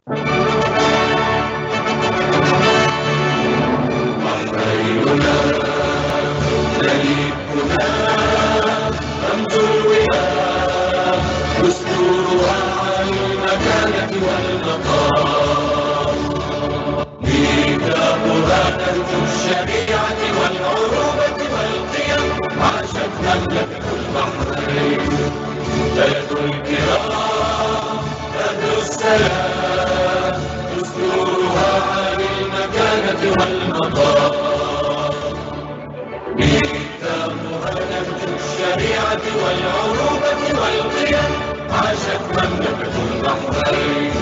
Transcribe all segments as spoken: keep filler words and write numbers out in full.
بحريننا مليكنا رمز الولاء دستورها عن المكانة والمقام ميثاقها نهج الشريعة والعروبة والقيم عاشت مملكة البحرين بلد الكرام أهل السلام دستورها عن المكانة والمقام ميثاقها نهج الشريعة والعروبة والقيم عاشت مملكة البحرين.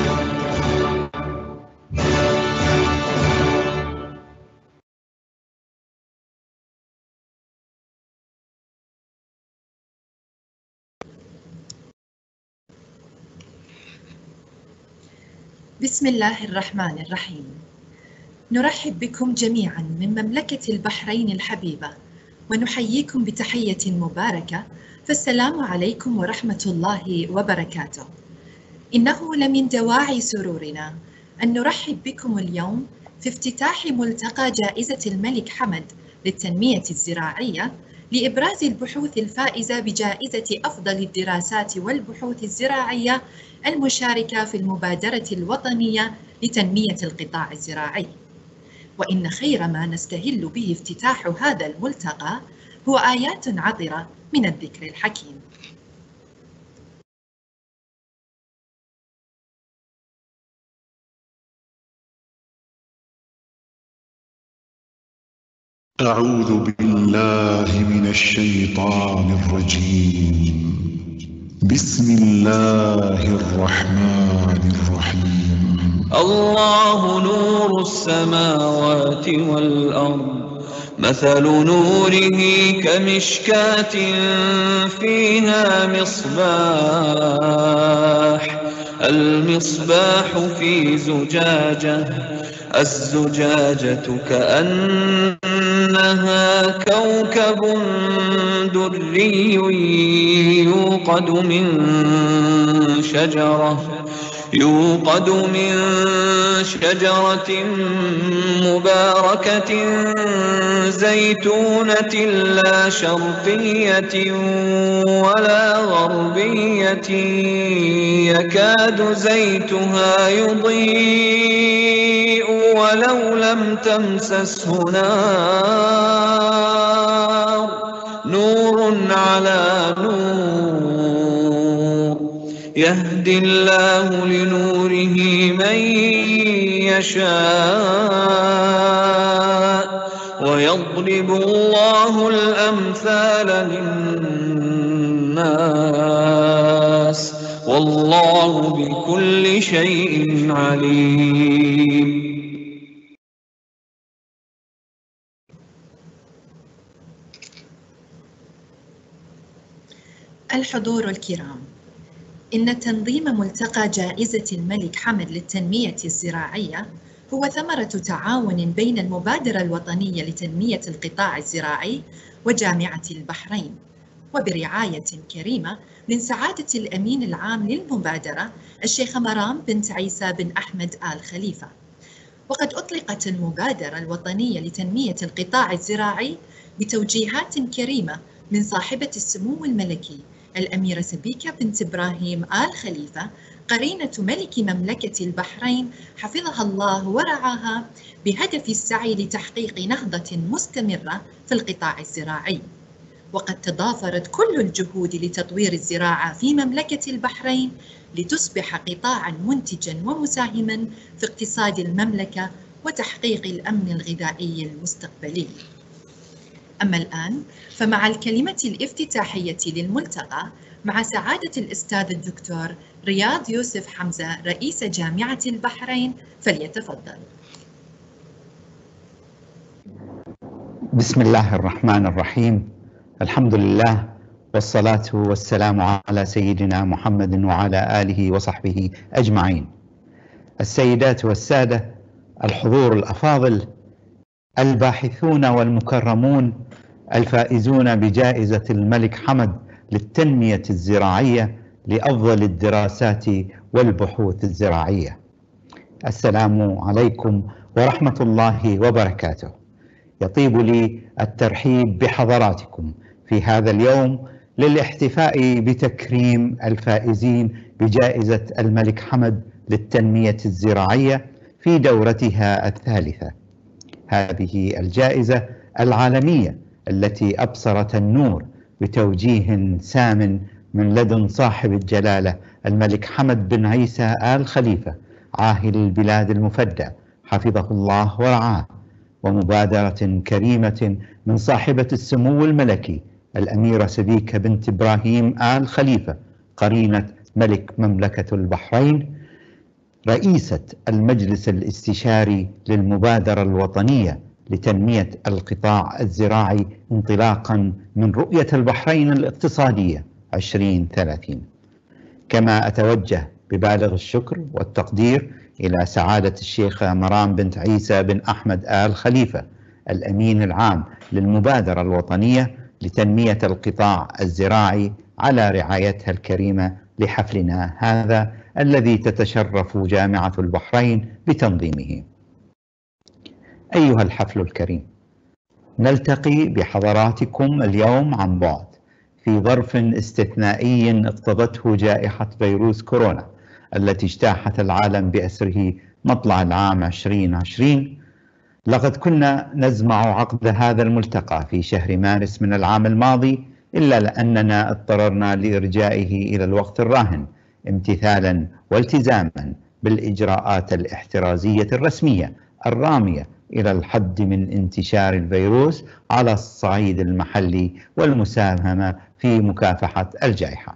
بسم الله الرحمن الرحيم. نرحب بكم جميعا من مملكة البحرين الحبيبة ونحييكم بتحية مباركة، فالسلام عليكم ورحمة الله وبركاته. إنه لمن دواعي سرورنا أن نرحب بكم اليوم في افتتاح ملتقى جائزة الملك حمد للتنمية الزراعية لإبراز البحوث الفائزة بجائزة أفضل الدراسات والبحوث الزراعية المشاركة في المبادرة الوطنية لتنمية القطاع الزراعي. وإن خير ما نستهل به افتتاح هذا الملتقى هو آيات عطرة من الذكر الحكيم. أعوذ بالله من الشيطان الرجيم. بسم الله الرحمن الرحيم. الله نور السماوات والأرض، مثل نوره كمشكاة فيها مصباح، المصباح في زجاجة، الزجاجة كأنها كوكب دري يوقد من شجرة يوقد من شجرة مباركة زيتونة لا شرقية ولا غربية يكاد زيتها يضيء ولو لم تمسسه نار، نور على نور، يهدي الله لنوره من يشاء ويضرب الله الأمثال للناس والله بكل شيء عليم. الحضور الكرام، إن تنظيم ملتقى جائزة الملك حمد للتنمية الزراعية هو ثمرة تعاون بين المبادرة الوطنية لتنمية القطاع الزراعي وجامعة البحرين، وبرعاية كريمة من سعادة الأمين العام للمبادرة الشيخة مرام بنت عيسى بن أحمد آل خليفة. وقد أطلقت المبادرة الوطنية لتنمية القطاع الزراعي بتوجيهات كريمة من صاحبة السمو الملكي الأميرة سبيكة بنت إبراهيم آل خليفة قرينة ملك مملكة البحرين حفظها الله ورعاها، بهدف السعي لتحقيق نهضة مستمرة في القطاع الزراعي. وقد تضافرت كل الجهود لتطوير الزراعة في مملكة البحرين لتصبح قطاعاً منتجاً ومساهماً في اقتصاد المملكة وتحقيق الأمن الغذائي المستقبلي. أما الآن فمع الكلمة الافتتاحية للملتقى مع سعادة الأستاذ الدكتور رياض يوسف حمزة رئيس جامعة البحرين، فليتفضل. بسم الله الرحمن الرحيم. الحمد لله والصلاة والسلام على سيدنا محمد وعلى آله وصحبه أجمعين. السيدات والسادة، الحضور الأفاضل، الباحثون والمكرمون، الفائزون بجائزة الملك حمد للتنمية الزراعية لأفضل الدراسات والبحوث الزراعية، السلام عليكم ورحمة الله وبركاته. يطيب لي الترحيب بحضراتكم في هذا اليوم للاحتفاء بتكريم الفائزين بجائزة الملك حمد للتنمية الزراعية في دورتها الثالثة. هذه الجائزة العالمية التي أبصرت النور بتوجيه سام من لدن صاحب الجلالة الملك حمد بن عيسى آل خليفة عاهل البلاد المفدى حفظه الله ورعاه، ومبادرة كريمة من صاحبة السمو الملكي الأميرة سبيكة بنت إبراهيم آل خليفة قرينة ملك مملكة البحرين رئيسة المجلس الاستشاري للمبادرة الوطنية لتنمية القطاع الزراعي انطلاقا من رؤية البحرين الاقتصادية عشرين ثلاثين. كما أتوجه ببالغ الشكر والتقدير إلى سعادة الشيخة مرام بنت عيسى بن أحمد آل خليفة الأمين العام للمبادرة الوطنية لتنمية القطاع الزراعي على رعايتها الكريمة لحفلنا هذا الذي تتشرف جامعة البحرين بتنظيمه. أيها الحفل الكريم، نلتقي بحضراتكم اليوم عن بعد في ظرف استثنائي اقتضته جائحة فيروس كورونا التي اجتاحت العالم بأسره مطلع العام عشرين عشرين. لقد كنا نزمع عقد هذا الملتقى في شهر مارس من العام الماضي، إلا لأننا اضطررنا لإرجائه إلى الوقت الراهن امتثالا والتزاما بالإجراءات الاحترازية الرسمية الرامية إلى الحد من انتشار الفيروس على الصعيد المحلي والمساهمة في مكافحة الجائحة.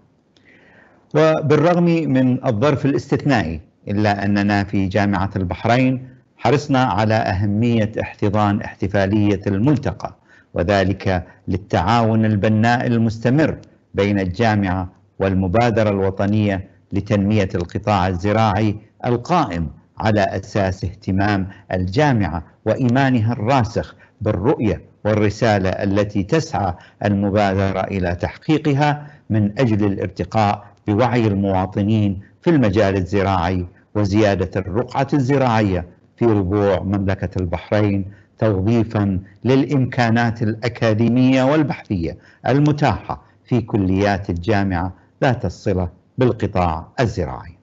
وبالرغم من الظرف الاستثنائي إلا أننا في جامعة البحرين حرصنا على أهمية احتضان احتفالية الملتقى، وذلك للتعاون البناء المستمر بين الجامعة والمبادرة الوطنية لتنمية القطاع الزراعي القائم على أساس اهتمام الجامعة وإيمانها الراسخ بالرؤية والرسالة التي تسعى المبادرة إلى تحقيقها من أجل الارتقاء بوعي المواطنين في المجال الزراعي وزيادة الرقعة الزراعية في ربوع مملكة البحرين، توظيفا للإمكانات الأكاديمية والبحثية المتاحة في كليات الجامعة ذات الصلة بالقطاع الزراعي.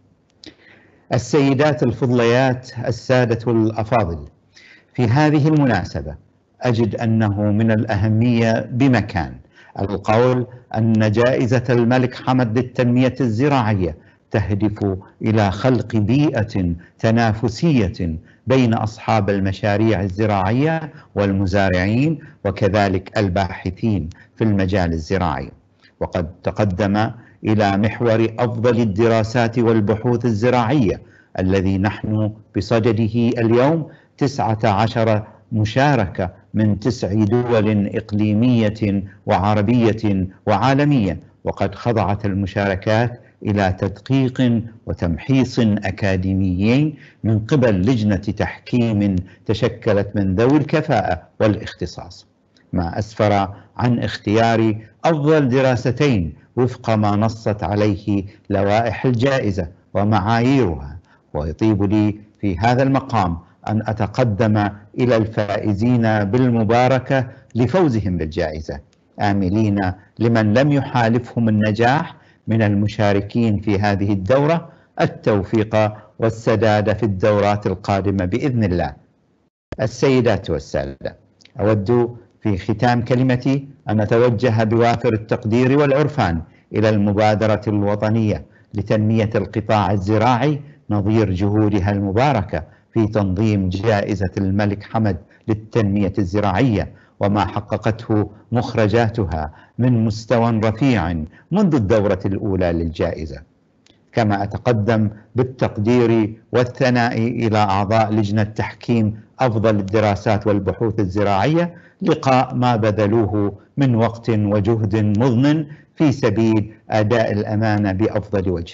السيدات الفضليات، السادة الأفاضل، في هذه المناسبة أجد أنه من الأهمية بمكان القول أن جائزة الملك حمد للتنمية الزراعية تهدف إلى خلق بيئة تنافسية بين أصحاب المشاريع الزراعية والمزارعين وكذلك الباحثين في المجال الزراعي، وقد تقدم إلى محور أفضل الدراسات والبحوث الزراعية الذي نحن بصدده اليوم تسعة عشر مشاركة من تسع دول إقليمية وعربية وعالمية، وقد خضعت المشاركات إلى تدقيق وتمحيص أكاديميين من قبل لجنة تحكيم تشكلت من ذوي الكفاءة والاختصاص، ما أسفر عن اختيار أفضل دراستين وفق ما نصت عليه لوائح الجائزة ومعاييرها. ويطيب لي في هذا المقام أن أتقدم إلى الفائزين بالمباركة لفوزهم بالجائزة، آملين لمن لم يحالفهم النجاح من المشاركين في هذه الدورة التوفيق والسداد في الدورات القادمة بإذن الله. السيدات والسادة، أود في ختام كلمتي أن أتوجه بوافر التقدير والعرفان إلى المبادرة الوطنية لتنمية القطاع الزراعي نظير جهودها المباركة في تنظيم جائزة الملك حمد للتنمية الزراعية وما حققته مخرجاتها من مستوى رفيع منذ الدورة الأولى للجائزة. كما أتقدم بالتقدير والثناء إلى أعضاء لجنة تحكيم أفضل الدراسات والبحوث الزراعية لقاء ما بذلوه من وقت وجهد مضن في سبيل أداء الأمانة بأفضل وجه.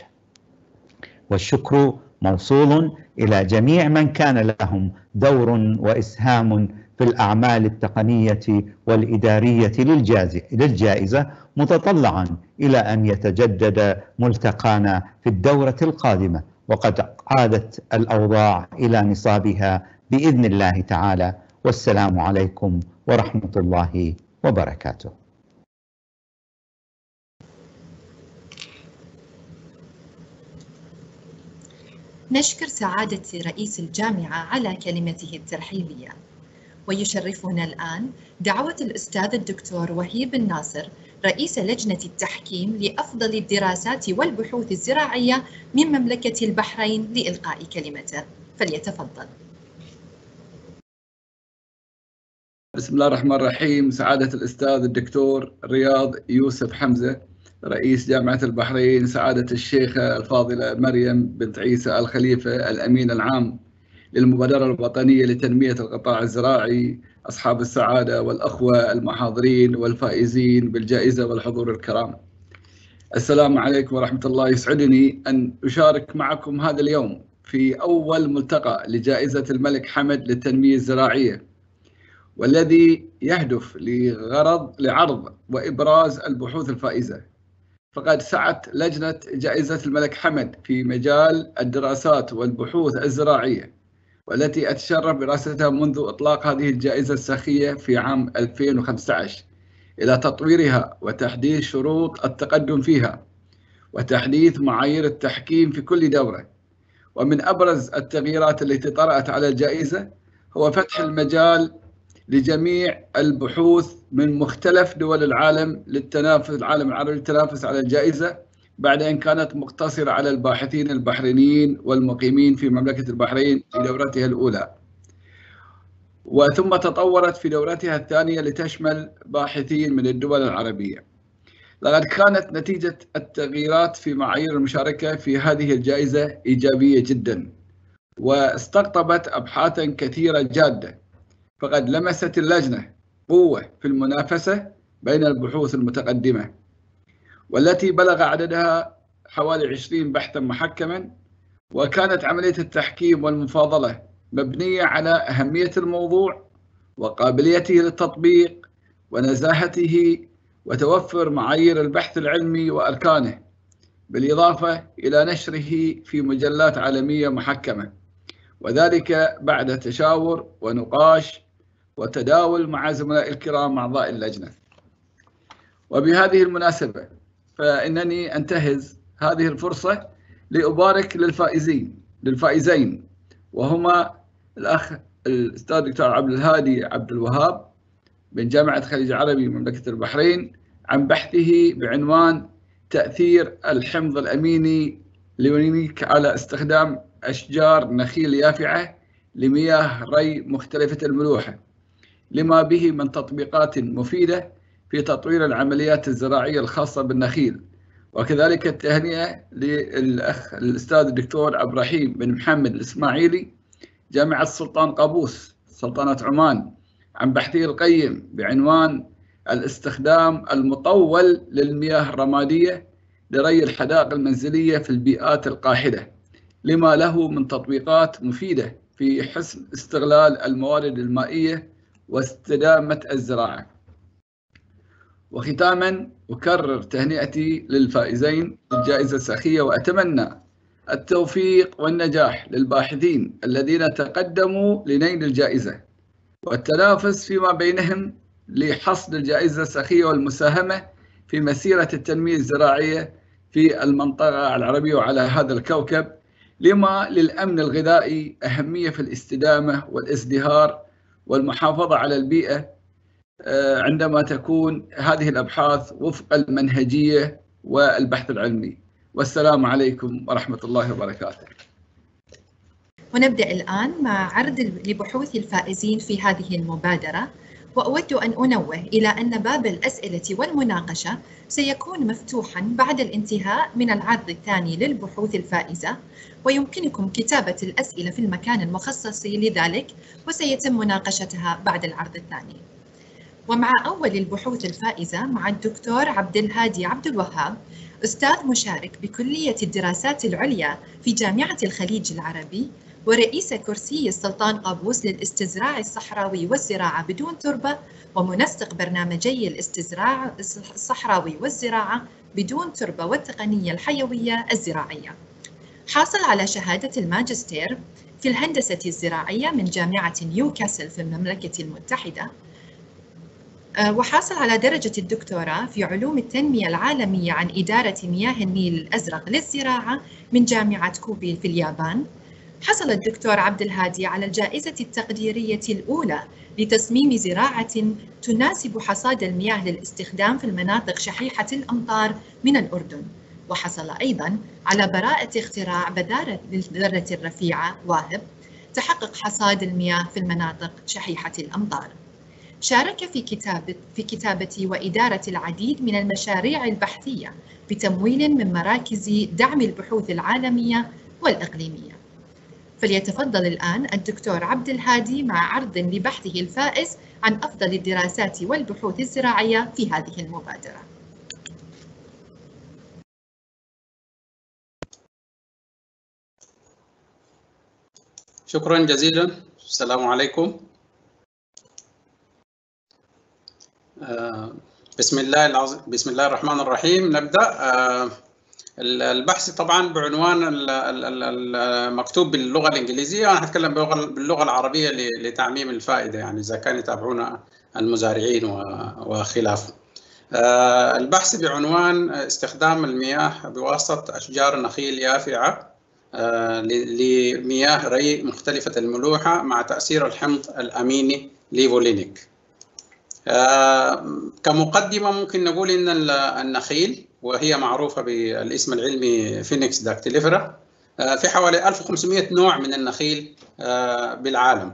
والشكر موصول إلى جميع من كان لهم دور وإسهام في الأعمال التقنية والإدارية للجائزة، متطلعا إلى أن يتجدد ملتقانا في الدورة القادمة وقد عادت الأوضاع إلى نصابها بإذن الله تعالى. والسلام عليكم ورحمة الله وبركاته. نشكر سعادة رئيس الجامعة على كلمته الترحيبية. ويشرفنا الآن دعوة الأستاذ الدكتور وهيب الناصر رئيس لجنة التحكيم لأفضل الدراسات والبحوث الزراعية من مملكة البحرين لإلقاء كلمته، فليتفضل. بسم الله الرحمن الرحيم. سعادة الأستاذ الدكتور رياض يوسف حمزة رئيس جامعة البحرين، سعادة الشيخة الفاضلة مريم بنت عيسى الخليفة الأمين العام للمبادرة الوطنية لتنمية القطاع الزراعي، أصحاب السعادة والأخوة المحاضرين والفائزين بالجائزة والحضور الكرام، السلام عليكم ورحمة الله. يسعدني أن أشارك معكم هذا اليوم في أول ملتقى لجائزة الملك حمد للتنمية الزراعية، والذي يهدف لغرض لعرض وإبراز البحوث الفائزة. فقد سعت لجنة جائزة الملك حمد في مجال الدراسات والبحوث الزراعية، والتي أتشرف براستها منذ إطلاق هذه الجائزة السخية في عام ألفين وخمسة عشر إلى تطويرها وتحديث شروط التقدم فيها وتحديث معايير التحكيم في كل دورة. ومن أبرز التغييرات التي طرأت على الجائزة هو فتح المجال لجميع البحوث من مختلف دول العالم للتنافس العالم العربي للتنافس على الجائزة، بعد أن كانت مقتصرة على الباحثين البحرينيين والمقيمين في مملكة البحرين في دورتها الأولى، وثم تطورت في دورتها الثانية لتشمل باحثين من الدول العربية. لقد كانت نتيجة التغييرات في معايير المشاركة في هذه الجائزة إيجابية جدا، واستقطبت أبحاثا كثيرة جادة، فقد لمست اللجنة قوة في المنافسة بين البحوث المتقدمة، والتي بلغ عددها حوالي عشرين بحثا محكما. وكانت عملية التحكيم والمفاضلة مبنية على أهمية الموضوع وقابليته للتطبيق ونزاهته وتوفر معايير البحث العلمي وأركانه، بالإضافة إلى نشره في مجلات عالمية محكمة، وذلك بعد تشاور ونقاش وتداول مع زملاء الكرام أعضاء اللجنة. وبهذه المناسبة فإنني أنتهز هذه الفرصة لأبارك للفائزين للفائزين وهما الأخ الأستاذ الدكتور عبد الهادي عبد الوهاب من جامعة خليج عربي مملكة البحرين عن بحثه بعنوان تأثير الحمض الأميني ليونيك على استخدام أشجار نخيل يافعة لمياه ري مختلفة الملوحة، لما به من تطبيقات مفيدة في تطوير العمليات الزراعية الخاصة بالنخيل. وكذلك التهنئة للأخ الأستاذ الدكتور عبد الرحيم بن محمد الإسماعيلي جامعة السلطان قابوس سلطنة عمان عن بحثه القيم بعنوان الاستخدام المطول للمياه الرمادية لري الحدائق المنزلية في البيئات القاحلة، لما له من تطبيقات مفيدة في حسن استغلال الموارد المائية واستدامة الزراعة. وختاما أكرر تهنئتي للفائزين بالجائزة السخية، وأتمنى التوفيق والنجاح للباحثين الذين تقدموا لنيل الجائزة والتنافس فيما بينهم لحصد الجائزة السخية والمساهمة في مسيرة التنمية الزراعية في المنطقة العربية وعلى هذا الكوكب، لما للأمن الغذائي أهمية في الاستدامة والازدهار والمحافظة على البيئة عندما تكون هذه الأبحاث وفق المنهجية والبحث العلمي. والسلام عليكم ورحمة الله وبركاته. ونبدأ الآن مع عرض لبحوث الفائزين في هذه المبادرة، وأود أن أنوه إلى أن باب الأسئلة والمناقشة سيكون مفتوحاً بعد الانتهاء من العرض الثاني للبحوث الفائزة، ويمكنكم كتابة الأسئلة في المكان المخصص لذلك، وسيتم مناقشتها بعد العرض الثاني. ومع أول البحوث الفائزة مع الدكتور عبد الهادي عبد الوهاب، أستاذ مشارك بكلية الدراسات العليا في جامعة الخليج العربي، ورئيس كرسي السلطان قابوس للاستزراع الصحراوي والزراعة بدون تربة، ومنسق برنامجي الاستزراع الصحراوي والزراعة بدون تربة والتقنية الحيوية الزراعية. حاصل على شهادة الماجستير في الهندسة الزراعية من جامعة نيوكاسل في المملكة المتحدة، وحاصل على درجة الدكتوراه في علوم التنمية العالمية عن إدارة مياه النيل الأزرق للزراعة من جامعة كوبي في اليابان. حصل الدكتور عبد الهادي على الجائزة التقديرية الأولى لتصميم زراعة تناسب حصاد المياه للاستخدام في المناطق شحيحة الأمطار من الأردن، وحصل أيضاً على براءة اختراع بذارة للذرة الرفيعة واهب تحقق حصاد المياه في المناطق شحيحة الأمطار. شارك في كتابة في كتابة وإدارة العديد من المشاريع البحثية بتمويل من مراكز دعم البحوث العالمية والإقليمية. فليتفضل الآن الدكتور عبد الهادي مع عرض لبحثه الفائز عن أفضل الدراسات والبحوث الزراعية في هذه المبادرة. شكرا جزيلا. السلام عليكم. بسم الله العظيم بسم الله الرحمن الرحيم. نبدأ. البحث طبعا بعنوان المكتوب باللغة الإنجليزية، أنا هتكلم باللغة العربية لتعميم الفائدة، يعني إذا كانوا يتابعون المزارعين وخلافه. البحث بعنوان استخدام المياه بواسطة أشجار نخيل يافعة لمياه ري مختلفة الملوحة مع تأثير الحمض الأميني ليفولينيك. كمقدمة ممكن نقول إن النخيل، وهي معروفة بالاسم العلمي فينيكس داكتيليفرا، في حوالي ألف وخمسمئة نوع من النخيل بالعالم،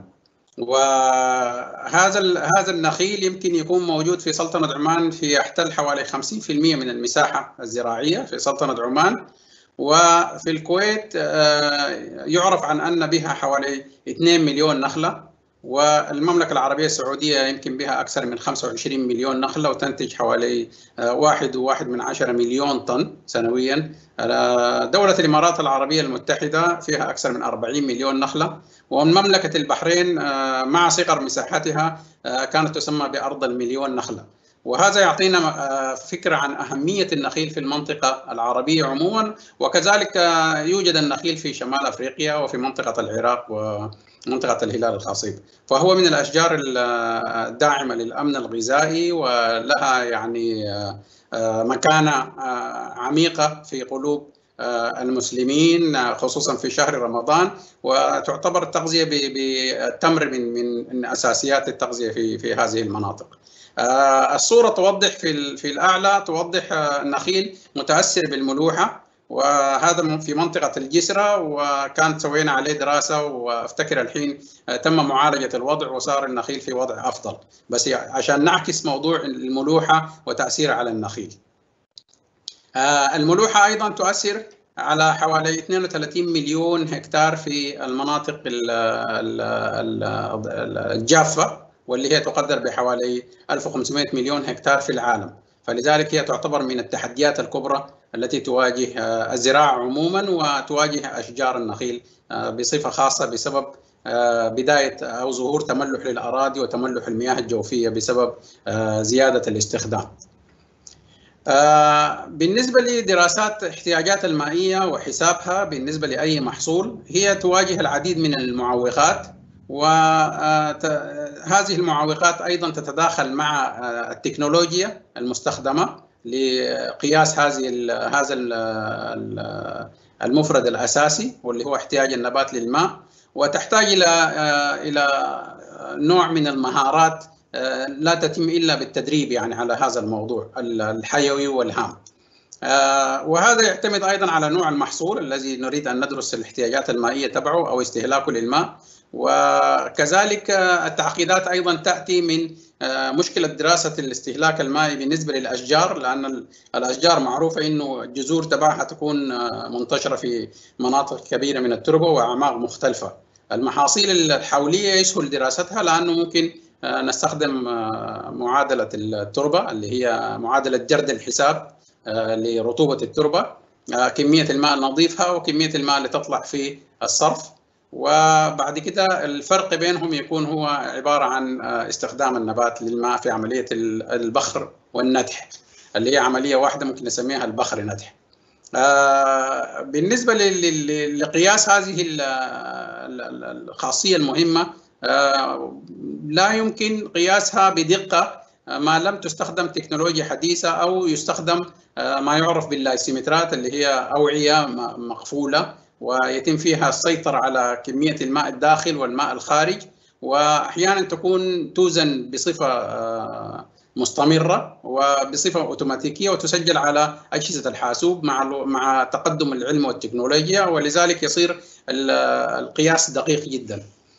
وهذا هذا النخيل يمكن يكون موجود في سلطنة عمان، في يحتل حوالي خمسين بالمئة من المساحة الزراعية في سلطنة عمان. وفي الكويت يعرف عن أن بها حوالي اثنين مليون نخلة، والمملكة العربية السعودية يمكن بها أكثر من خمسة وعشرين مليون نخلة وتنتج حوالي واحد وواحد من عشرة مليون طن سنويا. دولة الإمارات العربية المتحدة فيها أكثر من أربعين مليون نخلة، ومملكة البحرين مع صغر مساحتها كانت تسمى بأرض المليون نخلة. وهذا يعطينا فكرة عن أهمية النخيل في المنطقة العربية عموما، وكذلك يوجد النخيل في شمال أفريقيا وفي منطقة العراق ومنطقة الهلال الخصيب، فهو من الأشجار الداعمة للأمن الغذائي، ولها يعني مكانة عميقة في قلوب المسلمين خصوصا في شهر رمضان، وتعتبر التغذية بالتمر من من أساسيات التغذية في في هذه المناطق. الصورة توضح في في الأعلى توضح النخيل متأثر بالملوحة، وهذا في منطقة الجسرة، وكانت سوينا عليه دراسة وافتكر الحين تم معالجة الوضع وصار النخيل في وضع أفضل، بس عشان نعكس موضوع الملوحة وتأثيرها على النخيل. الملوحة أيضا تؤثر على حوالي اثنين وثلاثين مليون هكتار في المناطق الجافة، واللي هي تقدر بحوالي ألف وخمسمئة مليون هكتار في العالم، فلذلك هي تعتبر من التحديات الكبرى التي تواجه الزراعة عموما وتواجه أشجار النخيل بصفة خاصة بسبب بداية أو ظهور تملح للأراضي وتملح المياه الجوفية بسبب زيادة الاستخدام. بالنسبة لدراسات احتياجات المائية وحسابها بالنسبة لأي محصول، هي تواجه العديد من المعوقات، وهذه المعوقات أيضا تتداخل مع التكنولوجيا المستخدمة لقياس هذه هذا المفرد الأساسي واللي هو احتياج النبات للماء، وتحتاج إلى إلى نوع من المهارات لا تتم إلا بالتدريب يعني على هذا الموضوع الحيوي والهام. وهذا يعتمد أيضا على نوع المحصول الذي نريد أن ندرس الاحتياجات المائية تبعه أو استهلاكه للماء، وكذلك التعقيدات أيضا تأتي من مشكلة دراسة الاستهلاك المائي بالنسبة للأشجار، لأن الأشجار معروفة إنه الجذور تبعها تكون منتشرة في مناطق كبيرة من التربة وأعماق مختلفة. المحاصيل الحولية يسهل دراستها لأنه ممكن نستخدم معادلة التربة اللي هي معادلة جرد الحساب لرطوبة التربة، كمية الماء اللي نضيفها وكمية الماء اللي تطلع في الصرف، وبعد كده الفرق بينهم يكون هو عبارة عن استخدام النبات للماء في عملية البخر والندح، اللي هي عملية واحدة ممكن نسميها البخر ندح. بالنسبة لقياس هذه الخاصية المهمة، لا يمكن قياسها بدقة ما لم تستخدم تكنولوجيا حديثة أو يستخدم ما يعرف باللايسيمترات، اللي هي أوعية مقفولة ويتم فيها السيطرة على كمية الماء الداخل والماء الخارج، وأحيانا تكون توزن بصفة مستمرة وبصفة أوتوماتيكية وتسجل على أجهزة الحاسوب مع مع تقدم العلم والتكنولوجيا، ولذلك يصير القياس دقيق جدا.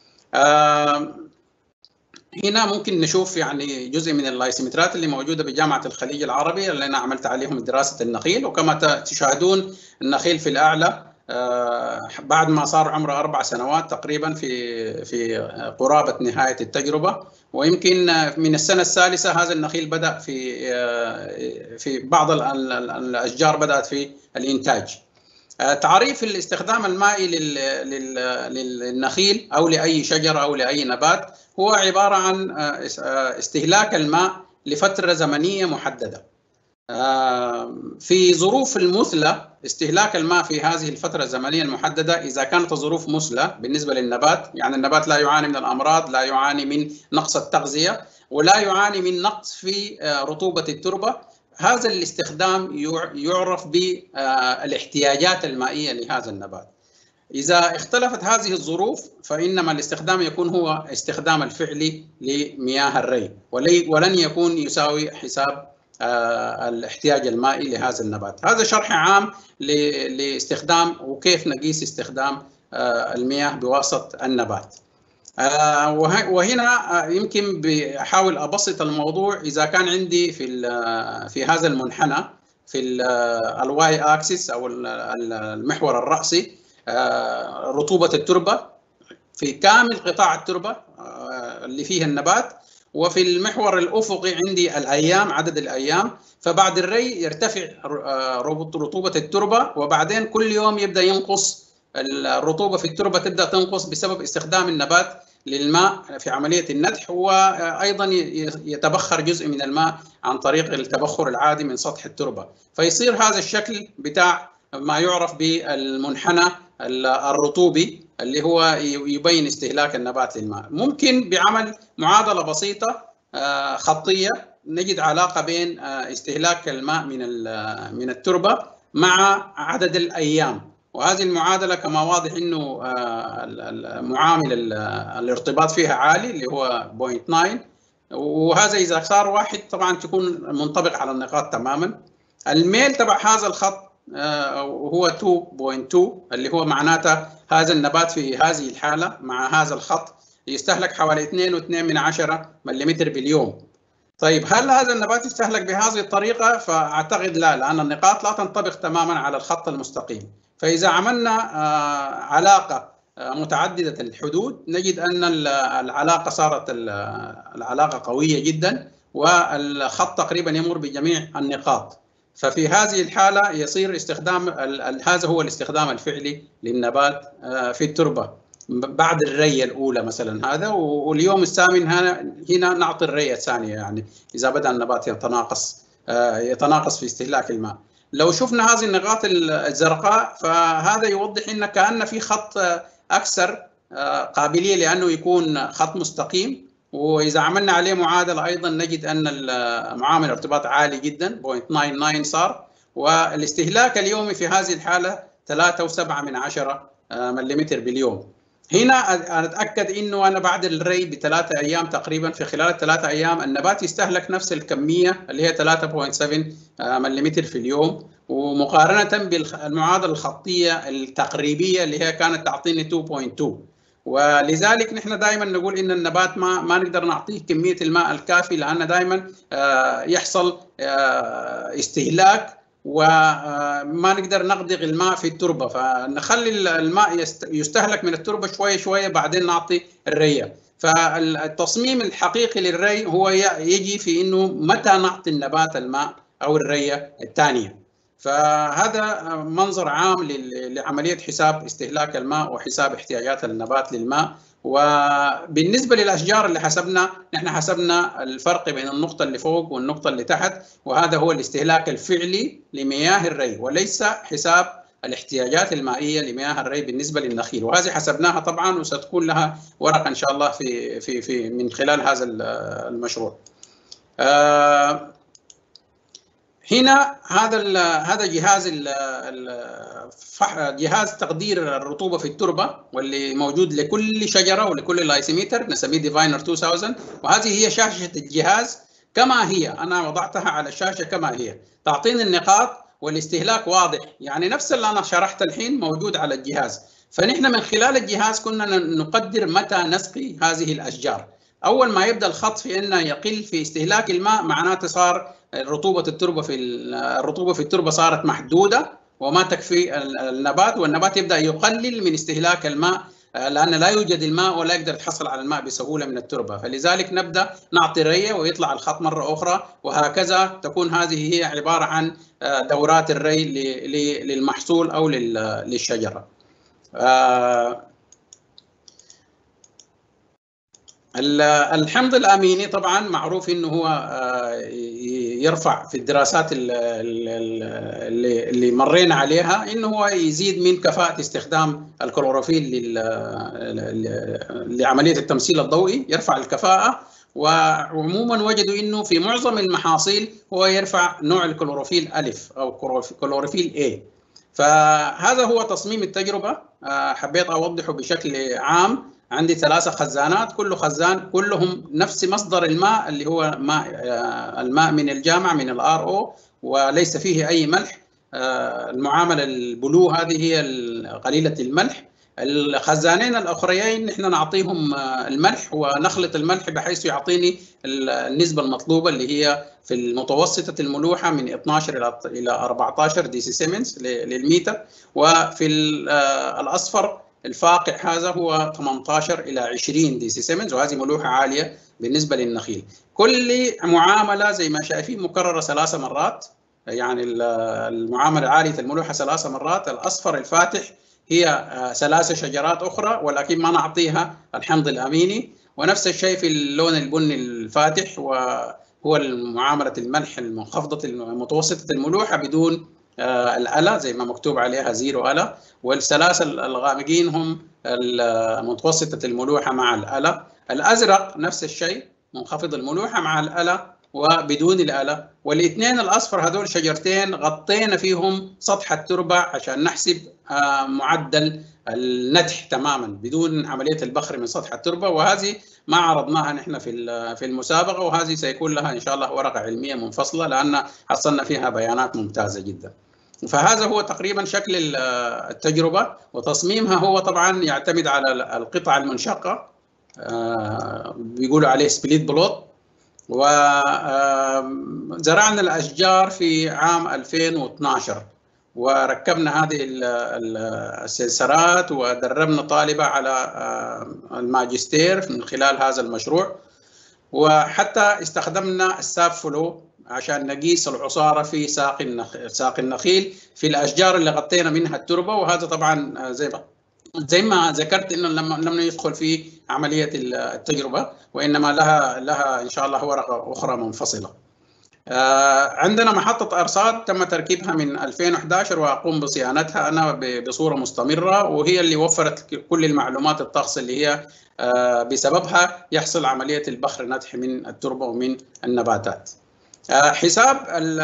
هنا ممكن نشوف يعني جزء من اللايسيمترات اللي موجودة بجامعة الخليج العربي اللي أنا عملت عليهم دراسة النخيل، وكما تشاهدون النخيل في الأعلى بعد ما صار عمره أربع سنوات تقريبا في في قرابة نهاية التجربة، ويمكن من السنة الثالثة هذا النخيل بدأ في في بعض الأشجار بدأت في الإنتاج. تعريف الاستخدام المائي للنخيل أو لأي شجرة أو لأي نبات هو عبارة عن استهلاك الماء لفترة زمنية محددة. في ظروف المثلى استهلاك الماء في هذه الفترة الزمنية المحددة إذا كانت الظروف مثلى بالنسبة للنبات، يعني النبات لا يعاني من الأمراض، لا يعاني من نقص التغذية، ولا يعاني من نقص في رطوبة التربة، هذا الاستخدام يعرف بالاحتياجات المائية لهذا النبات. إذا اختلفت هذه الظروف فإنما الاستخدام يكون هو استخدام الفعلي لمياه الري، ولن يكون يساوي حساب الاحتياج المائي لهذا النبات. هذا شرح عام لاستخدام وكيف نقيس استخدام المياه بواسط النبات. وهنا يمكن بحاول أبسط الموضوع. إذا كان عندي في في هذا المنحنى في الواي اكسس أو المحور الرأسي رطوبة التربة في كامل قطاع التربة اللي فيه النبات، وفي المحور الأفقي عندي الأيام، عدد الأيام، فبعد الري يرتفع رطوبة التربة، وبعدين كل يوم يبدأ ينقص الرطوبة في التربة، تبدأ تنقص بسبب استخدام النبات للماء في عملية الندح، وأيضا يتبخر جزء من الماء عن طريق التبخر العادي من سطح التربة، فيصير هذا الشكل بتاع ما يعرف بالمنحنى الرطوبي اللي هو يبين استهلاك النبات للماء. ممكن بعمل معادلة بسيطة خطية نجد علاقة بين استهلاك الماء من من التربة مع عدد الأيام، وهذه المعادلة كما واضح إنه معامل الارتباط فيها عالي اللي هو صفر فاصلة تسعة، وهذا إذا صار واحد طبعا تكون منطبق على النقاط تماما. الميل تبع هذا الخط وهو اثنين فاصلة اثنين اللي هو معناته هذا النبات في هذه الحالة مع هذا الخط يستهلك حوالي اثنين فاصلة اثنين من عشرة ملم باليوم. طيب هل هذا النبات يستهلك بهذه الطريقة؟ فأعتقد لا، لأن النقاط لا تنطبق تماما على الخط المستقيم. فإذا عملنا علاقة متعددة الحدود نجد أن العلاقة صارت العلاقة قوية جدا، والخط تقريبا يمر بجميع النقاط. ففي هذه الحالة يصير استخدام هذا هو الاستخدام الفعلي للنبات في التربة بعد الرية الأولى مثلا هذا، واليوم الثامن هنا نعطي الرية الثانية، يعني إذا بدأ النبات يتناقص يتناقص في استهلاك الماء. لو شفنا هذه النقاط الزرقاء فهذا يوضح إن كأن في خط أكثر قابلية لأنه يكون خط مستقيم، وإذا عملنا عليه معادلة أيضا نجد أن معامل الارتباط عالي جدا صفر فاصلة تسعة وتسعين صار، والاستهلاك اليومي في هذه الحالة ثلاثة فاصلة سبعة من عشرة ملم باليوم. هنا أنا أتأكد إنه أنا بعد الري بثلاثة أيام تقريبا، في خلال الثلاثة أيام النبات يستهلك نفس الكمية اللي هي ثلاثة فاصلة سبعة ملم في اليوم، ومقارنة بالمعادلة الخطية التقريبية اللي هي كانت تعطيني اثنين فاصلة اثنين. ولذلك نحن دائما نقول ان النبات ما ما نقدر نعطيه كميه الماء الكافي، لان دائما يحصل استهلاك وما نقدر نقدغ الماء في التربه، فنخلي الماء يستهلك من التربه شويه شويه بعدين نعطي الريه. فالتصميم الحقيقي للري هو يجي في انه متى نعطي النبات الماء او الريه الثانيه. فهذا منظر عام لعملية حساب استهلاك الماء وحساب احتياجات النبات للماء. وبالنسبة للأشجار اللي حسبنا، نحن حسبنا الفرق بين النقطة اللي فوق والنقطة اللي تحت، وهذا هو الاستهلاك الفعلي لمياه الري وليس حساب الاحتياجات المائية لمياه الري بالنسبة للنخيل. وهذه حسبناها طبعا، وستكون لها ورقة إن شاء الله في في في من خلال هذا المشروع. آه هنا هذا هذا جهاز جهاز تقدير الرطوبه في التربه، واللي موجود لكل شجره ولكل لايسيمتر، نسميه ديفاينر ألفين، وهذه هي شاشه الجهاز كما هي. انا وضعتها على الشاشه كما هي، تعطيني النقاط والاستهلاك واضح، يعني نفس اللي انا شرحت الحين موجود على الجهاز. فنحن من خلال الجهاز كنا نقدر متى نسقي هذه الاشجار. اول ما يبدا الخط في انه يقل في استهلاك الماء، معناته صار رطوبه التربه في الرطوبه في التربه صارت محدوده وما تكفي النبات، والنبات يبدا يقلل من استهلاك الماء لان لا يوجد الماء ولا يقدر يتحصل على الماء بسهوله من التربه. فلذلك نبدا نعطي ريه ويطلع الخط مره اخرى، وهكذا تكون هذه هي عباره عن دورات الري للمحصول او للشجره. الحمض الاميني طبعا معروف انه هو يرفع في الدراسات اللي مرينا عليها، انه هو يزيد من كفاءة استخدام الكلوروفيل لعملية التمثيل الضوئي، يرفع الكفاءة. وعموما وجدوا انه في معظم المحاصيل هو يرفع نوع الكلوروفيل ألف او كلوروفيل A. فهذا هو تصميم التجربة، حبيت اوضحه بشكل عام. عندي ثلاثة خزانات، كل خزان كلهم نفس مصدر الماء اللي هو ماء الماء من الجامعة من الآر أو، وليس فيه أي ملح. المعاملة البلو هذه هي قليلة الملح. الخزانين الأخريين نحن نعطيهم الملح ونخلط الملح بحيث يعطيني النسبة المطلوبة اللي هي في المتوسطة الملوحة من اثناشر إلى أربعة عشر دي سي سيمنز للميتر، وفي الأصفر الفاقع هذا هو ثمانية عشر إلى عشرين دي سي سيمنز، وهذه ملوحة عالية بالنسبة للنخيل. كل معاملة زي ما شايفين مكررة ثلاث مرات، يعني المعاملة عالية الملوحة ثلاث مرات. الأصفر الفاتح هي ثلاث شجرات أخرى ولكن ما نعطيها الحمض الأميني، ونفس الشيء في اللون البني الفاتح، وهو المعاملة الملح المنخفضة المتوسطة الملوحة بدون الألا زي ما مكتوب عليها زيرو ألا، والسلاسل الغامقين هم متوسطة الملوحة مع الألا. الأزرق نفس الشيء منخفض الملوحة مع الألا وبدون الألا. والاثنين الأصفر هذول شجرتين غطينا فيهم سطح التربة عشان نحسب معدل النتح تماما بدون عملية البخر من سطح التربة، وهذه ما عرضناها نحن في في المسابقة، وهذه سيكون لها إن شاء الله ورقة علمية منفصلة لأن حصلنا فيها بيانات ممتازة جدا. فهذا هو تقريبا شكل التجربة، وتصميمها هو طبعا يعتمد على القطعة المنشقة، بيقولوا عليه سبليت بلوت. وزرعنا الأشجار في عام ألفين واثناشر، وركبنا هذه السلسلات ودربنا طالبة على الماجستير من خلال هذا المشروع، وحتى استخدمنا الساب فلو عشان نقيس العصارة في ساق النخيل ساق النخيل في الأشجار اللي غطينا منها التربة. وهذا طبعا زي ما زي ما ذكرت انه لم لم ندخل في عملية التجربة، وإنما لها لها إن شاء الله ورقة أخرى منفصلة. عندنا محطة أرصاد تم تركيبها من ألفين وأحد عشر وأقوم بصيانتها أنا بصورة مستمرة، وهي اللي وفرت كل المعلومات الطقس اللي هي بسببها يحصل عملية البخر نتح من التربة ومن النباتات. حساب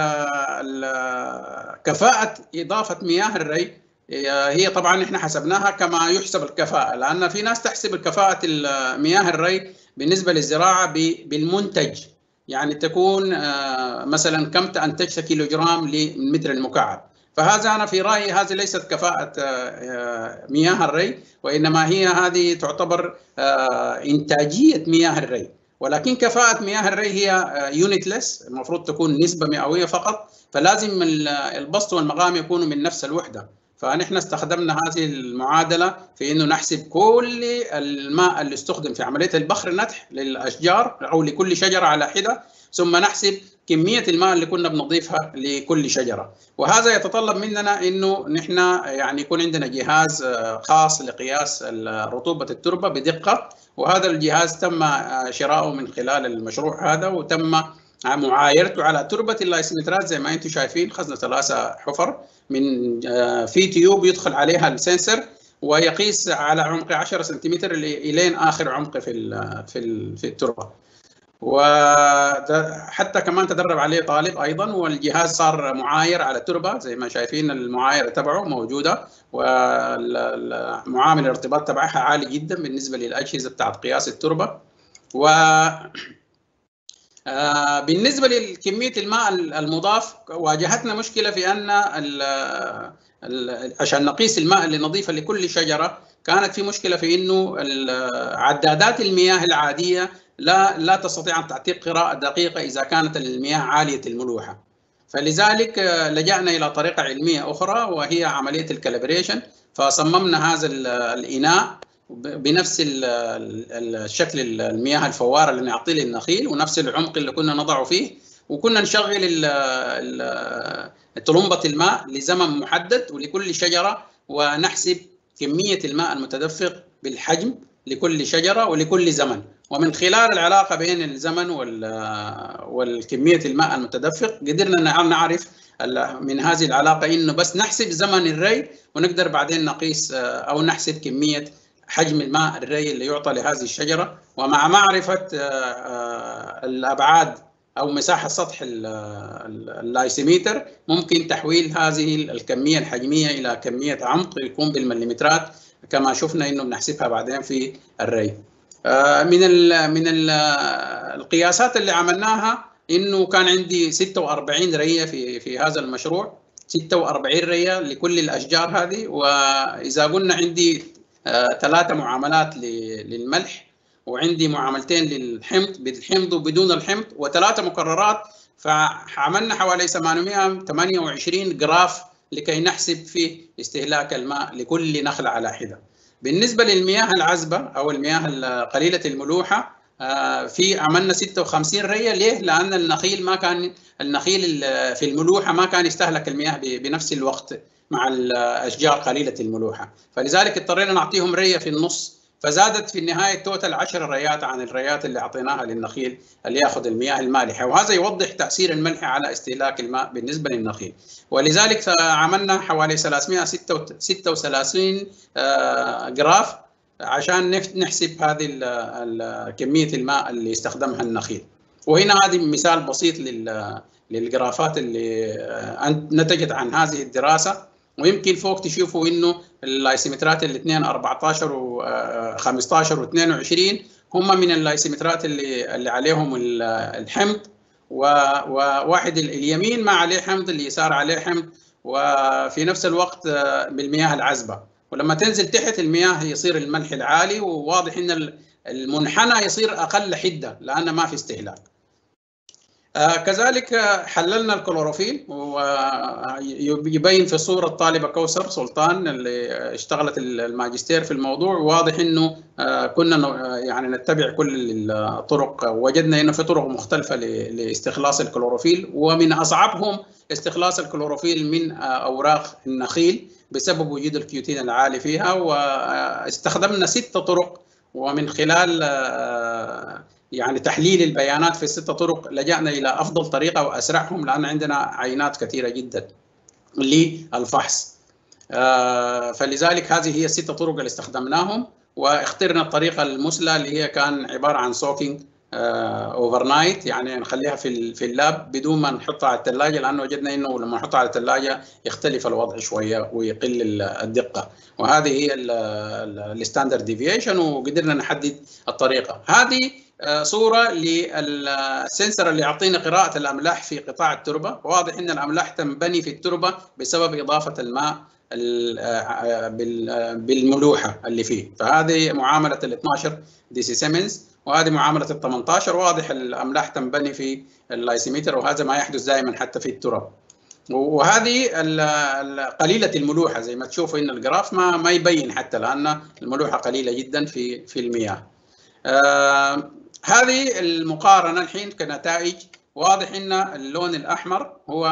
كفاءة إضافة مياه الري هي طبعا احنا حسبناها كما يحسب الكفاءة، لأن في ناس تحسب الكفاءة مياه الري بالنسبة للزراعة بالمنتج، يعني تكون مثلا كم أنتجت كيلو جرام للمتر المكعب. فهذا أنا في رأيي هذه ليست كفاءة مياه الري، وإنما هي هذه تعتبر إنتاجية مياه الري. ولكن كفاءة مياه الري هي يونتلس، المفروض تكون نسبة مئوية فقط، فلازم البسط والمقام يكونوا من نفس الوحدة. فنحن استخدمنا هذه المعادلة في إنه نحسب كل الماء اللي استخدم في عملية البخر نتح للأشجار أو لكل شجرة على حدة، ثم نحسب كمية الماء اللي كنا بنضيفها لكل شجرة. وهذا يتطلب مننا إنه نحن يعني يكون عندنا جهاز خاص لقياس رطوبة التربة بدقة، وهذا الجهاز تم شراؤه من خلال المشروع هذا، وتم معايرته على تربة اللايسيمترات زي ما انتم شايفين. خزنا ثلاثة حفر من في تيوب يدخل عليها السنسر ويقيس على عمق عشرة سنتيمتر الين اخر عمق في في في التربه. وحتى كمان تدرب عليه طالب ايضا، والجهاز صار معاير على التربه زي ما شايفين، المعايره تبعه موجوده، ومعامل الارتباط تبعها عالي جدا بالنسبه للاجهزه بتاعت قياس التربه. و بالنسبه لكميه الماء المضاف واجهتنا مشكله في ان عشان نقيس الماء اللي نضيفه لكل شجره كانت في مشكله في انه عدادات المياه العاديه لا لا تستطيع ان تعطي قراءه دقيقه اذا كانت المياه عاليه الملوحه. فلذلك لجأنا الى طريقه علميه اخرى وهي عمليه الكاليبريشن. فصممنا هذا الاناء بنفس الشكل المياه الفواره اللي نعطيه للنخيل ونفس العمق اللي كنا نضعه فيه، وكنا نشغل طلمبة الماء لزمن محدد ولكل شجرة، ونحسب كمية الماء المتدفق بالحجم لكل شجرة ولكل زمن. ومن خلال العلاقة بين الزمن والكمية الماء المتدفق قدرنا نعرف من هذه العلاقة إنه بس نحسب زمن الري ونقدر بعدين نقيس أو نحسب كمية حجم الماء الري اللي يعطى لهذه الشجرة. ومع معرفة الأبعاد أو مساحة سطح اللايسيمتر ممكن تحويل هذه الكمية الحجمية إلى كمية عمق يكون بالمليمترات كما شفنا إنه بنحسبها بعدين في الري. من ال من ال القياسات اللي عملناها إنه كان عندي ستة وأربعين رية في في هذا المشروع، ستة وأربعين رية لكل الأشجار هذه. وإذا قلنا عندي ثلاثة معاملات للملح، وعندي معاملتين للحمض بالحمض وبدون الحمض، وثلاثة مكررات، فعملنا حوالي ثمانمائة وثمانية وعشرين جراف لكي نحسب فيه استهلاك الماء لكل نخلة على حدة. بالنسبة للمياه العذبة أو المياه قليلة الملوحة في عملنا ستة وخمسين رية. ليه؟ لأن النخيل ما كان النخيل في الملوحة ما كان يستهلك المياه بنفس الوقت مع الأشجار قليلة الملوحة، فلذلك اضطرينا نعطيهم رية في النص، فزادت في النهاية توتال عشر ريات عن الريات اللي أعطيناها للنخيل اللي يأخذ المياه المالحة. وهذا يوضح تأثير الملح على استهلاك الماء بالنسبة للنخيل. ولذلك عملنا حوالي ثلاثمائة وستة وثلاثين جراف عشان نحسب هذه كمية الماء اللي استخدمها النخيل. وهنا هذه مثال بسيط للجرافات اللي نتجت عن هذه الدراسة. ويمكن فوق تشوفوا انه اللايسيمترات الاثنين أربعة عشر وخمسة عشر واثنين وعشرين هم من اللايسيمترات اللي اللي عليهم الحمض، وواحد اليمين ما عليه حمض، اليسار عليه حمض، وفي نفس الوقت بالمياه العذبة. ولما تنزل تحت المياه يصير الملح العالي، وواضح ان المنحنى يصير اقل حدة لان ما في استهلاك. آه كذلك حللنا الكلوروفيل، ويبين في صورة الطالبة كوثر سلطان اللي اشتغلت الماجستير في الموضوع. واضح انه آه كنا يعني نتبع كل الطرق، وجدنا انه في طرق مختلفة لاستخلاص الكلوروفيل، ومن اصعبهم استخلاص الكلوروفيل من آه اوراق النخيل بسبب وجود الكيوتين العالي فيها. واستخدمنا ست طرق، ومن خلال آه يعني تحليل البيانات في الست طرق لجأنا إلى أفضل طريقة وأسرعهم، لأن عندنا عينات كثيرة جدا للفحص. فلذلك هذه هي الست طرق اللي استخدمناهم، واخترنا الطريقة المثلى اللي هي كان عبارة عن سوكينج اوفر نايت، يعني نخليها في في اللاب بدون ما نحطها على الثلاجة، لأنه وجدنا إنه لما نحطها على الثلاجة يختلف الوضع شوية ويقل الدقة. وهذه هي الستاندرد ديفيشن، وقدرنا نحدد الطريقة. هذه صورة للسنسر اللي يعطينا قراءة الأملاح في قطاع التربة. واضح أن الأملاح تنبني في التربة بسبب إضافة الماء بالملوحة اللي فيه. فهذه معاملة ال اثني عشر دي سي سيمنز، وهذه معاملة ال ثمانية عشر. واضح الأملاح تنبني في اللايسيمتر، وهذا ما يحدث دائما حتى في التراب. وهذه قليلة الملوحة زي ما تشوفوا إن الجراف ما ما يبين حتى، لأن الملوحة قليلة جدا في في المياه. آه هذه المقارنة الحين كنتائج واضح ان اللون الاحمر هو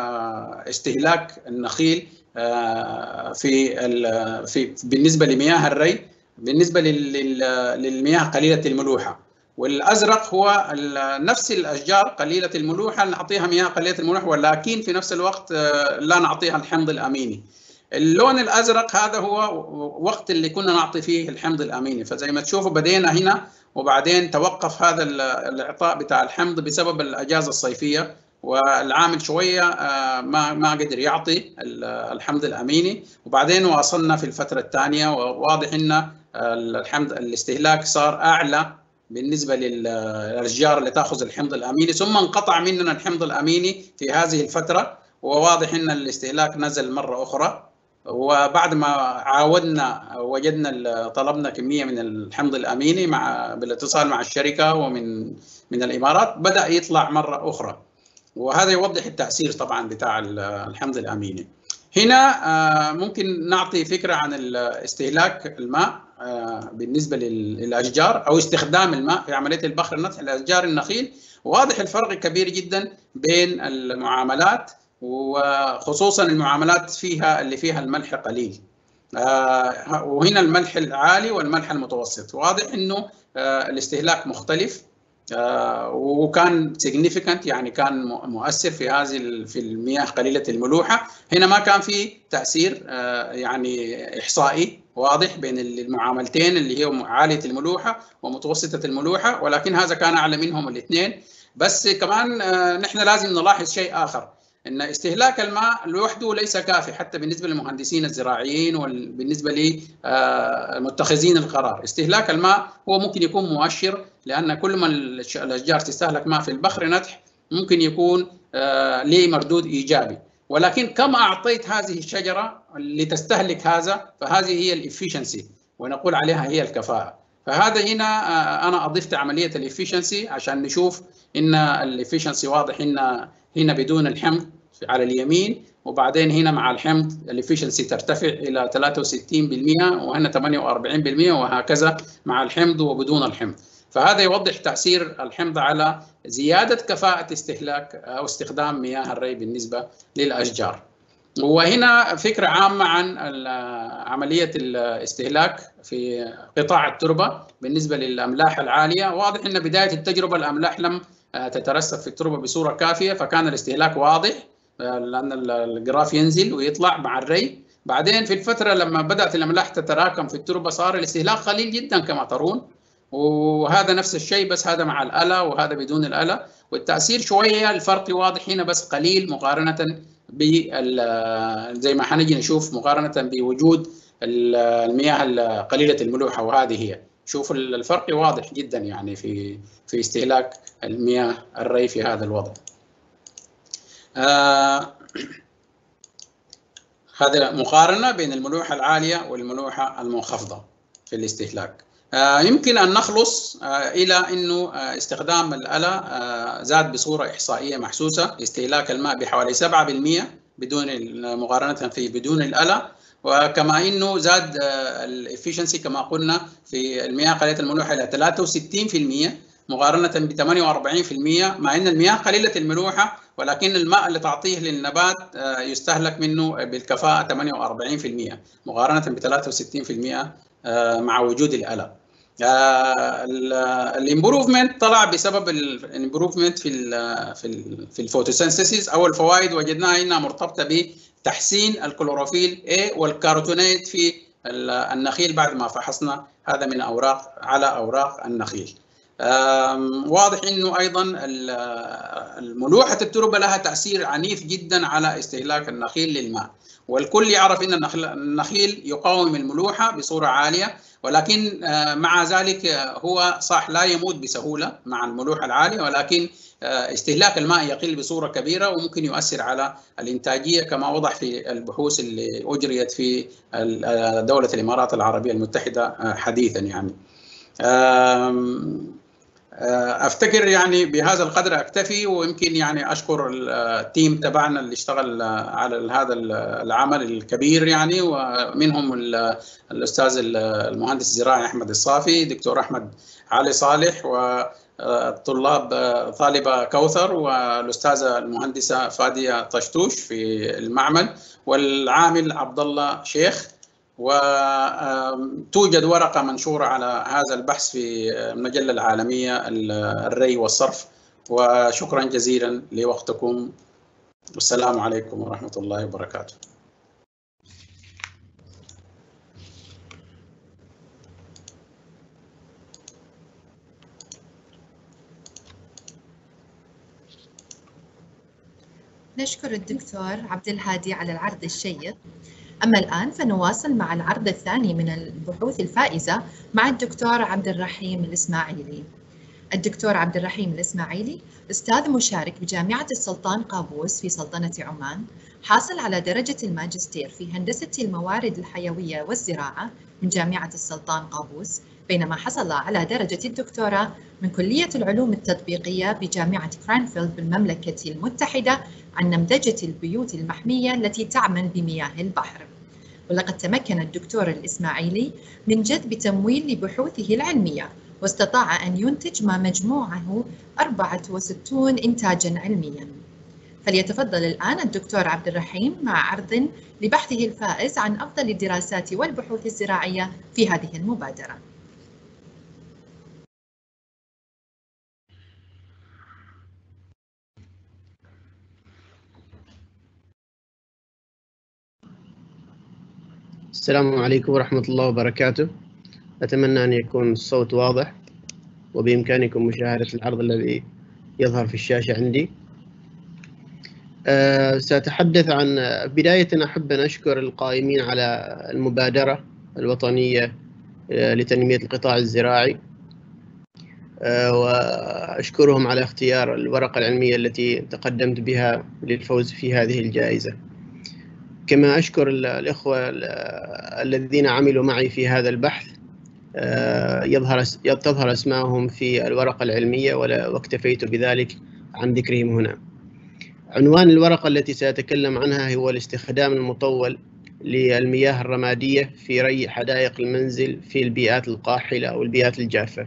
استهلاك النخيل في في بالنسبه لمياه الري بالنسبه للمياه قليله الملوحه، والازرق هو نفس الاشجار قليله الملوحه نعطيها مياه قليله الملوحه، ولكن في نفس الوقت لا نعطيها الحمض الاميني. اللون الازرق هذا هو وقت اللي كنا نعطي فيه الحمض الاميني، فزي ما تشوفوا بدينا هنا وبعدين توقف هذا الاعطاء بتاع الحمض بسبب الاجازه الصيفيه، والعامل شويه ما ما قدر يعطي الحمض الاميني، وبعدين واصلنا في الفتره الثانيه وواضح ان الحمض الاستهلاك صار اعلى بالنسبه للاشجار اللي تاخذ الحمض الاميني، ثم انقطع مننا الحمض الاميني في هذه الفتره، وواضح ان الاستهلاك نزل مره اخرى. وبعد ما عاودنا وجدنا طلبنا كميه من الحمض الاميني مع بالاتصال مع الشركه ومن من الامارات بدا يطلع مره اخرى، وهذا يوضح التاثير طبعا بتاع الحمض الاميني. هنا ممكن نعطي فكره عن استهلاك الماء بالنسبه للاشجار او استخدام الماء في عمليه البخر النطح لاشجار النخيل. واضح الفرق كبير جدا بين المعاملات، وخصوصا المعاملات فيها اللي فيها الملح قليل، وهنا الملح العالي والملح المتوسط. واضح انه الاستهلاك مختلف وكان significant، يعني كان مؤثر في هذه في المياه قليله الملوحه. هنا ما كان في تاثير يعني احصائي واضح بين المعاملتين اللي هي عاليه الملوحه ومتوسطه الملوحه، ولكن هذا كان اعلى منهم الاثنين. بس كمان نحن لازم نلاحظ شيء اخر، ان استهلاك الماء لوحده ليس كافي حتى بالنسبه للمهندسين الزراعيين وبالنسبه لمتخذين القرار. استهلاك الماء هو ممكن يكون مؤشر، لان كل ما الاشجار تستهلك ماء في البخر نطح ممكن يكون له مردود ايجابي، ولكن كم اعطيت هذه الشجره لتستهلك هذا، فهذه هي الافشنسي ونقول عليها هي الكفاءه. فهذا هنا انا اضفت عمليه الافشنسي عشان نشوف ان الافشنسي واضح ان هنا بدون الحمض على اليمين، وبعدين هنا مع الحمض الافشنسي ترتفع الى ثلاثة وستين بالمئة، وهنا ثمانية وأربعين بالمئة، وهكذا مع الحمض وبدون الحمض. فهذا يوضح تاثير الحمض على زياده كفاءه استهلاك او استخدام مياه الري بالنسبه للاشجار. وهنا فكره عامه عن عمليه الاستهلاك في قطاع التربه بالنسبه للاملاح العاليه. واضح ان بدايه التجربه الاملاح لم تترسب في التربه بصوره كافيه، فكان الاستهلاك واضح لان الجراف ينزل ويطلع مع الري. بعدين في الفتره لما بدات الاملاح تتراكم في التربه صار الاستهلاك قليل جدا كما ترون، وهذا نفس الشيء بس هذا مع الألة وهذا بدون الألة، والتأثير شوية الفرق واضح هنا بس قليل مقارنة زي ما حنجي نشوف مقارنة بوجود المياه قليلة الملوحة. وهذه هي شوف الفرق واضح جدا يعني في في استهلاك المياه الري في هذا الوضع. آه هذا مقارنة بين الملوحة العالية والملوحة المنخفضة في الاستهلاك. آه يمكن أن نخلص آه إلى أنه آه استخدام الألة آه زاد بصورة إحصائية محسوسة استهلاك الماء بحوالي سبعة بالمئة بدون مقارنة في بدون الألة، وكما أنه زاد آه الإفشنسي كما قلنا في المياه قليلة الملوحة إلى ثلاثة وستين بالمئة مقارنة ب ثمانية وأربعين بالمئة، مع أن المياه قليلة الملوحة ولكن الماء اللي تعطيه للنبات آه يستهلك منه بالكفاءة ثمانية وأربعين بالمئة مقارنة ب ثلاثة وستين بالمئة آه مع وجود الألة. الامبروفمنت طلع بسبب الامبروفمنت في ال في ال في الفوتوسينثيسيس او الفوائد وجدناها انها مرتبطه بتحسين الكلوروفيل A والكاروتينات في النخيل بعد ما فحصنا هذا من اوراق على اوراق النخيل. واضح انه ايضا ملوحه التربه لها تاثير عنيف جدا على استهلاك النخيل للماء، والكل يعرف ان النخيل يقاوم الملوحه بصوره عاليه، ولكن مع ذلك هو صح لا يموت بسهوله مع الملوحه العاليه، ولكن استهلاك الماء يقل بصوره كبيره وممكن يؤثر على الانتاجيه كما وضح في البحوث اللي اجريت في دوله الامارات العربيه المتحده حديثا. يعني افتكر يعني بهذا القدر اكتفي، ويمكن يعني اشكر التيم تبعنا اللي اشتغل على هذا العمل الكبير يعني، ومنهم الاستاذ المهندس الزراعي احمد الصافي، دكتور احمد علي صالح، والطلاب طالبه كوثر، والاستاذه المهندسه فاديه طشتوش في المعمل، والعامل عبد الله شيخ. وتوجد ورقة منشورة على هذا البحث في المجلة العالمية الري والصرف. وشكرا جزيلا لوقتكم، والسلام عليكم ورحمة الله وبركاته. نشكر الدكتور عبد الهادي على العرض الشيق. أما الآن فنواصل مع العرض الثاني من البحوث الفائزة مع الدكتور عبد الرحيم الإسماعيلي. الدكتور عبد الرحيم الإسماعيلي أستاذ مشارك بجامعة السلطان قابوس في سلطنة عمان، حاصل على درجة الماجستير في هندسة الموارد الحيوية والزراعة من جامعة السلطان قابوس، بينما حصل على درجة الدكتوراه من كلية العلوم التطبيقية بجامعة كرانفيلد بالمملكة المتحدة عن نمذجة البيوت المحمية التي تعمل بمياه البحر. ولقد تمكن الدكتور الإسماعيلي من جذب تمويل لبحوثه العلمية، واستطاع أن ينتج ما مجموعه أربعة وستين إنتاجاً علمياً. فليتفضل الآن الدكتور عبد الرحيم مع عرض لبحثه الفائز عن أفضل الدراسات والبحوث الزراعية في هذه المبادرة. السلام عليكم ورحمة الله وبركاته. أتمنى أن يكون الصوت واضح وبإمكانكم مشاهدة العرض الذي يظهر في الشاشة عندي. أه سأتحدث عن بداية. أحب أن أشكر القائمين على المبادرة الوطنية لتنمية القطاع الزراعي، أه وأشكرهم على اختيار الورقة العلمية التي تقدمت بها للفوز في هذه الجائزة. كما أشكر الإخوة الذين عملوا معي في هذا البحث، يظهر تظهر أسماءهم في الورقة العلمية واكتفيت بذلك عن ذكرهم هنا. عنوان الورقة التي سأتكلم عنها هو الاستخدام المطول للمياه الرمادية في ري حدائق المنزل في البيئات القاحلة أو البيئات الجافة.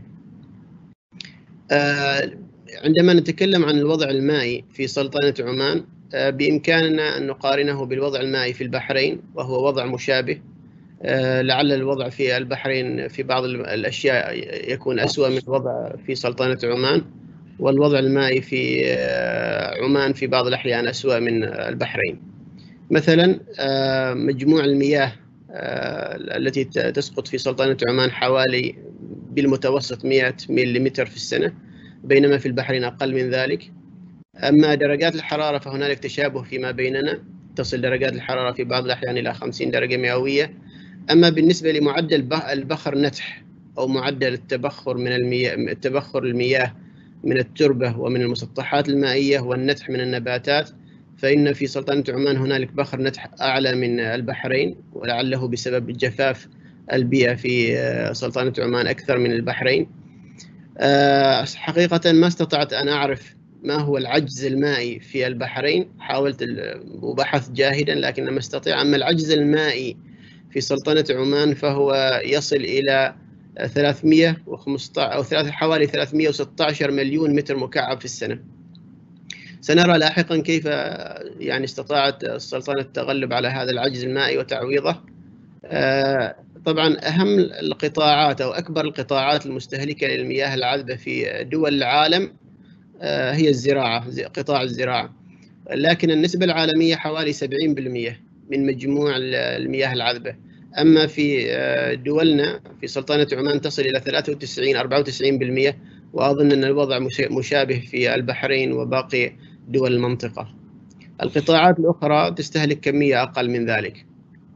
عندما نتكلم عن الوضع المائي في سلطنة عمان، بإمكاننا أن نقارنه بالوضع المائي في البحرين، وهو وضع مشابه. لعل الوضع في البحرين في بعض الأشياء يكون أسوأ من الوضع في سلطنة عمان، والوضع المائي في عمان في بعض الأحيان أسوأ من البحرين. مثلا مجموع المياه التي تسقط في سلطنة عمان حوالي بالمتوسط مئة ملم في السنة، بينما في البحرين أقل من ذلك. أما درجات الحرارة فهنالك تشابه فيما بيننا، تصل درجات الحرارة في بعض الأحيان إلى خمسين درجة مئوية. أما بالنسبة لمعدل البخر نتح أو معدل التبخر من المياه التبخر المياه من التربة ومن المسطحات المائية والنتح من النباتات، فإن في سلطنة عمان هنالك بخر نتح أعلى من البحرين، ولعله بسبب جفاف البيئة في سلطنة عمان أكثر من البحرين. حقيقة ما استطعت أن أعرف ما هو العجز المائي في البحرين، حاولت وبحث جاهدا لكن لم أستطيع. أما العجز المائي في سلطنة عمان فهو يصل إلى ثلاثمئة وخمسة عشر أو حوالي ثلاثمئة وستة عشر مليون متر مكعب في السنة. سنرى لاحقا كيف يعني استطاعت السلطنة التغلب على هذا العجز المائي وتعويضه. طبعا أهم القطاعات أو أكبر القطاعات المستهلكة للمياه العذبة في دول العالم هي الزراعة، قطاع الزراعة، لكن النسبة العالمية حوالي سبعين بالمئة من مجموع المياه العذبة. أما في دولنا في سلطنة عمان تصل إلى ثلاثة وتسعين أربعة وتسعين بالمئة، وأظن أن الوضع مشابه في البحرين وباقي دول المنطقة. القطاعات الأخرى تستهلك كمية أقل من ذلك.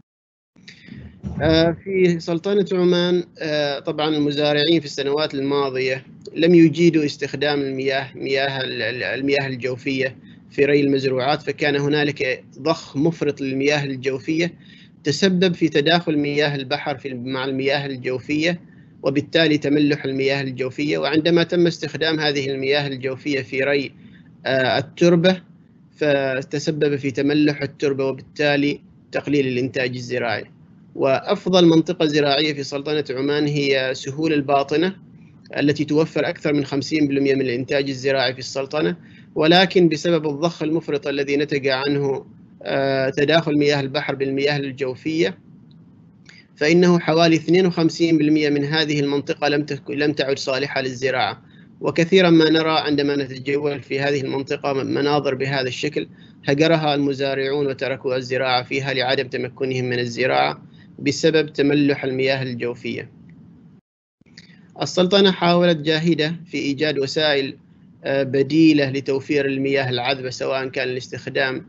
في سلطنة عمان طبعا المزارعين في السنوات الماضية لم يجيدوا استخدام المياه مياه المياه الجوفية في ري المزروعات، فكان هنالك ضخ مفرط للمياه الجوفية تسبب في تداخل مياه البحر في مع المياه الجوفية، وبالتالي تملح المياه الجوفية. وعندما تم استخدام هذه المياه الجوفية في ري التربة فتسبب في تملح التربة وبالتالي تقليل الإنتاج الزراعي. وأفضل منطقة زراعية في سلطنة عمان هي سهول الباطنة التي توفر أكثر من خمسين بالمئة من الإنتاج الزراعي في السلطنة، ولكن بسبب الضخ المفرط الذي نتج عنه تداخل مياه البحر بالمياه الجوفية، فإنه حوالي اثنين وخمسين بالمئة من هذه المنطقة لم لم تعد صالحة للزراعة. وكثيرا ما نرى عندما نتجول في هذه المنطقة مناظر بهذا الشكل هجرها المزارعون وتركوا الزراعة فيها لعدم تمكنهم من الزراعة بسبب تملح المياه الجوفية. السلطنة حاولت جاهدة في إيجاد وسائل بديلة لتوفير المياه العذبة، سواء كان الاستخدام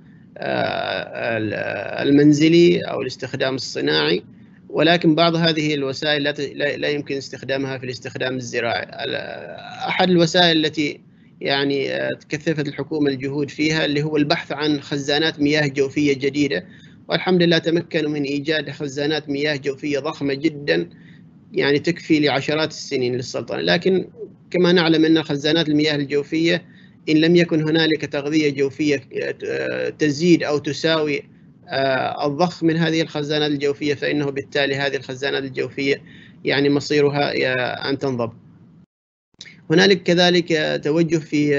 المنزلي أو الاستخدام الصناعي، ولكن بعض هذه الوسائل لا يمكن استخدامها في الاستخدام الزراعي. أحد الوسائل التي يعني كثفت الحكومة الجهود فيها اللي هو البحث عن خزانات مياه جوفية جديدة، والحمد لله تمكنوا من إيجاد خزانات مياه جوفية ضخمة جدا يعني تكفي لعشرات السنين للسلطنة. لكن كما نعلم أن خزانات المياه الجوفية إن لم يكن هنالك تغذية جوفية تزيد أو تساوي الضخ من هذه الخزانات الجوفية، فإنه بالتالي هذه الخزانات الجوفية يعني مصيرها أن تنضب. هنالك كذلك توجه في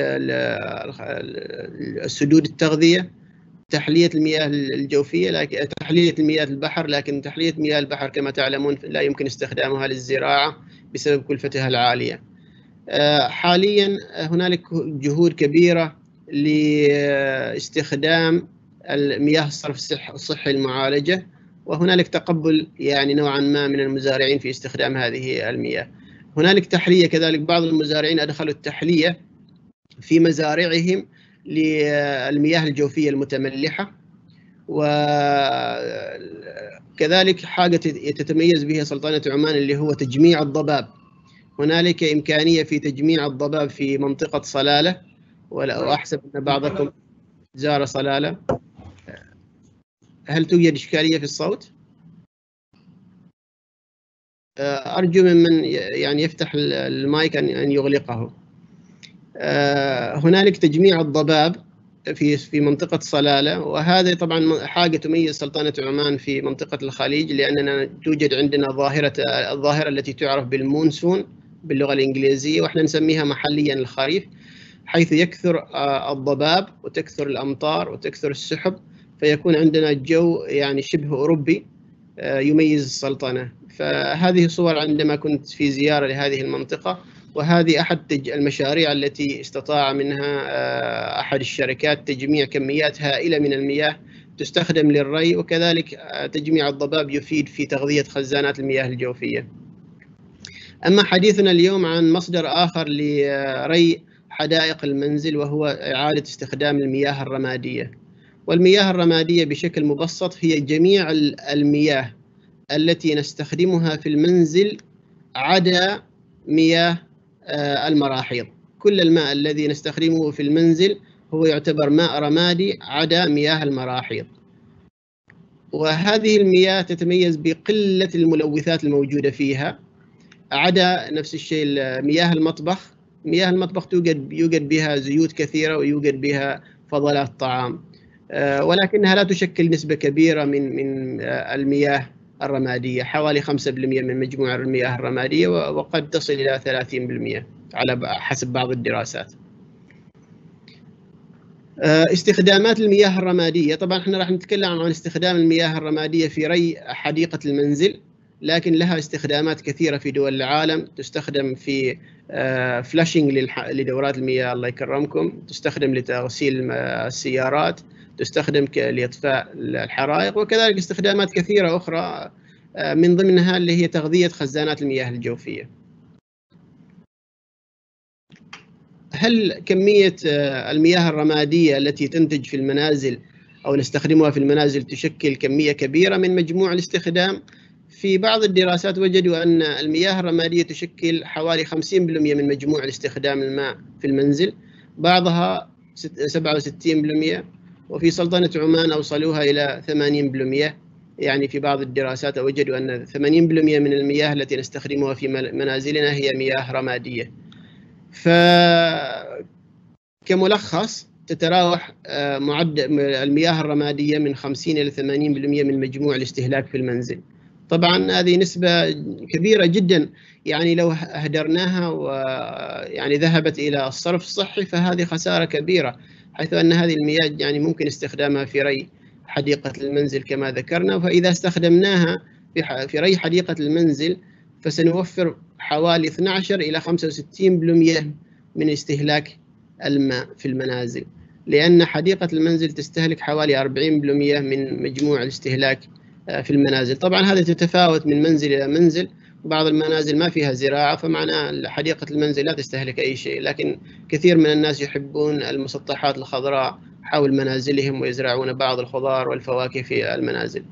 السدود التغذية، تحلية المياه الجوفية، لكن تحلية المياه البحر، لكن تحلية مياه البحر كما تعلمون لا يمكن استخدامها للزراعة بسبب كلفتها العالية. حاليا هنالك جهود كبيرة لاستخدام المياه الصرف الصحي المعالجة، وهنالك تقبل يعني نوعا ما من المزارعين في استخدام هذه المياه. هنالك تحلية كذلك، بعض المزارعين أدخلوا التحلية في مزارعهم للمياه الجوفية المتملحة. وكذلك حاجة تتميز بها سلطنة عمان اللي هو تجميع الضباب. هنالك إمكانية في تجميع الضباب في منطقة صلالة، وأحسب أن بعضكم زار صلالة. هل توجد إشكالية في الصوت؟ أرجو ممن يعني يفتح المايك أن يغلقه. هنالك تجميع الضباب في في منطقة صلالة، وهذا طبعا حاجة تميز سلطنة عمان في منطقة الخليج، لأننا توجد عندنا ظاهرة الظاهرة التي تعرف بالمونسون باللغة الإنجليزية، وإحنا نسميها محليا الخريف، حيث يكثر الضباب وتكثر الأمطار وتكثر السحب، فيكون عندنا جو يعني شبه أوروبي يميز السلطنة. فهذه صور عندما كنت في زيارة لهذه المنطقة، وهذه أحد المشاريع التي استطاع منها أحد الشركات تجميع كميات هائلة من المياه تستخدم للري، وكذلك تجميع الضباب يفيد في تغذية خزانات المياه الجوفية. أما حديثنا اليوم عن مصدر آخر لري حدائق المنزل، وهو إعادة استخدام المياه الرمادية. والمياه الرمادية بشكل مبسط هي جميع المياه التي نستخدمها في المنزل عدا مياه المراحيض. كل الماء الذي نستخدمه في المنزل هو يعتبر ماء رمادي عدا مياه المراحيض. وهذه المياه تتميز بقلة الملوثات الموجودة فيها، عدا نفس الشيء مياه المطبخ. مياه المطبخ توجد يوجد بها زيوت كثيرة ويوجد بها فضلات طعام، ولكنها لا تشكل نسبة كبيرة من من المياه الرمادية، حوالي خمسة بالمئة من مجموع المياه الرمادية، وقد تصل إلى ثلاثين بالمئة على حسب بعض الدراسات. استخدامات المياه الرمادية، طبعا احنا راح نتكلم عن استخدام المياه الرمادية في ري حديقة المنزل، لكن لها استخدامات كثيرة في دول العالم. تستخدم في فلاشينج لدورات المياه الله يكرمكم، تستخدم لتغسيل السيارات، تستخدم لإطفاء الحرائق، وكذلك استخدامات كثيرة أخرى من ضمنها اللي هي تغذية خزانات المياه الجوفية. هل كمية المياه الرمادية التي تنتج في المنازل أو نستخدمها في المنازل تشكل كمية كبيرة من مجموع الاستخدام؟ في بعض الدراسات وجدوا أن المياه الرمادية تشكل حوالي خمسين بالمئة من مجموع الاستخدام الماء في المنزل، بعضها سبعة وستين بالمئة، وفي سلطنة عمان أوصلوها إلى ثمانين بالمئة. يعني في بعض الدراسات وجدوا أن ثمانين بالمئة من المياه التي نستخدمها في منازلنا هي مياه رمادية. فكملخص تتراوح معدل المياه الرمادية من خمسين إلى ثمانين بالمئة من مجموع الاستهلاك في المنزل. طبعا هذه نسبة كبيرة جدا، يعني لو هدرناها ويعني ذهبت إلى الصرف الصحي فهذه خسارة كبيرة، حيث أن هذه المياه يعني ممكن استخدامها في ري حديقة المنزل كما ذكرنا. فإذا استخدمناها في ري حديقة المنزل فسنوفر حوالي اثني عشر إلى خمسة وستين بالمئة من استهلاك الماء في المنازل، لأن حديقة المنزل تستهلك حوالي أربعين بالمئة من مجموع الاستهلاك في المنازل. طبعا هذا تتفاوت من منزل إلى منزل، بعض المنازل ما فيها زراعة فمعناه حديقة المنزل لا تستهلك أي شيء، لكن كثير من الناس يحبون المسطحات الخضراء حول منازلهم ويزرعون بعض الخضار والفواكه في المنازل.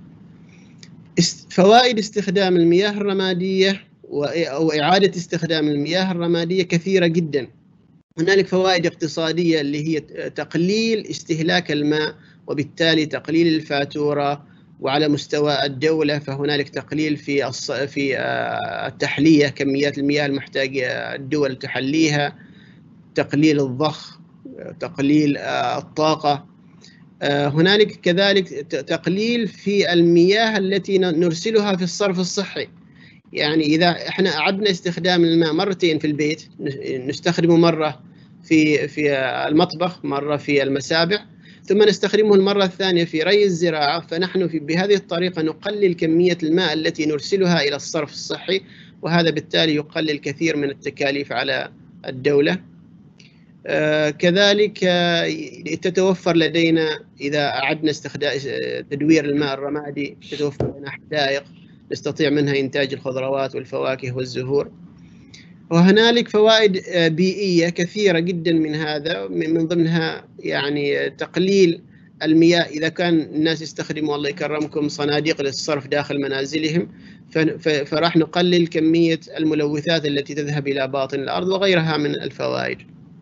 فوائد استخدام المياه الرمادية أو إعادة استخدام المياه الرمادية كثيرة جدا. هنالك فوائد اقتصادية اللي هي تقليل استهلاك الماء وبالتالي تقليل الفاتورة، وعلى مستوى الدولة فهنالك تقليل في في التحلية، كميات المياه المحتاجة الدول تحليها، تقليل الضخ، تقليل الطاقة. هنالك كذلك تقليل في المياه التي نرسلها في الصرف الصحي. يعني إذا احنا أعدنا استخدام الماء مرتين في البيت، نستخدمه مرة في في المطبخ، مرة في المسابح، ثم نستخدمه المرة الثانية في ري الزراعة، فنحن في بهذه الطريقة نقلل كمية الماء التي نرسلها إلى الصرف الصحي، وهذا بالتالي يقلل كثير من التكاليف على الدولة. آه كذلك آه تتوفر لدينا إذا أعدنا استخدام تدوير الماء الرمادي تتوفر لنا حدائق نستطيع منها إنتاج الخضروات والفواكه والزهور. وهنالك فوائد بيئية كثيرة جدا من هذا، من ضمنها يعني تقليل المياه. إذا كان الناس يستخدموا الله يكرمكم صناديق للصرف داخل منازلهم فراح نقلل كمية الملوثات التي تذهب إلى باطن الأرض وغيرها من الفوائد.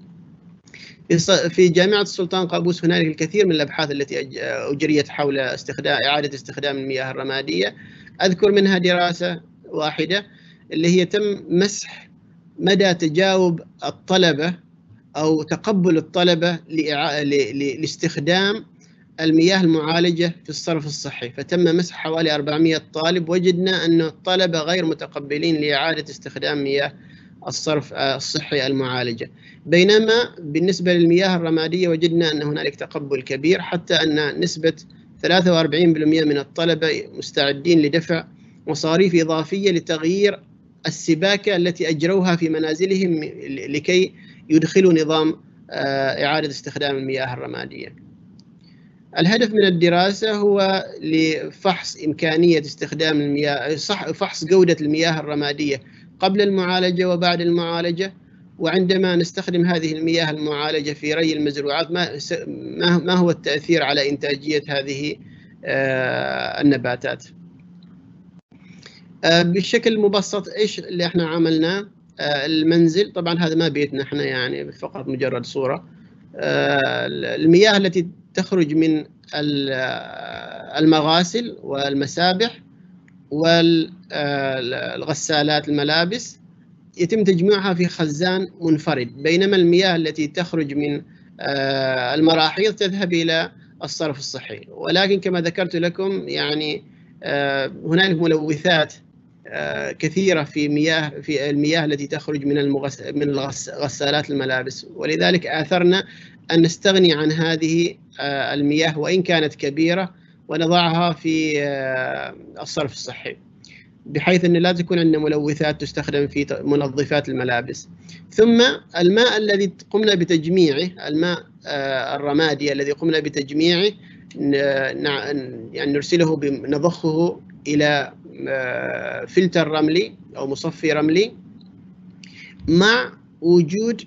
في جامعة السلطان قابوس هنالك الكثير من الأبحاث التي أجريت حول استخدام إعادة استخدام المياه الرمادية. أذكر منها دراسة واحدة اللي هي تم مسح مدى تجاوب الطلبة أو تقبل الطلبة لاستخدام المياه المعالجة في الصرف الصحي، فتم مسح حوالي أربعمئة طالب. وجدنا أن الطلبة غير متقبلين لإعادة استخدام مياه الصرف الصحي المعالجة، بينما بالنسبة للمياه الرمادية وجدنا أن هنالك تقبل كبير، حتى أن نسبة ثلاثة وأربعين بالمئة من الطلبة مستعدين لدفع مصاريف إضافية لتغيير السباكة التي أجروها في منازلهم لكي يدخلوا نظام إعادة استخدام المياه الرمادية. الهدف من الدراسة هو لفحص إمكانية استخدام المياه، فحص جودة المياه الرمادية قبل المعالجة وبعد المعالجة، وعندما نستخدم هذه المياه المعالجة في ري المزروعات ما ما هو التأثير على إنتاجية هذه النباتات. بشكل مبسط ايش اللي احنا عملناه؟ المنزل طبعا هذا ما بيتنا احنا، يعني فقط مجرد صورة. المياه التي تخرج من المغاسل والمسابح والغسالات الملابس يتم تجميعها في خزان منفرد، بينما المياه التي تخرج من المراحيض تذهب إلى الصرف الصحي. ولكن كما ذكرت لكم يعني هنالك ملوثات كثيرة في مياه في المياه التي تخرج من المغس من غسالات الملابس، ولذلك آثرنا أن نستغني عن هذه المياه وإن كانت كبيرة ونضعها في الصرف الصحي، بحيث أن لا تكون عندنا ملوثات تستخدم في منظفات الملابس. ثم الماء الذي قمنا بتجميعه، الماء الرمادي الذي قمنا بتجميعه يعني نرسله نضخه إلى فلتر رملي أو مصفي رملي، مع وجود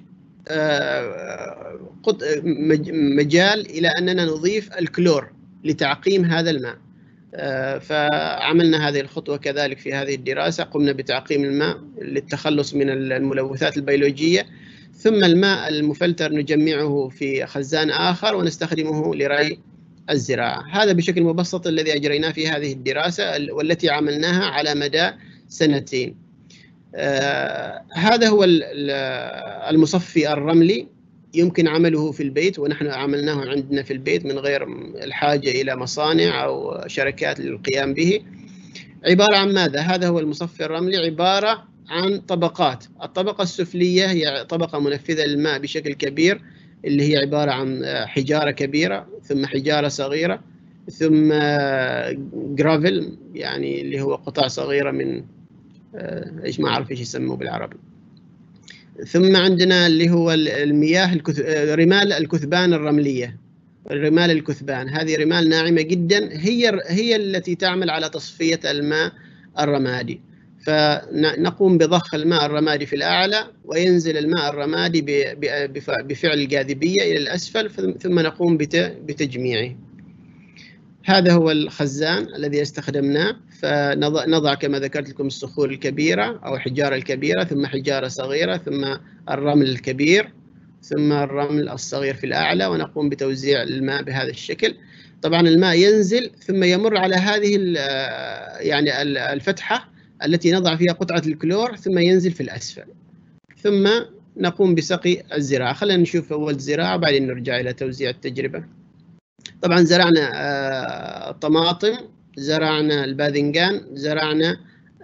مجال إلى أننا نضيف الكلور لتعقيم هذا الماء. فعملنا هذه الخطوة كذلك في هذه الدراسة، قمنا بتعقيم الماء للتخلص من الملوثات البيولوجية، ثم الماء المفلتر نجمعه في خزان آخر ونستخدمه لري الزراعة. هذا بشكل مبسط الذي أجريناه في هذه الدراسة والتي عملناها على مدى سنتين. آه هذا هو المصفي الرملي، يمكن عمله في البيت، ونحن عملناه عندنا في البيت من غير الحاجة إلى مصانع أو شركات للقيام به. عبارة عن ماذا؟ هذا هو المصفي الرملي، عبارة عن طبقات. الطبقة السفلية هي طبقة منفذة للماء بشكل كبير، اللي هي عبارة عن حجارة كبيرة، ثم حجارة صغيرة، ثم جرافل يعني اللي هو قطع صغيرة من ايش ما اعرف ايش يسموه بالعربي. ثم عندنا اللي هو المياه الكث... رمال الكثبان الرملية. الرمال الكثبان هذه رمال ناعمة جدا، هي هي التي تعمل على تصفية الماء الرمادي. فنقوم بضخ الماء الرمادي في الأعلى، وينزل الماء الرمادي بفعل الجاذبية إلى الأسفل، ثم نقوم بتجميعه. هذا هو الخزان الذي استخدمناه. فنضع كما ذكرت لكم الصخور الكبيرة أو الحجارة الكبيرة، ثم حجارة صغيرة، ثم الرمل الكبير، ثم الرمل الصغير في الأعلى، ونقوم بتوزيع الماء بهذا الشكل. طبعا الماء ينزل ثم يمر على هذه يعني الفتحة التي نضع فيها قطعة الكلور، ثم ينزل في الأسفل، ثم نقوم بسقي الزراعة. خلينا نشوف أول زراعة بعدين نرجع إلى توزيع التجربة. طبعا زرعنا الطماطم، زرعنا الباذنجان، زرعنا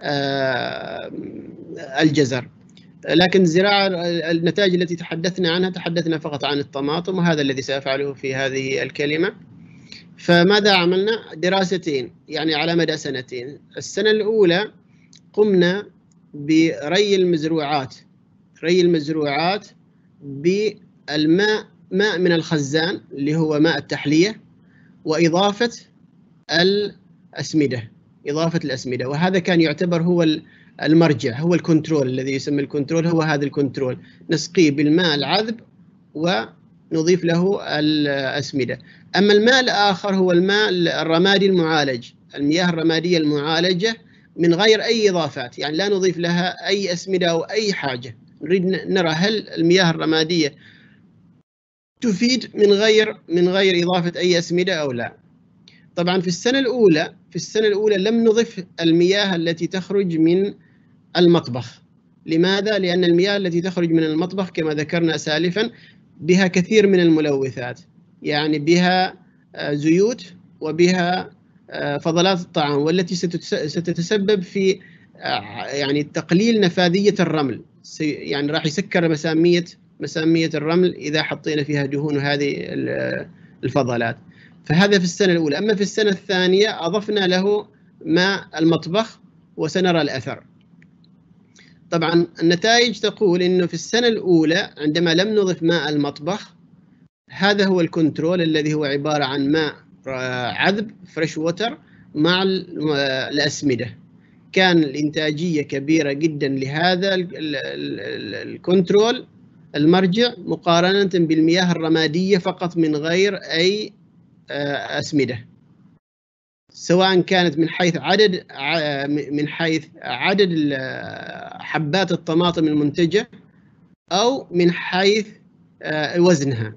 الجزر، لكن الزراعة النتائج التي تحدثنا عنها تحدثنا فقط عن الطماطم، وهذا الذي سأفعله في هذه الكلمة. فماذا عملنا؟ دراستين يعني على مدى سنتين. السنة الأولى قمنا بري المزروعات، ري المزروعات بالماء، ماء من الخزان اللي هو ماء التحلية، وإضافة الأسمدة، إضافة الأسمدة. وهذا كان يعتبر هو المرجع، هو الكنترول الذي يسمى الكنترول، هو هذا الكنترول. نسقيه بالماء العذب ونضيف له الأسمدة. أما الماء الآخر هو الماء الرمادي المعالج، المياه الرمادية المعالجة من غير أي إضافات، يعني لا نضيف لها أي أسمدة أو أي حاجة. نريد نرى هل المياه الرمادية تفيد من غير من غير إضافة أي أسمدة أو لا. طبعا في السنة الأولى في السنة الأولى لم نضف المياه التي تخرج من المطبخ. لماذا؟ لأن المياه التي تخرج من المطبخ كما ذكرنا سالفا بها كثير من الملوثات، يعني بها زيوت وبها فضلات الطعام، والتي ستتسبب في يعني تقليل نفاذية الرمل، يعني راح يسكر مسامية مسامية الرمل إذا حطينا فيها دهون هذه الفضلات. فهذا في السنة الأولى. أما في السنة الثانية أضفنا له ماء المطبخ وسنرى الأثر. طبعا النتائج تقول إنه في السنة الأولى عندما لم نضف ماء المطبخ، هذا هو الكنترول الذي هو عبارة عن ماء عذب فريش ووتر مع الأسمدة، كان الإنتاجية كبيرة جدا لهذا الكنترول المرجع مقارنة بالمياه الرمادية فقط من غير أي أسمدة، سواء كانت من حيث عدد من حيث عدد حبات الطماطم المنتجة أو من حيث وزنها.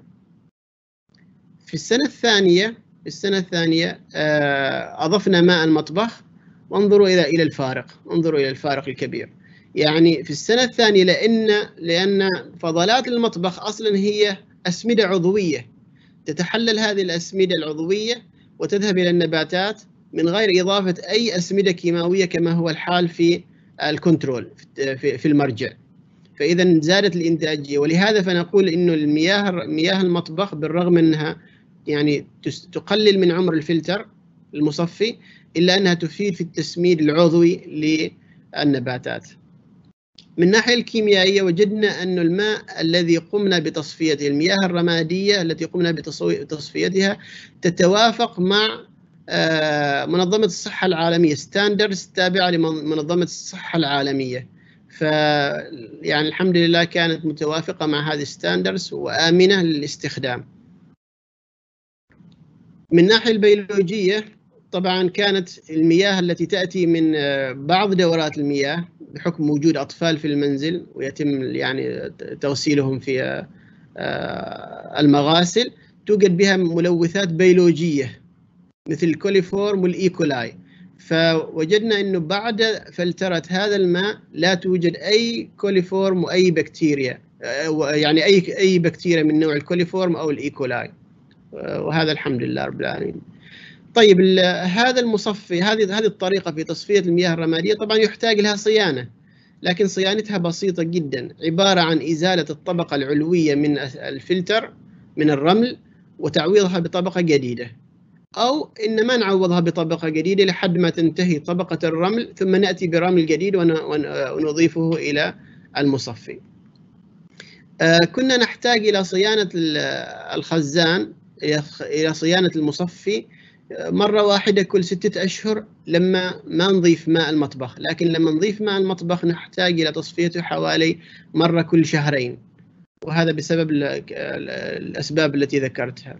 في السنة الثانية في السنة الثانية أضفنا ماء المطبخ، وانظروا إلى إلى الفارق، انظروا إلى الفارق الكبير. يعني في السنة الثانية لأن لأن فضلات المطبخ أصلا هي أسمدة عضوية، تتحلل هذه الأسمدة العضوية وتذهب إلى النباتات من غير إضافة أي أسمدة كيماوية كما هو الحال في الكنترول في في المرجع. فإذا زادت الإنتاجية، ولهذا فنقول إنه المياه مياه المطبخ بالرغم أنها يعني تقلل من عمر الفلتر المصفي، إلا أنها تفيد في التسميد العضوي للنباتات. من الناحية الكيميائية وجدنا أن الماء الذي قمنا بتصفيته، المياه الرمادية التي قمنا بتصفيتها، تتوافق مع منظمة الصحة العالمية، ستاندردز تابعة لمنظمة الصحة العالمية. ف يعني الحمد لله كانت متوافقة مع هذه الستاندردز وآمنة للاستخدام. من الناحية البيولوجية طبعا كانت المياه التي تأتي من بعض دورات المياه بحكم وجود أطفال في المنزل ويتم يعني تغسيلهم في المغاسل، توجد بها ملوثات بيولوجية مثل الكوليفورم والإيكولاي، فوجدنا أنه بعد فلترة هذا الماء لا توجد أي كوليفورم وأي بكتيريا، يعني أي أي بكتيريا من نوع الكوليفورم أو الإيكولاي، وهذا الحمد لله رب العالمين. طيب هذا المصفي، هذه هذه الطريقة في تصفية المياه الرمادية طبعا يحتاج لها صيانة، لكن صيانتها بسيطة جدا، عبارة عن إزالة الطبقة العلوية من الفلتر من الرمل وتعويضها بطبقة جديدة، أو إن ما نعوضها بطبقة جديدة لحد ما تنتهي طبقة الرمل ثم نأتي برمل جديد ونضيفه إلى المصفي. كنا نحتاج إلى صيانة الخزان، إلى صيانة المصفي مرة واحدة كل ستة أشهر لما ما نضيف ماء المطبخ، لكن لما نضيف ماء المطبخ نحتاج إلى تصفيته حوالي مرة كل شهرين، وهذا بسبب الأسباب التي ذكرتها.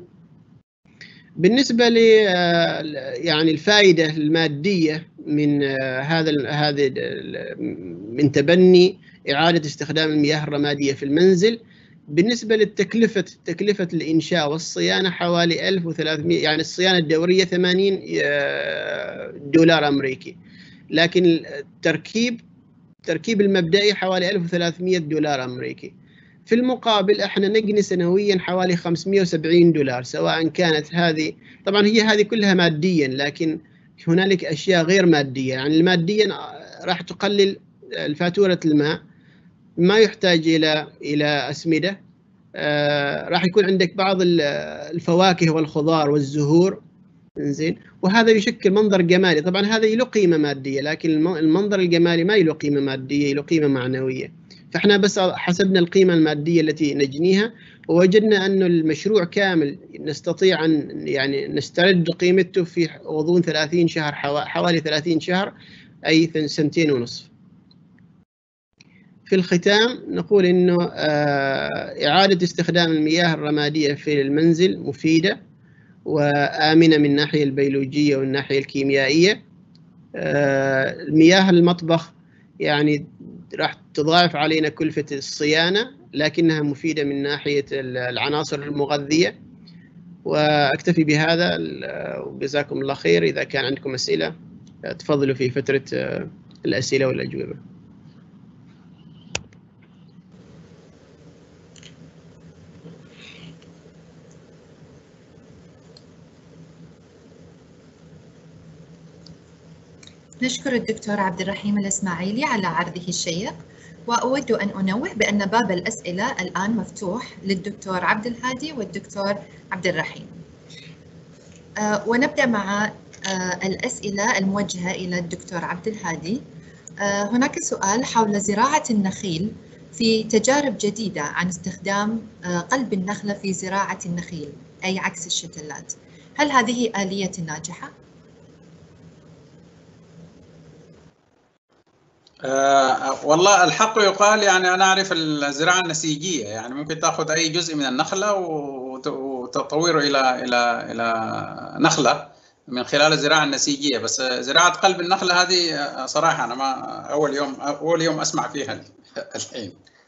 بالنسبة ل يعني الفائدة المادية من هذا هذا من تبني إعادة استخدام المياه الرمادية في المنزل، بالنسبة للتكلفة تكلفة الإنشاء والصيانة حوالي ألف وثلاثمئة، يعني الصيانة الدورية ثمانين دولار أمريكي، لكن التركيب التركيب المبدئي حوالي ألف وثلاثمئة دولار أمريكي. في المقابل احنا نجني سنويا حوالي خمسمئة وسبعين دولار، سواء كانت هذه طبعا هي هذه كلها ماديا، لكن هنالك أشياء غير مادية. يعني الماديا راح تقلل فاتورة الماء، ما يحتاج إلى إلى أسمدة، آه راح يكون عندك بعض الفواكه والخضار والزهور، زين، وهذا يشكل منظر جمالي. طبعا هذا له قيمة مادية، لكن المنظر الجمالي ما له قيمة مادية، له قيمة معنوية. فاحنا بس حسبنا القيمة المادية التي نجنيها، ووجدنا أن المشروع كامل نستطيع أن يعني نسترد قيمته في غضون ثلاثين شهر، حوالي ثلاثين شهر، أي سنتين ونصف. في الختام نقول إنه إعادة استخدام المياه الرمادية في المنزل مفيدة وآمنة من الناحية البيولوجية والناحية الكيميائية. المياه المطبخ يعني راح تضاعف علينا كلفة الصيانة، لكنها مفيدة من ناحية العناصر المغذية. وأكتفي بهذا، وجزاكم الله خير. إذا كان عندكم أسئلة تفضلوا في فترة الأسئلة والأجوبة. نشكر الدكتور عبد الرحيم الإسماعيلي على عرضه الشيق، وأود أن أنوه بأن باب الأسئلة الآن مفتوح للدكتور عبد الهادي والدكتور عبد الرحيم. أه ونبدأ مع أه الأسئلة الموجهة إلى الدكتور عبد الهادي. أه هناك سؤال حول زراعة النخيل في تجارب جديدة عن استخدام أه قلب النخلة في زراعة النخيل، أي عكس الشتلات. هل هذه آلية ناجحة؟ أه والله الحق يقال، يعني أنا أعرف الزراعة النسيجية، يعني ممكن تأخذ أي جزء من النخلة وتطوره إلى إلى إلى نخلة من خلال الزراعة النسيجية. بس زراعة قلب النخلة هذه صراحة أنا ما أول يوم أول يوم أسمع فيها الحين.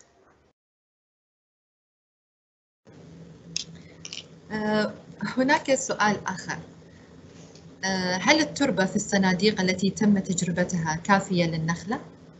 أه هناك سؤال آخر. أه هل التربة في الصناديق التي تم تجربتها كافية للنخلة؟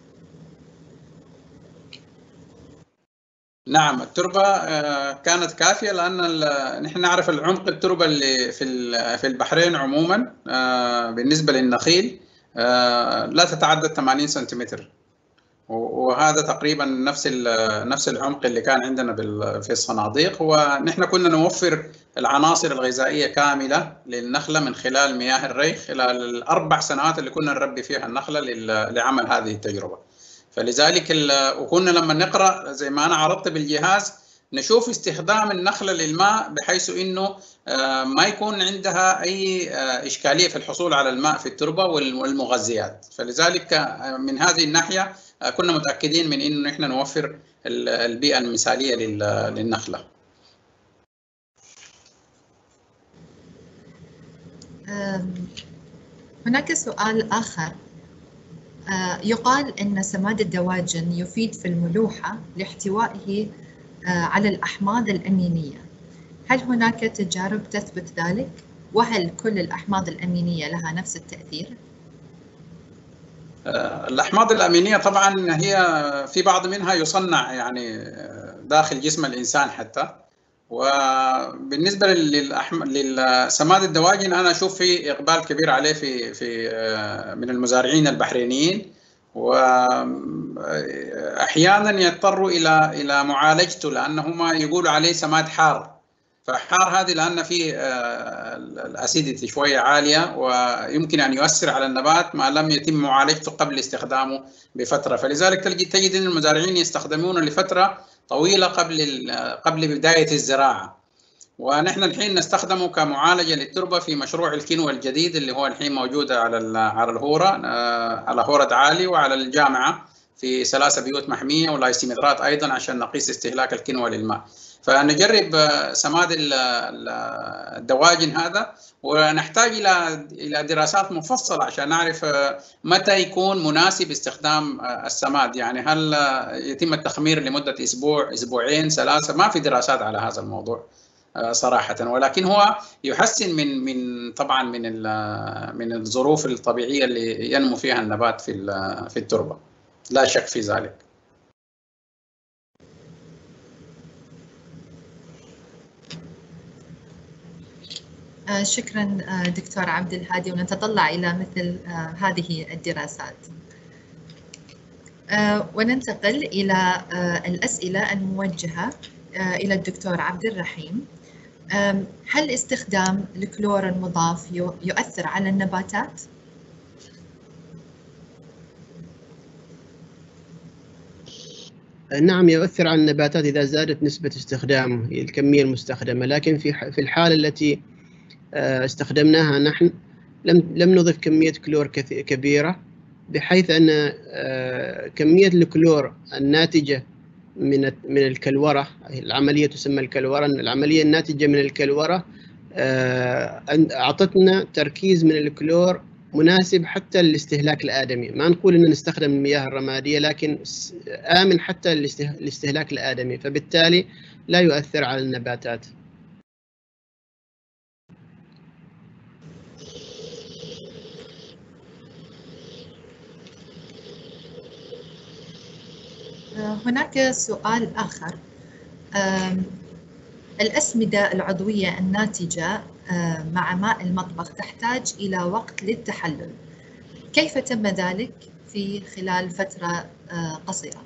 نعم، التربة كانت كافية، لأن نحن نعرف العمق التربة اللي في في البحرين عموما بالنسبة للنخيل لا تتعدى ثمانين سنتيمتر، وهذا تقريبا نفس نفس العمق اللي كان عندنا في الصناديق. ونحن كنا نوفر العناصر الغذائية كاملة للنخلة من خلال مياه الري خلال الأربع سنوات اللي كنا نربي فيها النخلة لعمل هذه التجربة. فلذلك وكنا لما نقرأ زي ما أنا عرضت بالجهاز نشوف استخدام النخلة للماء بحيث إنه ما يكون عندها أي إشكالية في الحصول على الماء في التربة والمغذيات. فلذلك من هذه الناحية كنا متأكدين من إنه نحن نوفر البيئة المثالية للنخلة. هناك سؤال آخر. يقال أن سماد الدواجن يفيد في الملوحة لاحتوائه على الأحماض الأمينية. هل هناك تجارب تثبت ذلك؟ وهل كل الأحماض الأمينية لها نفس التأثير؟ الأحماض الأمينية طبعا هي في بعض منها يصنع يعني داخل جسم الإنسان حتى، وبالنسبة للسماد الدواجن أنا أشوف في إقبال كبير عليه في في من المزارعين البحرينيين، وأحيانا يضطروا إلى إلى معالجته لأنهم يقولوا عليه سماد حار. فحار هذه لأن فيه الأسيديتي شوية عالية ويمكن أن يؤثر على النبات ما لم يتم معالجته قبل استخدامه بفترة، فلذلك تجد أن المزارعين يستخدمونه لفترة طويلة قبل قبل بداية الزراعة. ونحن الحين نستخدمه كمعالجة للتربة في مشروع الكينوا الجديد اللي هو الحين موجود على على الهورة، على هورة عالي وعلى الجامعة في ثلاثة بيوت محمية ولايسيمترات أيضا عشان نقيس استهلاك الكينوا للماء. فنجرب سماد الدواجن هذا، ونحتاج إلى إلى دراسات مفصلة عشان نعرف متى يكون مناسب استخدام السماد. يعني هل يتم التخمير لمدة أسبوع أسبوعين ثلاثة؟ ما في دراسات على هذا الموضوع صراحة، ولكن هو يحسن من من طبعا من من الظروف الطبيعية اللي ينمو فيها النبات في في التربة، لا شك في ذلك. آه شكرا آه دكتور عبد الهادي، ونتطلع إلى مثل آه هذه الدراسات. آه وننتقل إلى آه الأسئلة الموجهة آه إلى الدكتور عبد الرحيم. آه هل استخدام الكلور المضاف يؤثر على النباتات؟ نعم، يؤثر على النباتات إذا زادت نسبة استخدامه، الكمية المستخدمة، لكن في في الحالة التي استخدمناها نحن لم لم نضف كمية كلور كبيرة، بحيث أن كمية الكلور الناتجة من من الكلورة، العملية تسمى الكلورة، العملية الناتجة من الكلورة أعطتنا تركيز من الكلور مناسب حتى للاستهلاك الآدمي. ما نقول أن نستخدم المياه الرمادية، لكن آمن حتى للاستهلاك الآدمي، فبالتالي لا يؤثر على النباتات. هناك سؤال آخر. الأسمدة العضوية الناتجة مع ماء المطبخ تحتاج إلى وقت للتحلل، كيف تم ذلك في خلال فترة قصيرة؟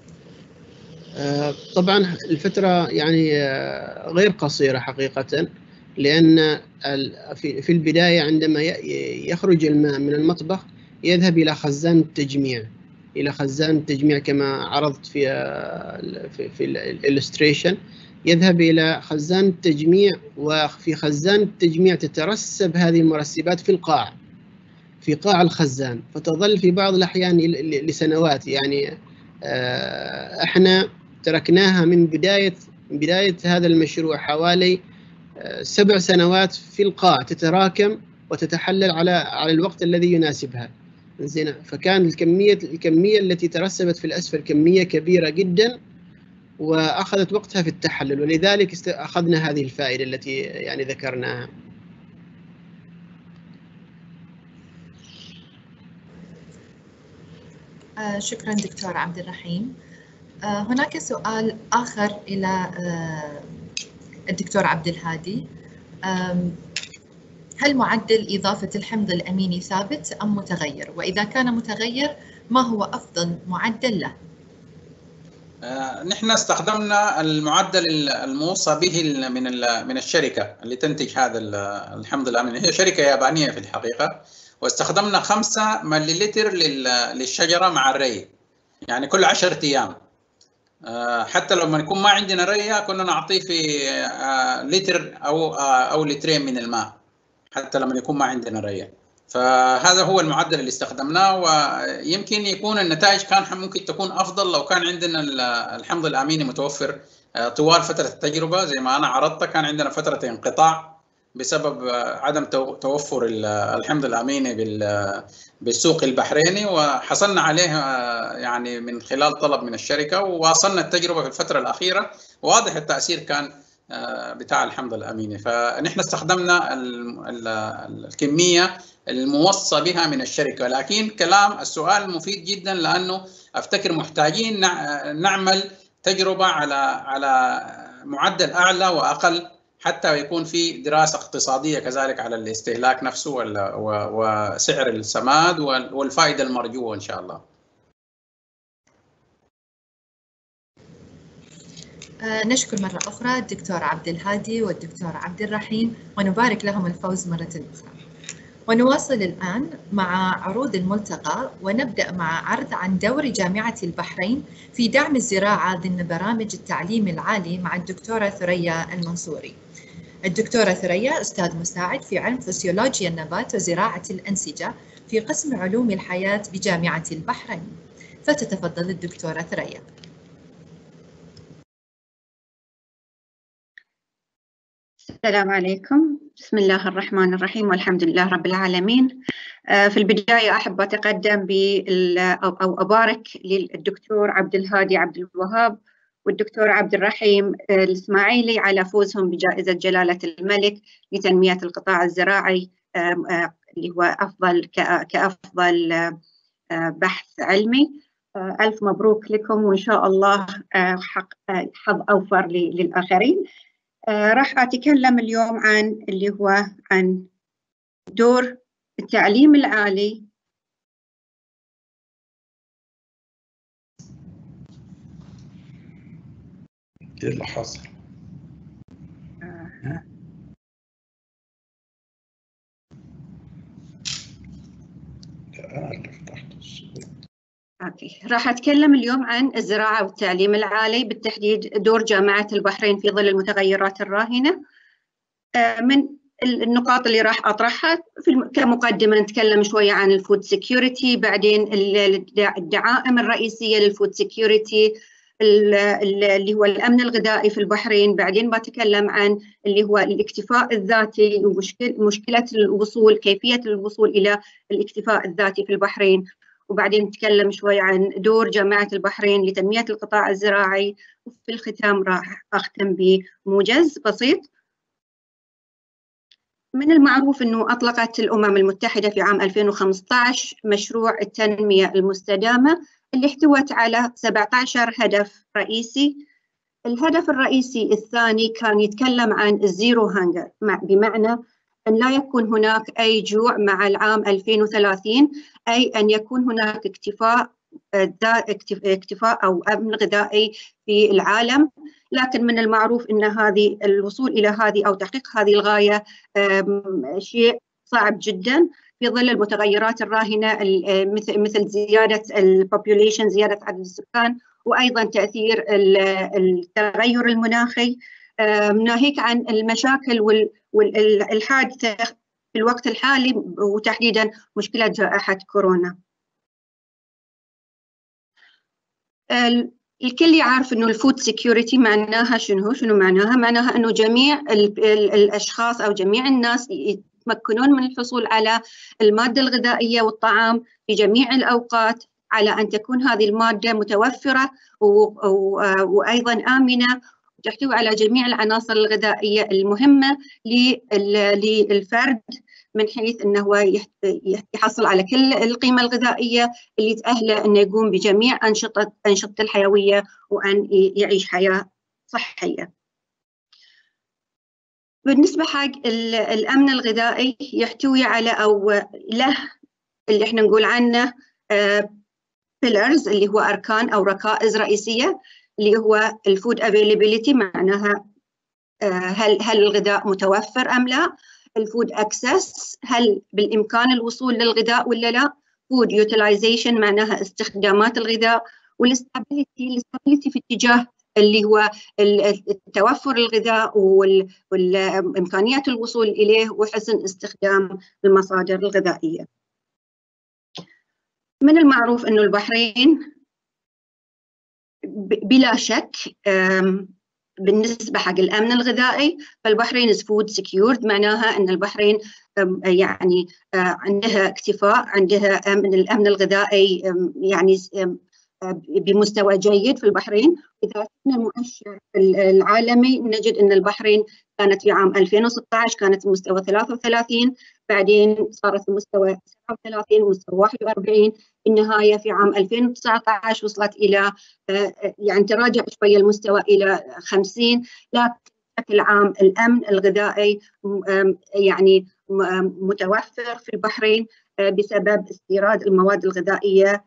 طبعا الفترة يعني غير قصيرة حقيقة، لأن في البداية عندما يخرج الماء من المطبخ يذهب إلى خزان التجميع، إلى خزان التجميع كما عرضت في في, في الإلستريشن، يذهب إلى خزان التجميع، وفي خزان التجميع تترسب هذه المرسبات في القاع، في قاع الخزان، فتظل في بعض الأحيان لسنوات. يعني احنا تركناها من بداية من بداية هذا المشروع حوالي سبع سنوات في القاع تتراكم وتتحلل على على الوقت الذي يناسبها. زين، فكان الكمية الكمية التي ترسبت في الأسفل كمية كبيرة جدا، وأخذت وقتها في التحلل، ولذلك أخذنا هذه الفائدة التي يعني ذكرناها. آه شكرا دكتور عبد الرحيم. آه هناك سؤال آخر إلى آه الدكتور عبد الهادي. آه هل معدل إضافة الحمض الأميني ثابت أم متغير؟ وإذا كان متغير ما هو أفضل معدل له؟ آه نحن استخدمنا المعدل الموصى به من من الشركة اللي تنتج هذا الحمض الأميني، هي شركة يابانية في الحقيقة، واستخدمنا خمسة مليلتر للشجرة مع الري، يعني كل عشرة أيام. آه حتى لما يكون ما عندنا ري كنا نعطيه في آه لتر أو آه أو لترين من الماء حتى لما يكون ما عندنا ري. فهذا هو المعدل اللي استخدمناه، ويمكن يكون النتائج كان ممكن تكون أفضل لو كان عندنا الحمض الأميني متوفر طوال فترة التجربة. زي ما أنا عرضت كان عندنا فترة انقطاع بسبب عدم توفر الحمض الأميني بالسوق البحريني، وحصلنا عليه يعني من خلال طلب من الشركة، وواصلنا التجربة في الفترة الأخيرة. واضح التأثير كان بتاع الحمض الأميني. فنحن استخدمنا الكمية الموصى بها من الشركة، لكن كلام السؤال مفيد جدا، لأنه أفتكر محتاجين نعمل تجربة على على معدل أعلى وأقل، حتى يكون في دراسة اقتصادية كذلك على الاستهلاك نفسه وسعر السماد والفائدة المرجوة إن شاء الله. نشكر مرة أخرى الدكتور عبد الهادي والدكتور عبد الرحيم، ونبارك لهم الفوز مرة أخرى. ونواصل الآن مع عروض الملتقى، ونبدأ مع عرض عن دور جامعة البحرين في دعم الزراعة ضمن برامج التعليم العالي مع الدكتورة ثريا المنصوري. الدكتورة ثريا أستاذ مساعد في علم فسيولوجيا النبات وزراعة الأنسجة في قسم علوم الحياة بجامعة البحرين، فتتفضل الدكتورة ثريا. السلام عليكم، بسم الله الرحمن الرحيم والحمد لله رب العالمين. في البداية أحب أتقدم أو أبارك للدكتور عبد الهادي عبد الوهاب والدكتور عبد الرحيم الإسماعيلي على فوزهم بجائزة جلالة الملك لتنمية القطاع الزراعي، اللي هو أفضل كأفضل بحث علمي. ألف مبروك لكم، وإن شاء الله حظ أوفر للآخرين. آه راح أتكلم اليوم عن اللي هو عن دور التعليم العالي ايه اللي حصل؟ آه. لا أنا اللي فتحت الصوت. أوكي، راح أتكلم اليوم عن الزراعة والتعليم العالي، بالتحديد دور جامعة البحرين في ظل المتغيرات الراهنة. من النقاط اللي راح أطرحها في كمقدمة نتكلم شوية عن الفود سيكيورتي، بعدين الدعائم الرئيسية للفود سيكيورتي اللي هو الأمن الغذائي في البحرين، بعدين بتكلم عن اللي هو الاكتفاء الذاتي ومشكلة الوصول، كيفية الوصول إلى الاكتفاء الذاتي في البحرين، وبعدين نتكلم شوي عن دور جامعة البحرين لتنمية القطاع الزراعي، وفي الختام راح أختم بموجز بسيط. من المعروف أنه أطلقت الأمم المتحدة في عام ألفين وخمسة عشر مشروع التنمية المستدامة اللي احتوت على سبعة عشر هدف رئيسي. الهدف الرئيسي الثاني كان يتكلم عن الزيرو هانجر، بمعنى أن لا يكون هناك أي جوع مع العام ألفين وثلاثين، أي أن يكون هناك اكتفاء اكتفاء أو أمن غذائي في العالم. لكن من المعروف أن هذه الوصول إلى هذه أو تحقيق هذه الغاية شيء صعب جدا في ظل المتغيرات الراهنة مثل مثل زيادة البوبوليشن، زيادة عدد السكان، وأيضا تأثير التغير المناخي، ناهيك عن المشاكل والحادثة في الوقت الحالي، وتحديدا مشكلة جائحة كورونا. الكل يعرف انه الفود سيكيورتي معناها شنو شنو معناها معناها انه جميع الاشخاص او جميع الناس يتمكنون من الحصول على المادة الغذائية والطعام في جميع الأوقات، على أن تكون هذه المادة متوفرة وأيضا آمنة، تحتوي على جميع العناصر الغذائية المهمة للفرد، من حيث أنه يحصل على كل القيمة الغذائية اللي تأهله أنه يقوم بجميع أنشطة أنشطة الحيوية وأن يعيش حياة صحية. بالنسبة حق الأمن الغذائي يحتوي على أو له اللي احنا نقول عنه pillars، اللي هو أركان أو ركائز رئيسية، اللي هو الفود availability، معناها هل هل الغذاء متوفر أم لا. الفود access، هل بالإمكان الوصول للغذاء ولا لا. food utilization، معناها استخدامات الغذاء. والستابيليتي، الاستابيليتي في اتجاه اللي هو توفر الغذاء والإمكانيات الوصول إليه وحسن استخدام المصادر الغذائية. من المعروف أنه البحرين بلا شك بالنسبة حق الأمن الغذائي، فالبحرين is food secured، معناها أن البحرين يعني عندها اكتفاء، عندها من الأمن الغذائي يعني بمستوى جيد في البحرين. إذا شفنا المؤشر العالمي نجد أن البحرين كانت في عام ألفين وستة عشر كانت مستوى ثلاثة وثلاثين، بعدين صارت مستوى سبعة وثلاثين ومستوى واحد وأربعين، النهاية في عام ألفين وتسعة عشر وصلت إلى يعني تراجع شوية المستوى إلى خمسين. لكن بشكل عام الأمن الغذائي يعني متوفر في البحرين بسبب استيراد المواد الغذائية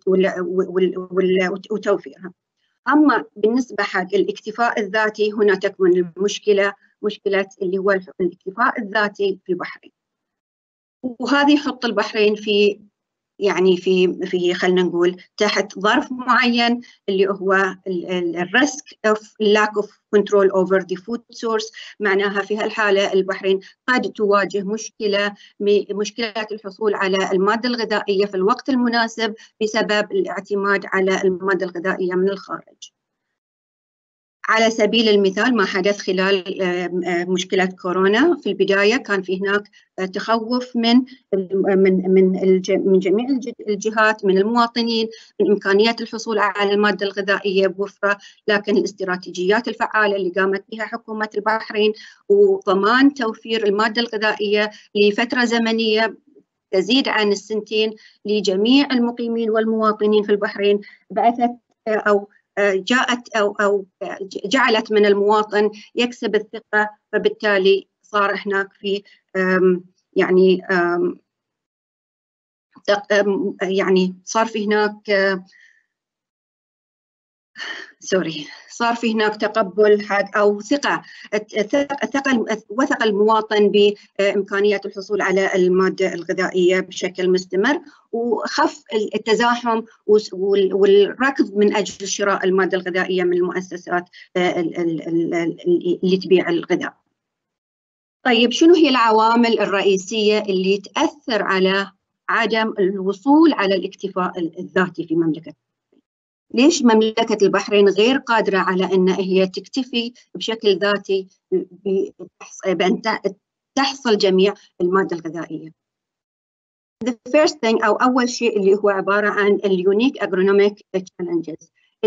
وتوفيرها. أما بالنسبة حق الاكتفاء الذاتي هنا تكمن المشكلة، مشكلة اللي هو الاكتفاء الذاتي في البحرين، وهذه يحط البحرين في يعني في في خلينا نقول تحت ظرف معين اللي هو الريسك اوف lack of control over the food source. معناها في هالحالة البحرين قد تواجه مشكلة مشكلة الحصول على المادة الغذائية في الوقت المناسب بسبب الاعتماد على المادة الغذائية من الخارج. على سبيل المثال ما حدث خلال مشكلة كورونا، في البداية كان في هناك تخوف من من من من جميع الجهات، من المواطنين، من إمكانية الحصول على المادة الغذائية بوفرة، لكن الاستراتيجيات الفعالة اللي قامت بها حكومة البحرين وضمان توفير المادة الغذائية لفترة زمنية تزيد عن السنتين لجميع المقيمين والمواطنين في البحرين بعثت أو جاءت أو أو جعلت من المواطن يكسب الثقة، فبالتالي صار هناك في يعني يعني صار في هناك سوري صار في هناك تقبل حق أو ثقة ثقة وثق المواطن بإمكانية الحصول على المادة الغذائية بشكل مستمر، وخف التزاحم والركض من أجل شراء المادة الغذائية من المؤسسات اللي تبيع الغذاء. طيب شنو هي العوامل الرئيسية اللي تأثر على عدم الوصول على الاكتفاء الذاتي في مملكة؟ ليش مملكة البحرين غير قادرة على أن هي تكتفي بشكل ذاتي بأن تحصل جميع المادة الغذائية؟ The first thing أو أول شيء اللي هو عبارة عن ال unique agronomic challenges،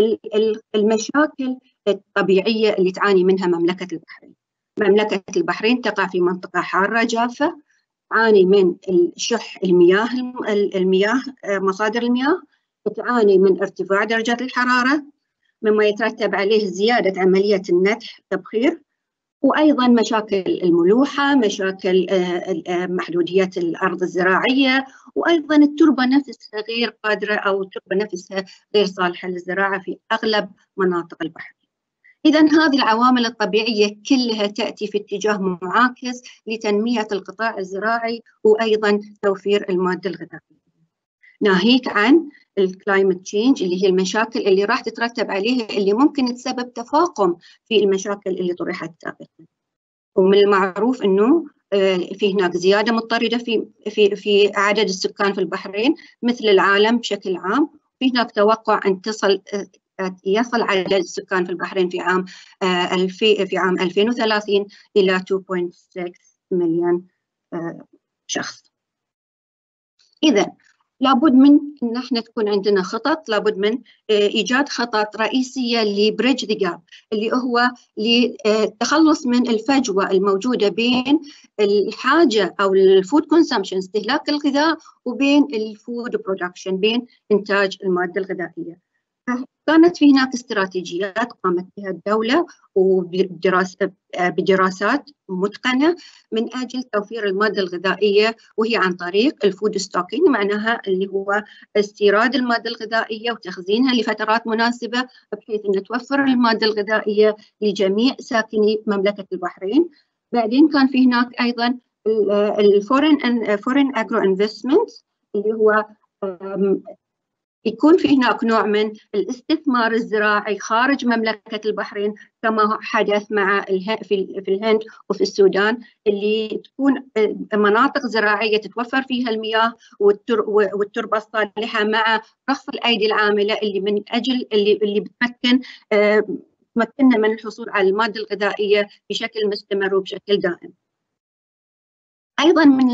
المشاكل الطبيعية اللي تعاني منها مملكة البحرين. مملكة البحرين تقع في منطقة حارة جافة، تعاني من الشح المياه المياه مصادر المياه، تعاني من ارتفاع درجات الحرارة مما يترتب عليه زيادة عملية النتح تبخير، وأيضا مشاكل الملوحة، مشاكل محدودية الأرض الزراعية، وأيضا التربة نفسها غير قادرة أو التربة نفسها غير صالحة للزراعة في أغلب مناطق البحر. إذا هذه العوامل الطبيعية كلها تأتي في اتجاه معاكس لتنمية القطاع الزراعي وأيضا توفير المادة الغذائية، ناهيك عن الكلايمت تشينج اللي هي المشاكل اللي راح تترتب عليها اللي ممكن تسبب تفاقم في المشاكل اللي طرحت سابقا. ومن المعروف انه في هناك زياده مضطرده في في في عدد السكان في البحرين مثل العالم بشكل عام، في هناك توقع ان تصل يصل عدد السكان في البحرين في عام في في عام ألفين وثلاثين الى اثنين فاصلة ستة مليون شخص. اذا لابد من ان احنا تكون عندنا خطط، لابد من ايجاد خطط رئيسيه لبريدج ذا جاب اللي هو للتخلص من الفجوه الموجوده بين الحاجه او الفود كونسامشن استهلاك الغذاء وبين الفود برودكشن، بين انتاج الماده الغذائيه. كانت في هناك استراتيجيات قامت بها الدولة وبدراسات متقنة من أجل توفير المادة الغذائية، وهي عن طريق الفود ستوكينج، معناها اللي هو استيراد المادة الغذائية وتخزينها لفترات مناسبة بحيث أن توفر المادة الغذائية لجميع ساكني مملكة البحرين. بعدين كان في هناك أيضا الفورين فورين اجرو انفستمنت اللي هو يكون في هناك نوع من الاستثمار الزراعي خارج مملكة البحرين كما حدث مع في الهند وفي السودان، اللي تكون مناطق زراعية تتوفر فيها المياه والتربة الصالحة مع رخص الأيدي العاملة اللي من أجل اللي اللي بتمكن تمكننا من الحصول على المادة الغذائية بشكل مستمر وبشكل دائم. أيضا من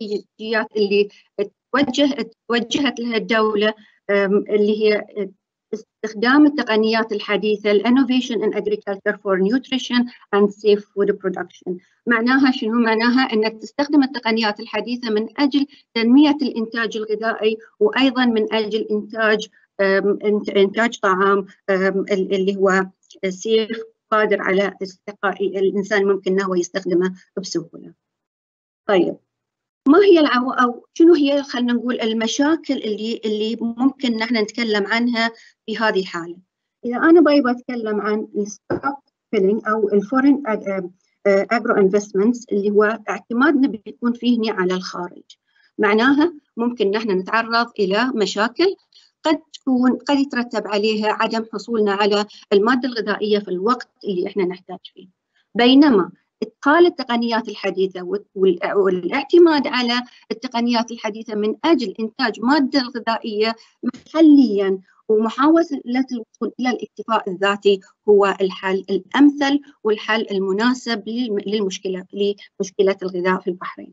الاستراتيجيات اللي توجه توجهت لها الدولة اللي هي استخدام التقنيات الحديثة ال Innovation in Agriculture for Nutrition and Safe Food Production. معناها شنو؟ معناها أنك تستخدم التقنيات الحديثة من أجل تنمية الإنتاج الغذائي، وأيضا من أجل إنتاج إنتاج طعام اللي هو سيف، قادر على استقاء الإنسان ممكن أنه يستخدمه بسهولة. طيب، ما هي العو أو شنو هي خلينا نقول المشاكل اللي اللي ممكن نحن نتكلم عنها في هذه الحالة؟ إذا أنا باي بتكلم عن الستوك فيلينج أو الفورين أجرو انفستمنتس، اللي هو اعتمادنا بيكون فيه هنا على الخارج، معناها ممكن نحن نتعرض إلى مشاكل قد تكون قد يترتب عليها عدم حصولنا على المادة الغذائية في الوقت اللي احنا نحتاج فيه. بينما إدخال التقنيات الحديثة والاعتماد على التقنيات الحديثة من أجل إنتاج مادة غذائية محلياً ومحاولة الوصول إلى الاكتفاء الذاتي هو الحل الأمثل والحل المناسب للمشكلة لمشكلة الغذاء في البحرين.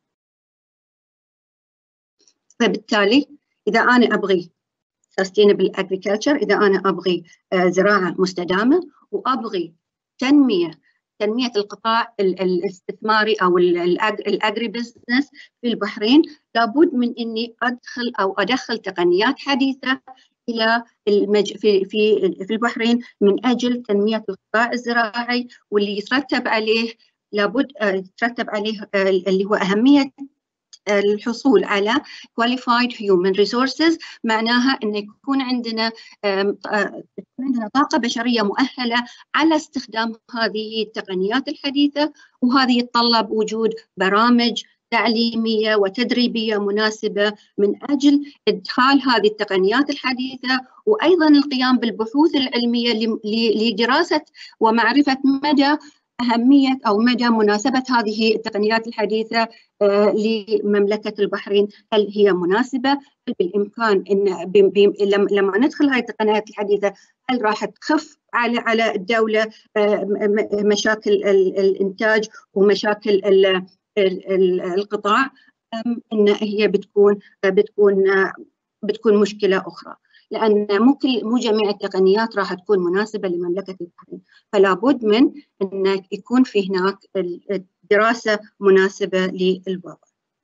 فبالتالي إذا أنا أبغي sustainable agriculture، إذا أنا أبغي زراعة مستدامة وأبغي تنمية تنمية القطاع الاستثماري أو الأجري بزنس في البحرين، لابد من إني أدخل أو أدخل تقنيات حديثة إلى المج... في في في البحرين من أجل تنمية القطاع الزراعي، واللي يترتب عليه لابد يترتب عليه اللي هو أهمية الحصول على qualified human resources. معناها أن يكون عندنا عندنا طاقة بشرية مؤهلة على استخدام هذه التقنيات الحديثة، وهذه يتطلب وجود برامج تعليمية وتدريبية مناسبة من أجل إدخال هذه التقنيات الحديثة، وأيضا القيام بالبحوث العلمية لدراسة ومعرفة مدى أهمية أو مدى مناسبة هذه التقنيات الحديثة لمملكة البحرين. هل هي مناسبة؟ هل بالإمكان إن لما ندخل هذه التقنيات الحديثة هل راح تخف على على الدولة مشاكل الإنتاج ومشاكل القطاع، أم إن هي بتكون بتكون بتكون مشكلة أخرى؟ لأن ممكن مو جميع التقنيات راح تكون مناسبة لمملكة البحرين، فلا بد من أن يكون في هناك دراسة مناسبة للوضع.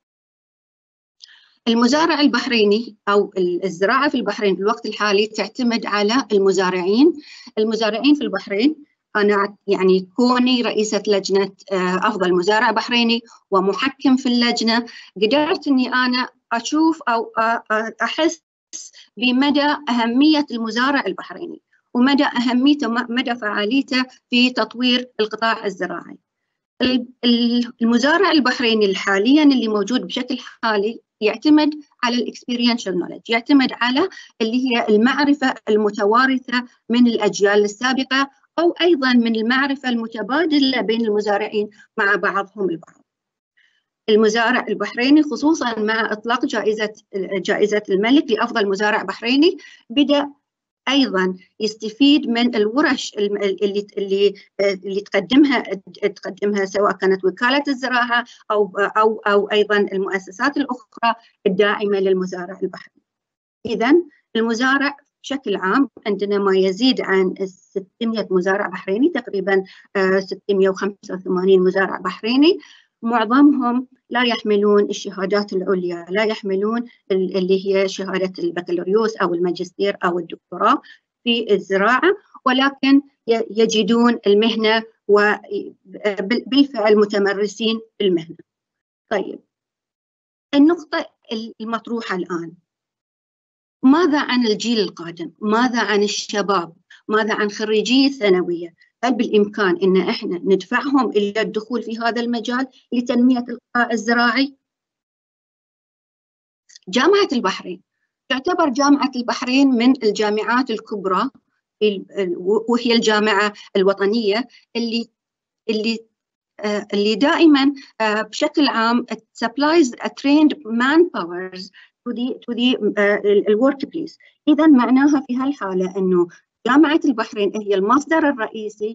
المزارع البحريني أو الزراعة في البحرين في الوقت الحالي تعتمد على المزارعين. المزارعين في البحرين، أنا يعني كوني رئيسة لجنة أفضل مزارع بحريني ومحكم في اللجنة، قدرت أني أنا أشوف أو أحس بمدى أهمية المزارع البحريني ومدى أهميته ومدى فعاليته في تطوير القطاع الزراعي. المزارع البحريني حاليا اللي موجود بشكل حالي يعتمد على الاكسبيرينشال نوليدج، يعتمد على اللي هي المعرفة المتوارثة من الأجيال السابقة، أو أيضا من المعرفة المتبادلة بين المزارعين مع بعضهم البعض. المزارع البحريني خصوصا مع إطلاق جائزة جائزة الملك لأفضل مزارع بحريني بدأ أيضا يستفيد من الورش اللي اللي اللي تقدمها تقدمها سواء كانت وكالة الزراعة أو أو أو أيضا المؤسسات الأخرى الداعمة للمزارع البحريني. إذن المزارع بشكل عام عندنا ما يزيد عن ستمئة مزارع بحريني، تقريبا ستمئة وخمسة وثمانين مزارع بحريني، معظمهم لا يحملون الشهادات العليا، لا يحملون اللي هي شهادة البكالوريوس أو الماجستير أو الدكتوراه في الزراعة، ولكن يجدون المهنة وبالفعل متمرسين في المهنة. طيب، النقطة المطروحة الآن، ماذا عن الجيل القادم؟ ماذا عن الشباب؟ ماذا عن خريجي الثانوية؟ هل بالإمكان إن إحنا ندفعهم إلى الدخول في هذا المجال لتنمية القطاع الزراعي؟ جامعة البحرين تعتبر جامعة البحرين من الجامعات الكبرى، وهي الجامعة الوطنية اللي اللي اللي دائما بشكل عام supplies a trained manpowers to the to the workplace. إذا معناها في هالحالة إنه جامعة البحرين هي المصدر الرئيسي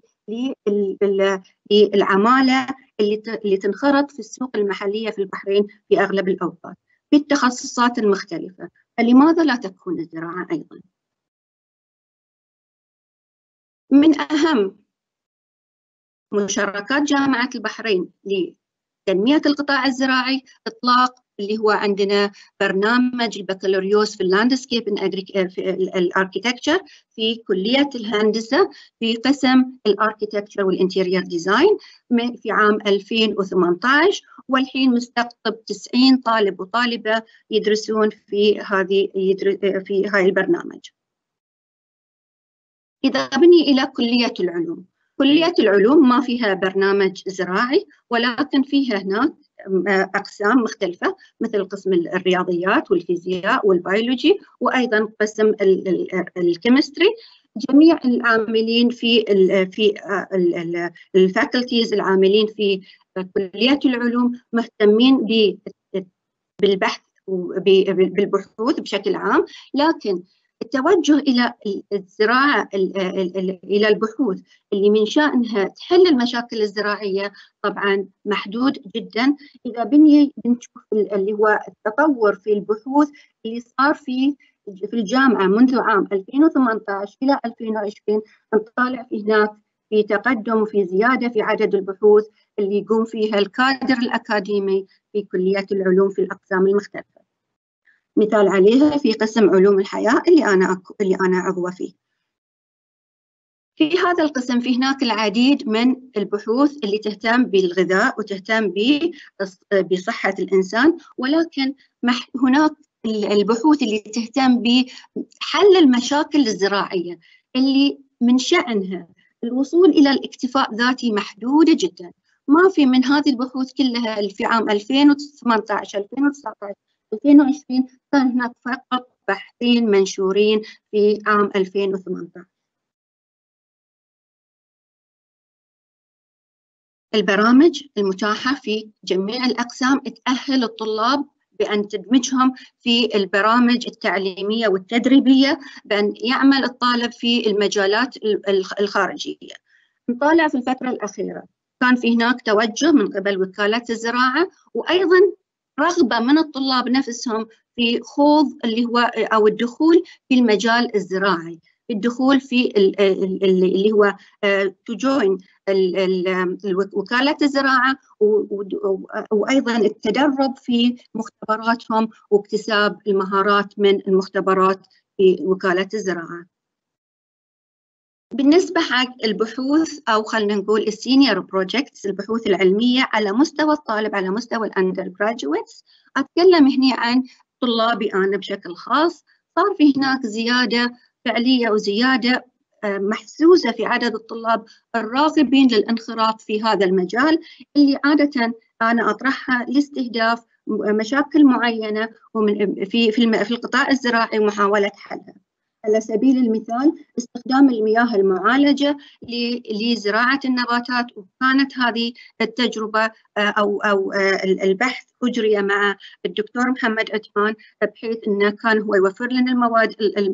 للعمالة اللي تنخرط في السوق المحلية في البحرين في أغلب الأوقات بالتخصصات المختلفة، فلماذا لا تكون الزراعة أيضا؟ من أهم مشاركات جامعة البحرين لتنمية القطاع الزراعي إطلاق اللي هو عندنا برنامج البكالوريوس في اللاندسكيب في الاركيتكتشر في كلية الهندسة في قسم الاركيتكتشر والانتيريور ديزاين في عام ألفين وثمانية عشر، والحين مستقطب تسعين طالب وطالبة يدرسون في هذه في هاي البرنامج. إذا بني إلى كلية العلوم، كلية العلوم ما فيها برنامج زراعي، ولكن فيها هناك أقسام مختلفة مثل قسم الرياضيات والفيزياء والبيولوجي، وأيضا قسم الكيمستري. جميع العاملين في ال في الفاكولتيز العاملين في كلية العلوم مهتمين بالبحث وبالبحوث بشكل عام، لكن التوجه إلى الزراعة إلى البحوث اللي من شأنها تحل المشاكل الزراعية طبعا محدود جدا. إذا بني بنشوف اللي هو التطور في البحوث اللي صار في في الجامعة منذ عام ألفين وثمانية عشر إلى ألفين وعشرين، نطالع في هناك في تقدم وفي زيادة في عدد البحوث اللي يقوم فيها الكادر الأكاديمي في كلية العلوم في الأقسام المختلفة. مثال عليها في قسم علوم الحياة اللي أنا اللي أنا عضوة فيه. في هذا القسم في هناك العديد من البحوث اللي تهتم بالغذاء وتهتم بصحة الإنسان، ولكن هناك البحوث اللي تهتم بحل المشاكل الزراعية اللي من شأنها الوصول إلى الاكتفاء ذاتي محدودة جدا. ما في من هذه البحوث كلها في عام ألفين وثمانية عشر ألفين وتسعة عشر ألفين وعشرين كان هناك فقط بحثين منشورين في عام ألفين وثمانية عشر. البرامج المتاحة في جميع الأقسام تأهل الطلاب بأن تدمجهم في البرامج التعليمية والتدريبية، بأن يعمل الطالب في المجالات الخارجية. نطالع في الفترة الأخيرة كان في هناك توجه من قبل وكالة الزراعة، وأيضا رغبة من الطلاب نفسهم في خوض اللي هو أو الدخول في المجال الزراعي، الدخول في اللي هو to join وكالة الزراعة، وأيضا التدرب في مختبراتهم واكتساب المهارات من المختبرات في وكالة الزراعة. بالنسبة حق البحوث أو خلينا نقول السينيور بروجكتس، البحوث العلمية على مستوى الطالب على مستوى الأندر جراجويتس، أتكلم هنا عن طلابي أنا بشكل خاص. صار في هناك زيادة فعلية وزيادة محسوسة في عدد الطلاب الراغبين للانخراط في هذا المجال، اللي عادة أنا أطرحها لاستهداف مشاكل معينة ومن في في في القطاع الزراعي ومحاولة حلها. على سبيل المثال استخدام المياه المعالجة لزراعة النباتات، وكانت هذه التجربة أو أو البحث أجري مع الدكتور محمد عثمان، بحيث أنه كان هو يوفر لنا المواد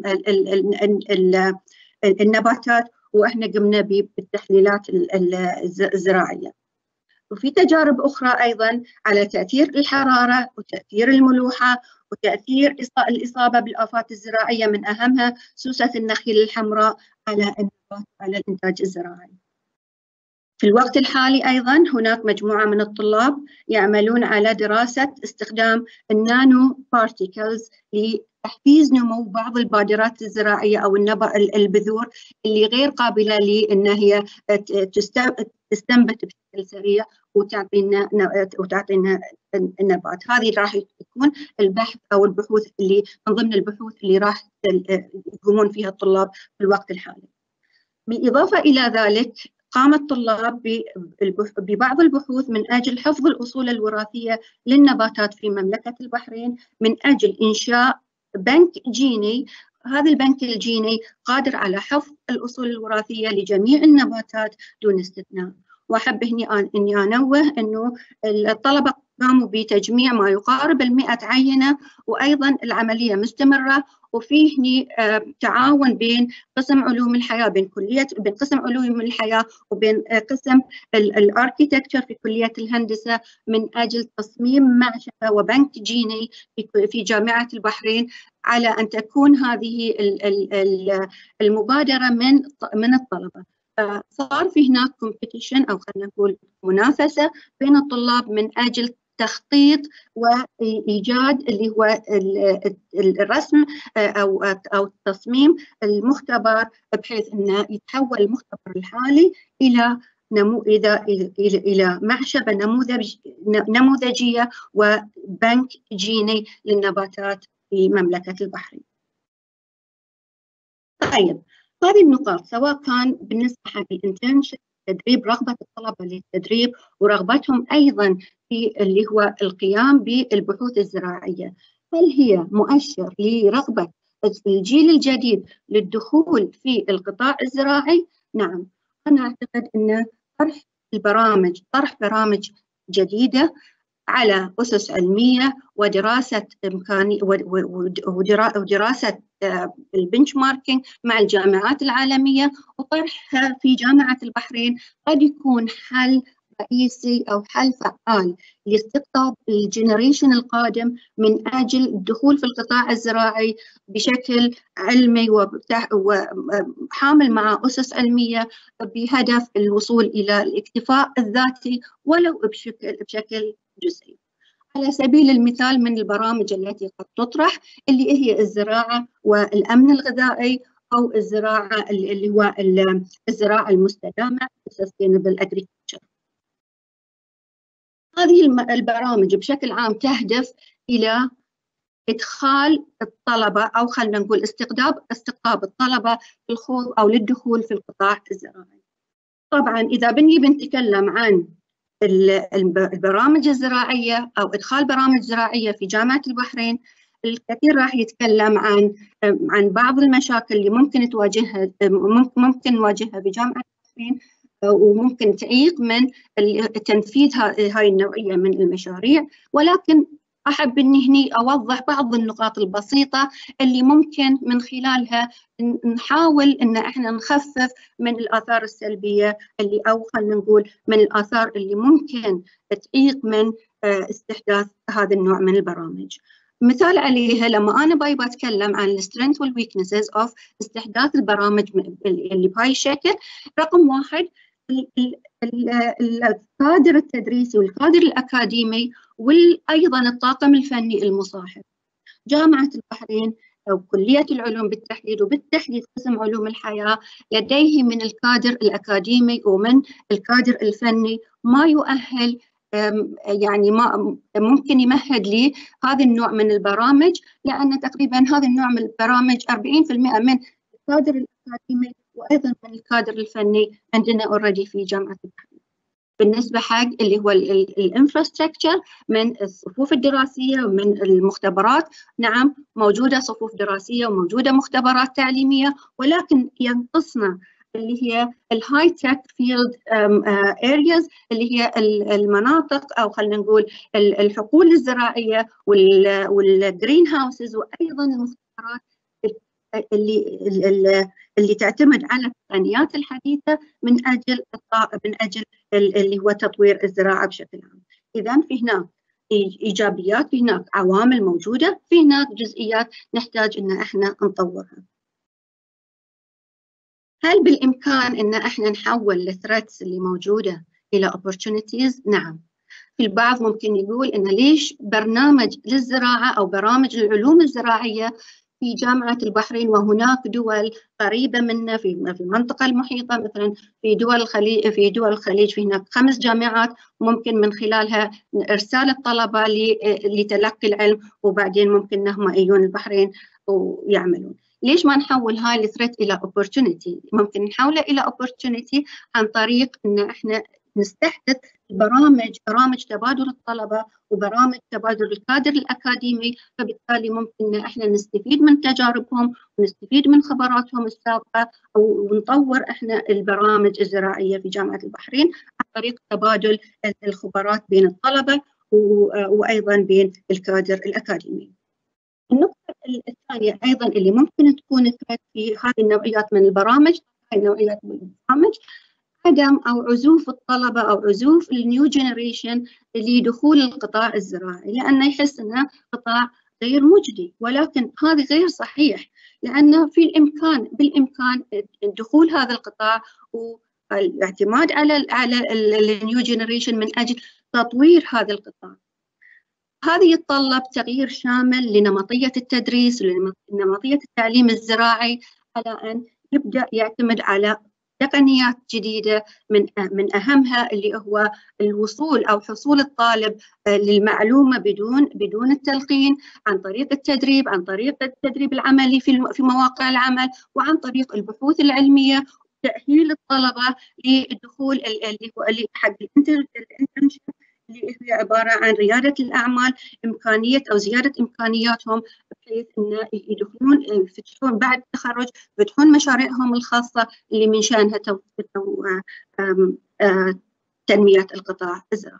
النباتات وإحنا قمنا بالتحليلات الزراعية. وفي تجارب أخرى أيضا على تأثير الحرارة وتأثير الملوحة وتأثير الإصابة بالآفات الزراعية، من أهمها سوسة النخيل الحمراء على النبات على الإنتاج الزراعي. في الوقت الحالي أيضا هناك مجموعة من الطلاب يعملون على دراسة استخدام النانو بارتيكلز لتحفيز نمو بعض البادرات الزراعية أو البذور اللي غير قابلة لأن هي تستنبت بشكل سريع وتعطينا وتعطينا النبات. هذه راح تكون البحث أو البحوث اللي من ضمن البحوث اللي راح يقومون فيها الطلاب في الوقت الحالي. بالإضافة إلى ذلك قام الطلاب ببعض البحوث من أجل حفظ الأصول الوراثية للنباتات في مملكة البحرين، من أجل إنشاء بنك جيني. هذا البنك الجيني قادر على حفظ الأصول الوراثية لجميع النباتات دون استثناء، وأحب هني أني أنوه أنه الطلبة قاموا بتجميع ما يقارب المئة عينة، وأيضا العملية مستمرة، وفيه هني تعاون بين قسم علوم الحياة بين كلية بين قسم علوم الحياة وبين قسم الاركيتكتشر في كلية الهندسة من أجل تصميم معشبة وبنك جيني في جامعة البحرين، على أن تكون هذه المبادرة من من الطلبة. صار في هناك كومبيتيشن أو خلينا نقول منافسة بين الطلاب من أجل تخطيط وإيجاد اللي هو الرسم أو أو تصميم المختبر، بحيث أنه يتحول المختبر الحالي إلى نمو إلى إلى إلى معشبة نموذج نموذجية وبنك جيني للنباتات في مملكة البحرين. طيب، هذه النقاط سواء كان بالنسبة حق الانترنشيب، تدريب، رغبة الطلبة للتدريب، ورغبتهم أيضا في اللي هو القيام بالبحوث الزراعية، هل هي مؤشر لرغبة الجيل الجديد للدخول في القطاع الزراعي؟ نعم، أنا أعتقد أن طرح البرامج طرح برامج جديدة على أسس علمية ودراسة إمكاني ودراسة البنش ماركينج مع الجامعات العالمية وطرحها في جامعة البحرين قد يكون حل رئيسي أو حل فعال لاستقطاب الجنريشن القادم من أجل الدخول في القطاع الزراعي بشكل علمي وحامل مع أسس علمية بهدف الوصول إلى الاكتفاء الذاتي ولو بشكل بشكل جزئي. على سبيل المثال من البرامج التي قد تطرح اللي هي الزراعة والأمن الغذائي أو الزراعة اللي هو الزراعة المستدامة sustainable agriculture. هذه البرامج بشكل عام تهدف إلى إدخال الطلبة أو خلينا نقول استقطاب استقطاب الطلبة للخوض أو للدخول في القطاع الزراعي. طبعا إذا بني بنتكلم عن البرامج الزراعية أو إدخال برامج زراعية في جامعة البحرين، الكثير راح يتكلم عن عن بعض المشاكل اللي ممكن تواجهها ممكن نواجهها بجامعة البحرين وممكن تعيق من تنفيذ هاي النوعية من المشاريع، ولكن أحب أني هني أوضح بعض النقاط البسيطة اللي ممكن من خلالها نحاول أن احنا نخفف من الآثار السلبية اللي أو خلينا نقول من الآثار اللي ممكن تعيق من استحداث هذا النوع من البرامج. مثال عليها لما أنا باي بتكلم عن السترينث والويكنسز أوف استحداث البرامج اللي بهاي الشكل، رقم واحد الكادر التدريسي والكادر الأكاديمي وأيضا الطاقم الفني المصاحب. جامعة البحرين أو كلية العلوم بالتحديد وبالتحديد قسم علوم الحياة لديه من الكادر الأكاديمي ومن الكادر الفني ما يؤهل يعني ما ممكن يمهد لي هذا النوع من البرامج، لأن تقريبا هذا النوع من البرامج أربعين بالمئة من الكادر الأكاديمي وأيضا من الكادر الفني عندنا اوريدي في جامعة البحرين. بالنسبة حق اللي هو الانفراستراكشر من الصفوف الدراسية ومن المختبرات، نعم موجودة صفوف دراسية وموجودة مختبرات تعليمية، ولكن ينقصنا اللي هي الهاي تك فيلد ارياز اللي هي المناطق او خلينا نقول الحقول الزراعية والجرين هاوسز وايضا المختبرات اللي اللي تعتمد على التقنيات الحديثة من اجل من اجل اللي هو تطوير الزراعة بشكل عام. اذا في هناك ايجابيات، في هناك عوامل موجودة، في هناك جزئيات نحتاج ان احنا نطورها. هل بالامكان ان احنا نحول الثريتس اللي موجودة الى opportunities؟ نعم. في البعض ممكن يقول ان ليش برنامج للزراعة او برامج العلوم الزراعية في جامعة البحرين وهناك دول قريبة منا في في المنطقة المحيطة، مثلا في دول الخليج في دول الخليج في هناك خمس جامعات ممكن من خلالها إرسال الطلبة لتلقي العلم وبعدين ممكن انهم يجون البحرين ويعملون. ليش ما نحول هاي الثريت إلى opportunity؟ ممكن نحولها إلى opportunity عن طريق إن إحنا نستحدث برامج برامج تبادل الطلبة وبرامج تبادل الكادر الأكاديمي، فبالتالي ممكن إحنا نستفيد من تجاربهم ونستفيد من خبراتهم السابقة ونطور إحنا البرامج الزراعية في جامعة البحرين طريق تبادل الخبرات بين الطلبة وأيضا بين الكادر الأكاديمي. النقطة الثانية أيضا اللي ممكن تكون في هذه النوعيات من البرامج، هذه النوعيات من البرامج عدم أو عزوف الطلبة أو عزوف النيو جنريشن لدخول القطاع الزراعي، لأنه يحس أنه قطاع غير مجدي، ولكن هذا غير صحيح، لأن في الإمكان بالإمكان دخول هذا القطاع والاعتماد على على النيو جنريشن من أجل تطوير هذا القطاع. هذا يتطلب تغيير شامل لنمطية التدريس ولنمطية التعليم الزراعي، على أن يبدأ يعتمد على تقنيات جديدة، من من أهمها اللي هو الوصول أو حصول الطالب للمعلومة بدون بدون التلقين، عن طريق التدريب، عن طريق التدريب العملي في في مواقع العمل، وعن طريق البحوث العلمية، وتأهيل الطلبة للدخول اللي هو اللي حق الانترنشيب، اللي هي عبارة عن ريادة الأعمال، إمكانية أو زيادة إمكانياتهم بحيث أن يدخلون يفتحون بعد التخرج يفتحون مشاريعهم الخاصة اللي من شأنها تنمية القطاع الزراعي.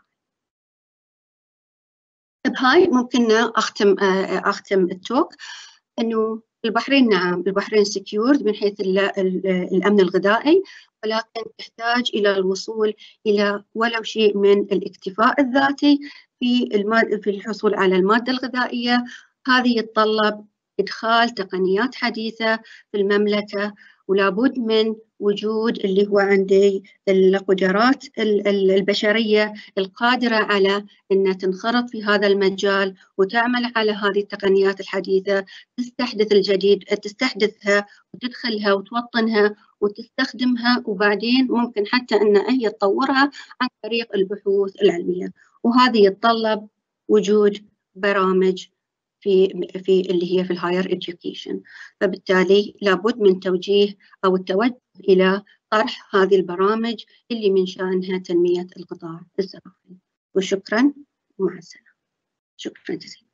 بهاي ممكن أختم أختم التوك إنه البحرين نعم البحرين سكيورد من حيث الأمن الغذائي، ولكن تحتاج إلى الوصول إلى ولو شيء من الاكتفاء الذاتي في المادة في الحصول على المادة الغذائية. هذه يتطلب إدخال تقنيات حديثة في المملكة، ولا بد من وجود اللي هو عندي القدرات البشرية القادرة على أن تنخرط في هذا المجال وتعمل على هذه التقنيات الحديثة، تستحدث الجديد تستحدثها وتدخلها وتوطنها وتستخدمها، وبعدين ممكن حتى أن هي تطورها عن طريق البحوث العلمية. وهذه يتطلب وجود برامج في في اللي هي في الهاير إديوكيشن، فبالتالي لابد من توجيه أو التوجه إلى طرح هذه البرامج اللي من شأنها تنمية القطاع الزراعي. وشكرا ومع السلامة. شكرا جزيلا.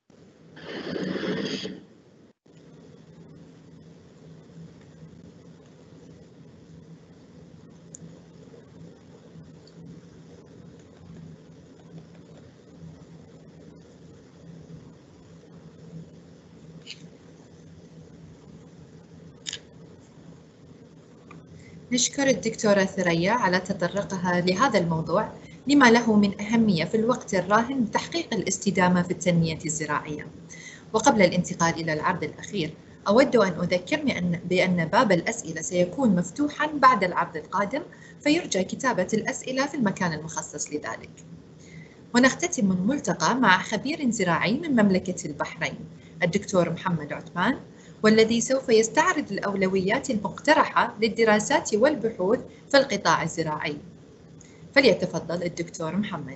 نشكر الدكتورة ثريا على تطرقها لهذا الموضوع لما له من أهمية في الوقت الراهن لتحقيق الاستدامة في التنمية الزراعية. وقبل الانتقال إلى العرض الأخير، أود أن أذكر بأن باب الأسئلة سيكون مفتوحاً بعد العرض القادم، فيرجى كتابة الأسئلة في المكان المخصص لذلك. ونختتم الملتقى مع خبير زراعي من مملكة البحرين، الدكتور محمد عثمان، والذي سوف يستعرض الأولويات المقترحة للدراسات والبحوث في القطاع الزراعي. فليتفضل الدكتور محمد.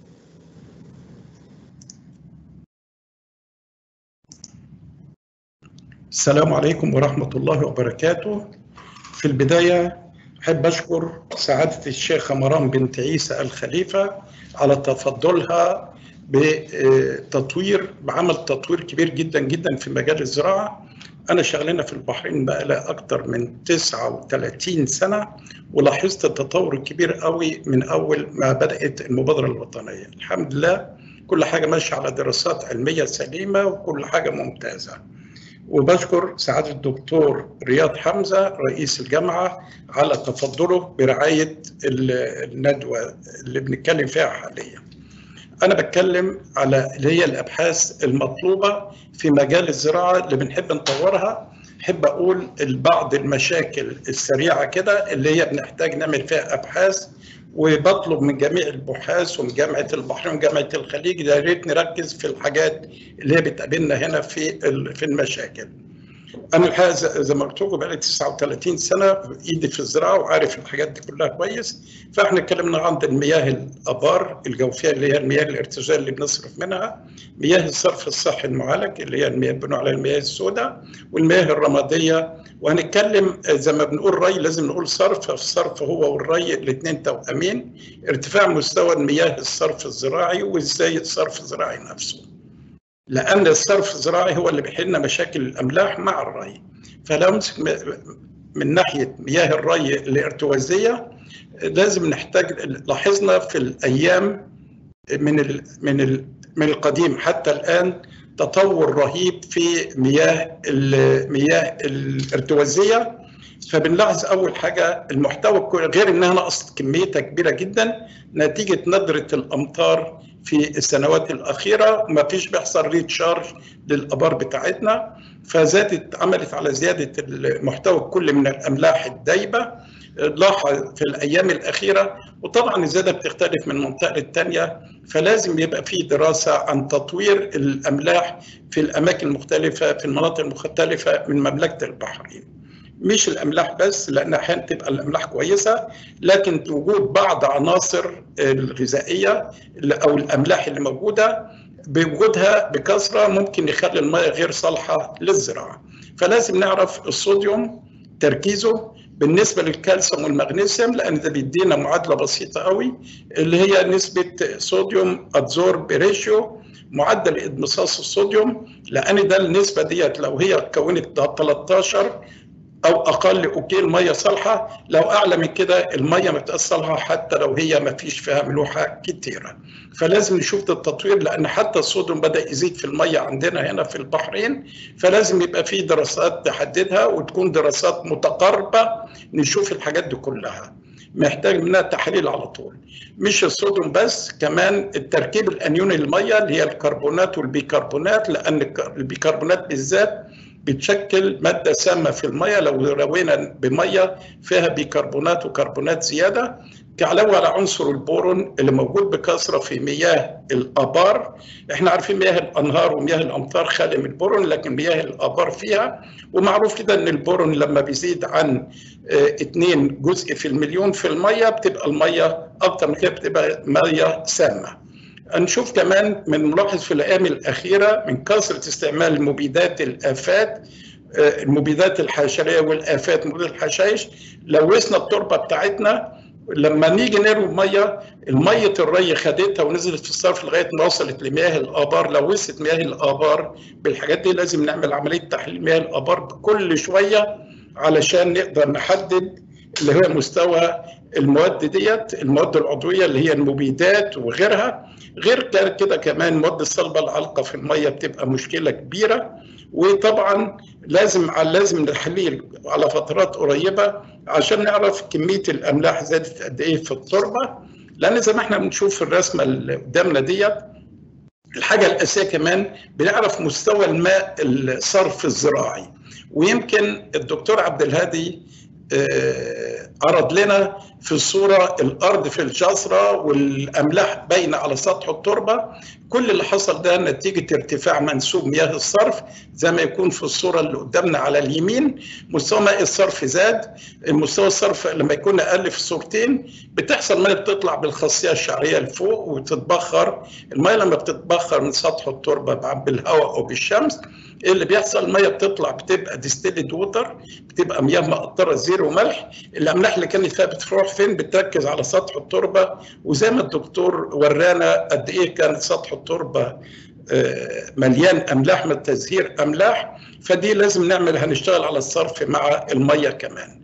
السلام عليكم ورحمة الله وبركاته. في البداية أحب أشكر سعادة الشيخة مرام بنت عيسى الخليفة على تفضلها بتطوير بعمل تطوير كبير جدا جدا في مجال الزراعة. أنا شغلنا في البحرين بقى أكثر من تسعة وثلاثين سنة، ولاحظت التطور الكبير قوي من أول ما بدأت المبادرة الوطنية. الحمد لله كل حاجة ماشية على دراسات علمية سليمة وكل حاجة ممتازة. وبشكر سعادة الدكتور رياض حمزة رئيس الجامعة على تفضله برعاية الندوة اللي بنتكلم فيها حاليا. أنا بتكلم على اللي هي الأبحاث المطلوبة في مجال الزراعة اللي بنحب نطورها. أحب أقول بعض المشاكل السريعة كده اللي هي بنحتاج نعمل فيها أبحاث، وبطلب من جميع البحاث ومن جامعة البحرين وجامعة الخليج يا ريت نركز في الحاجات اللي هي بتقابلنا هنا في في المشاكل. أنا الحقيقة زي ما قلت لكم بقالي تسعة وثلاثين سنة إيدي في الزراعة وعارف الحاجات دي كلها كويس. فإحنا اتكلمنا عن المياه الآبار الجوفية اللي هي المياه الارتجال اللي بنصرف منها، مياه الصرف الصحي المعالج اللي هي المياه بنقول عليها المياه السوداء، والمياه الرمادية. وهنتكلم زي ما بنقول ري لازم نقول صرف، فالصرف هو والري الاثنين توأمين. ارتفاع مستوى المياه الصرف الزراعي وإزاي الصرف الزراعي نفسه، لأن الصرف الزراعي هو اللي بيحل مشاكل الأملاح مع الري. فلو من ناحيه مياه الري الارتوازيه لازم نحتاج، لاحظنا في الايام من ال من ال من القديم حتى الان تطور رهيب في مياه المياه الارتوازيه. فبنلاحظ اول حاجه المحتوى غير انها نقصت كميتها كبيره جدا نتيجه ندره الامطار في السنوات الاخيره، وما فيش بيحصل ريتشارج للابار بتاعتنا، فزادت عملت على زياده المحتوى الكلي من الاملاح الدايبه لاحظ في الايام الاخيره. وطبعا الزياده بتختلف من منطقه للثانيه، فلازم يبقى في دراسه عن تطوير الاملاح في الاماكن المختلفه في المناطق المختلفه من مملكه البحرين. مش الاملاح بس، لان احيانا تبقى الاملاح كويسه لكن وجود بعض عناصر الغذائيه او الاملاح اللي موجوده بوجودها بكثره ممكن يخلي المياه غير صالحه للزراعه. فلازم نعرف الصوديوم تركيزه بالنسبه للكالسيوم والمغنيسيوم، لان ده بيدينا معادله بسيطه قوي اللي هي نسبه صوديوم ادزورب ريشيو، معدل امتصاص الصوديوم، لان ده النسبه ديت لو هي اتكونت ثلاثة عشر او اقل اوكي الميه صالحه، لو اعلى من كده الميه ما بتبقاش صالحه حتى لو هي ما فيش فيها ملوحه كتيره. فلازم نشوف التطوير، لان حتى الصوديوم بدا يزيد في الميه عندنا هنا في البحرين، فلازم يبقى في دراسات تحددها وتكون دراسات متقاربه نشوف الحاجات دي كلها. محتاج منها تحليل على طول، مش الصوديوم بس، كمان التركيب الانيوني للميه اللي هي الكربونات والبيكربونات، لان البيكربونات بالذات بتشكل ماده سامه في الميه لو روينا بميه فيها بيكربونات وكربونات زياده، كعلاوه على عنصر البورون اللي موجود بكثره في مياه الابار. احنا عارفين مياه الانهار ومياه الامطار خاليه من البورون، لكن مياه الابار فيها، ومعروف كده ان البورون لما بيزيد عن اتنين جزء في المليون في الميه بتبقى الميه اكتر من كده بتبقى ميه سامه. نشوف كمان من ملاحظ في الايام الاخيره من كثره استعمال المبيدات الافات، المبيدات الحشريه والافات مبيدات الحشائش، لوثنا التربه بتاعتنا. لما نيجي نروي ميه، الميه الري خدتها ونزلت في الصرف لغايه ما وصلت لمياه الابار، لوثت مياه الابار بالحاجات دي. لازم نعمل عمليه تحليل مياه الابار كل شويه علشان نقدر نحدد اللي هو مستوى المواد ديت، المواد العضويه اللي هي المبيدات وغيرها. غير كده كمان المواد الصلبه العالقه في الميه بتبقى مشكله كبيره. وطبعا لازم لازم التحليل على فترات قريبه عشان نعرف كميه الاملاح زادت قد ايه في التربه، لان زي ما احنا بنشوف في الرسمه اللي قدامنا ديت الحاجه الاساسيه كمان بنعرف مستوى الماء الصرف الزراعي. ويمكن الدكتور عبد الهادي عرض لنا في الصورة الأرض في الجزرة والأملاح باينة على سطح التربة. كل اللي حصل ده نتيجة ارتفاع منسوب مياه الصرف، زي ما يكون في الصورة اللي قدامنا على اليمين مستوى ماء الصرف زاد. المستوى الصرف لما يكون أقل في الصورتين بتحصل مياه بتطلع بالخاصية الشعرية لفوق وتتبخر. المياه لما بتتبخر من سطح التربة بالهواء أو بالشمس ايه اللي بيحصل؟ الميه بتطلع بتبقى ديستيلد ووتر، بتبقى مياه مقطره زيرو ملح. الاملاح اللي كانت فيها بتروح فين؟ بتركز على سطح التربه. وزي ما الدكتور ورانا قد ايه كانت سطح التربه مليان املاح من تزهير املاح، فدي لازم نعمل هنشتغل على الصرف مع الميه كمان.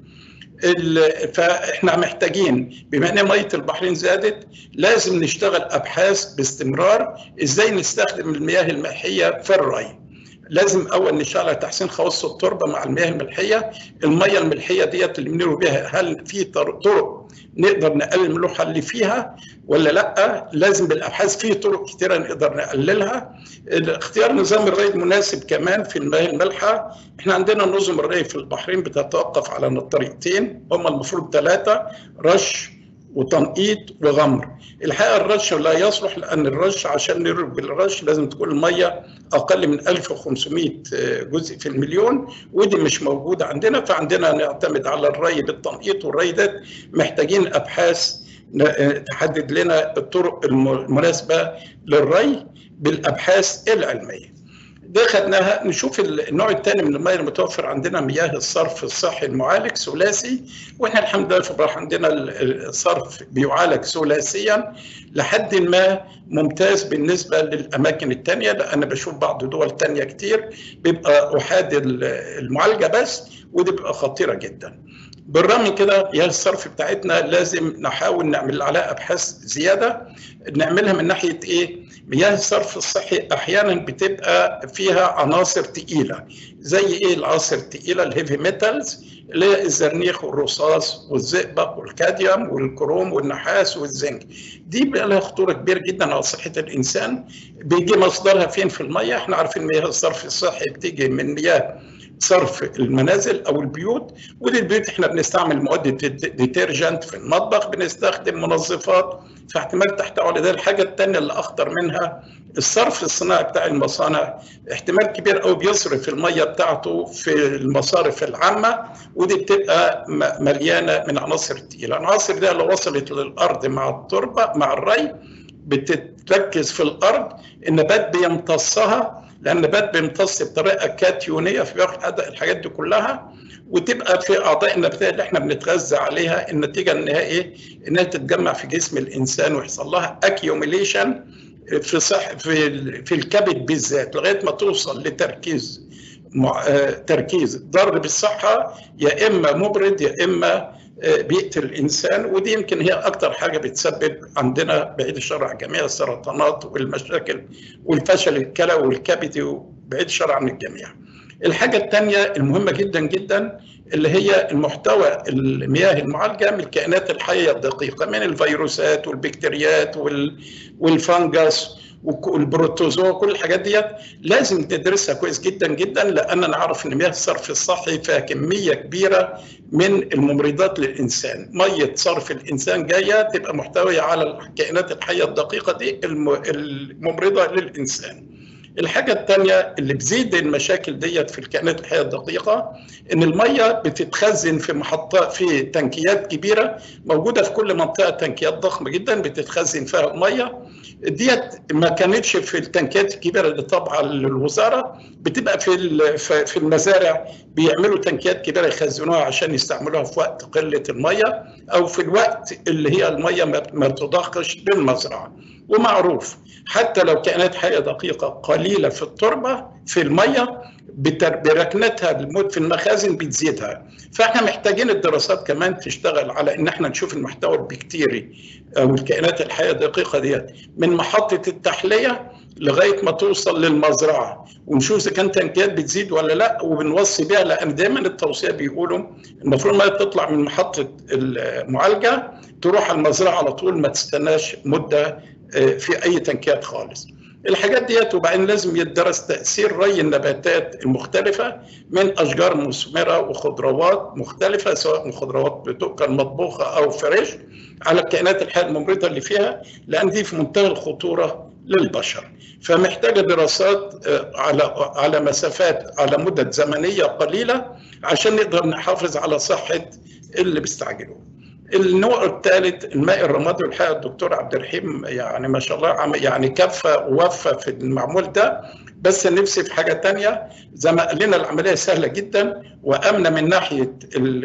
فاحنا محتاجين بما ان ميه البحرين زادت لازم نشتغل ابحاث باستمرار ازاي نستخدم المياه الملحيه في الري. لازم اول نشتغل على تحسين خواص التربه مع المياه الملحيه. المياه الملحيه ديت اللي بنروي بيها هل في طرق نقدر نقلل الملوحه اللي فيها ولا لا؟ لازم بالابحاث في طرق كثيره نقدر نقللها. اختيار نظام الري المناسب كمان في المياه المالحه. احنا عندنا نظم الري في البحرين بتتوقف على الطريقتين، هم المفروض ثلاثه: رش وتنقيط وغمر. الحقيقه الرش لا يصلح، لان الرش عشان نروي بالرش لازم تكون الميه اقل من ألف وخمسمائة جزء في المليون، ودي مش موجوده عندنا. فعندنا نعتمد على الري بالتنقيط، والري ده محتاجين ابحاث تحدد لنا الطرق المناسبه للري بالابحاث العلميه. ده خدناها. نشوف النوع الثاني من المياه المتوفر عندنا، مياه الصرف الصحي المعالج ثلاثي، واحنا الحمد لله في البحر عندنا الصرف بيعالج ثلاثيا لحد ما ممتاز بالنسبه للاماكن الثانيه، لان بشوف بعض دول ثانيه كتير بيبقى احادي المعالجه بس، ودي بتبقى خطيره جدا. بالرغم من كده مياه الصرف بتاعتنا لازم نحاول نعمل عليها ابحاث زياده، نعملها من ناحيه ايه؟ مياه الصرف الصحي احيانا بتبقى فيها عناصر ثقيله، زي ايه العناصر الثقيله؟ الهيفي ميتالز اللي هي الزرنيخ والرصاص والزئبق والكاديوم والكروم والنحاس والزنك. دي بقى لها خطوره كبيره جدا على صحه الانسان. بيجي مصدرها فين في الميه؟ احنا عارفين مياه الصرف الصحي بتيجي من مياه صرف المنازل او البيوت، ودي البيوت احنا بنستعمل مواد ديترجنت في المطبخ، بنستخدم منظفات، فاحتمال تحتوي على ده. الحاجه الثانيه اللي اخطر منها الصرف الصناعي بتاع المصانع، احتمال كبير قوي بيصرف الميه بتاعته في المصارف العامه، ودي بتبقى مليانه من عناصر ثقيله. العناصر دي لو وصلت للارض مع التربه مع الري بتتركز في الارض، النبات بيمتصها، لان النبات بيمتص بطريقه كاتيونيه فبياخد الحاجات دي كلها، وتبقى في اعضاء النباتيه اللي احنا بنتغذى عليها. النتيجه النهائيه انها تتجمع في جسم الانسان ويحصل لها اكيوميليشن في صح في في الكبد بالذات، لغايه ما توصل لتركيز تركيز ضار بالصحه، يا اما مبرد يا اما بيقتل الانسان. ودي يمكن هي اكتر حاجه بتسبب عندنا بعيد الشر عن جميع السرطانات والمشاكل والفشل الكلوي والكبدي، وبعيد الشر عن الجميع. الحاجه الثانيه المهمه جدا جدا اللي هي المحتوى المياه المعالجه من الكائنات الحيه الدقيقه، من الفيروسات والبكتيريات والفنجس والبروتوزوا، كل الحاجات ديت لازم ندرسها كويس جدا جدا، لان نعرف ان مياه الصرف الصحي فيها كميه كبيره من الممرضات للانسان. ميه صرف الانسان جايه تبقى محتويه على الكائنات الحيه الدقيقه دي الممرضه للانسان. الحاجه الثانيه اللي بتزيد المشاكل ديت في الكائنات الحيه الدقيقه ان الميه بتتخزن في محطات في تنكيات كبيره موجوده في كل منطقه، تنكيات ضخمه جدا بتتخزن فيها الميه ديت. ما كانتش في التنكيات الكبيره اللي طابعه للوزاره، بتبقى في في المزارع بيعملوا تنكيات كبيره يخزنوها عشان يستعملوها في وقت قله الميه، او في الوقت اللي هي الميه ما تضخش للمزرعه. ومعروف حتى لو كائنات حيه دقيقه قليله في التربه في الميه بركنتها في المخازن بتزيدها. فاحنا محتاجين الدراسات كمان تشتغل على ان احنا نشوف المحتوى البكتيري او الكائنات الحيه الدقيقه ديت من محطه التحليه لغايه ما توصل للمزرعه، ونشوف اذا كانت تنكيات بتزيد ولا لا، وبنوصي بيها. لان دايما التوصيه بيقولوا المفروض ما تطلع من محطه المعالجه تروح على المزرعه على طول، ما تستناش مده في اي تنكيات خالص. الحاجات ديت. وبعدين لازم يدرس تاثير ري النباتات المختلفه من اشجار مثمره وخضروات مختلفه، سواء خضروات بتؤكل مطبوخه او فريش، على الكائنات الحيه الممرضه اللي فيها، لان دي في منتهى الخطوره للبشر. فمحتاجه دراسات على على مسافات على مدة زمنيه قليله عشان نقدر نحافظ على صحه اللي بيستعجلوه. النوع الثالث الماء الرمادي، والحقيقه الدكتور عبد الرحيم يعني ما شاء الله يعني كفى ووفى في المعمول ده. بس نفسي في حاجه ثانيه، زي ما قال لنا العمليه سهله جدا وامنه من ناحيه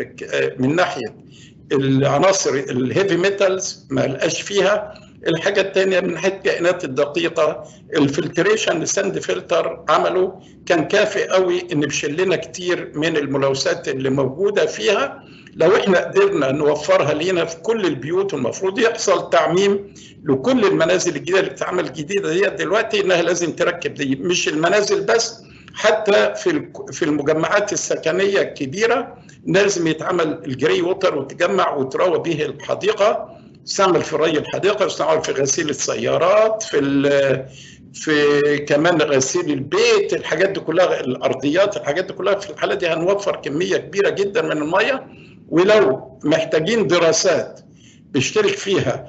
من ناحيه العناصر الهيفي ميتالز ما لقاش فيها. الحاجه الثانيه من ناحيه الكائنات الدقيقه، الفلتريشن الساند فلتر عمله كان كافي قوي ان بيشيل لنا كتير من الملوثات اللي موجوده فيها. لو احنا قدرنا نوفرها لينا في كل البيوت، والمفروض يحصل تعميم لكل المنازل الجديده اللي بتتعمل جديده ديت دلوقتي، انها لازم تركب دي، مش المنازل بس، حتى في في المجمعات السكنيه الكبيره لازم يتعمل الجري ووتر وتجمع وتروى به الحديقه، يستعمل في ري الحديقه، يستعمل في غسيل السيارات، في في كمان غسيل البيت، الحاجات دي كلها، الارضيات، الحاجات دي كلها. في الحاله دي هنوفر كميه كبيره جدا من الميه. ولو محتاجين دراسات بيشترك فيها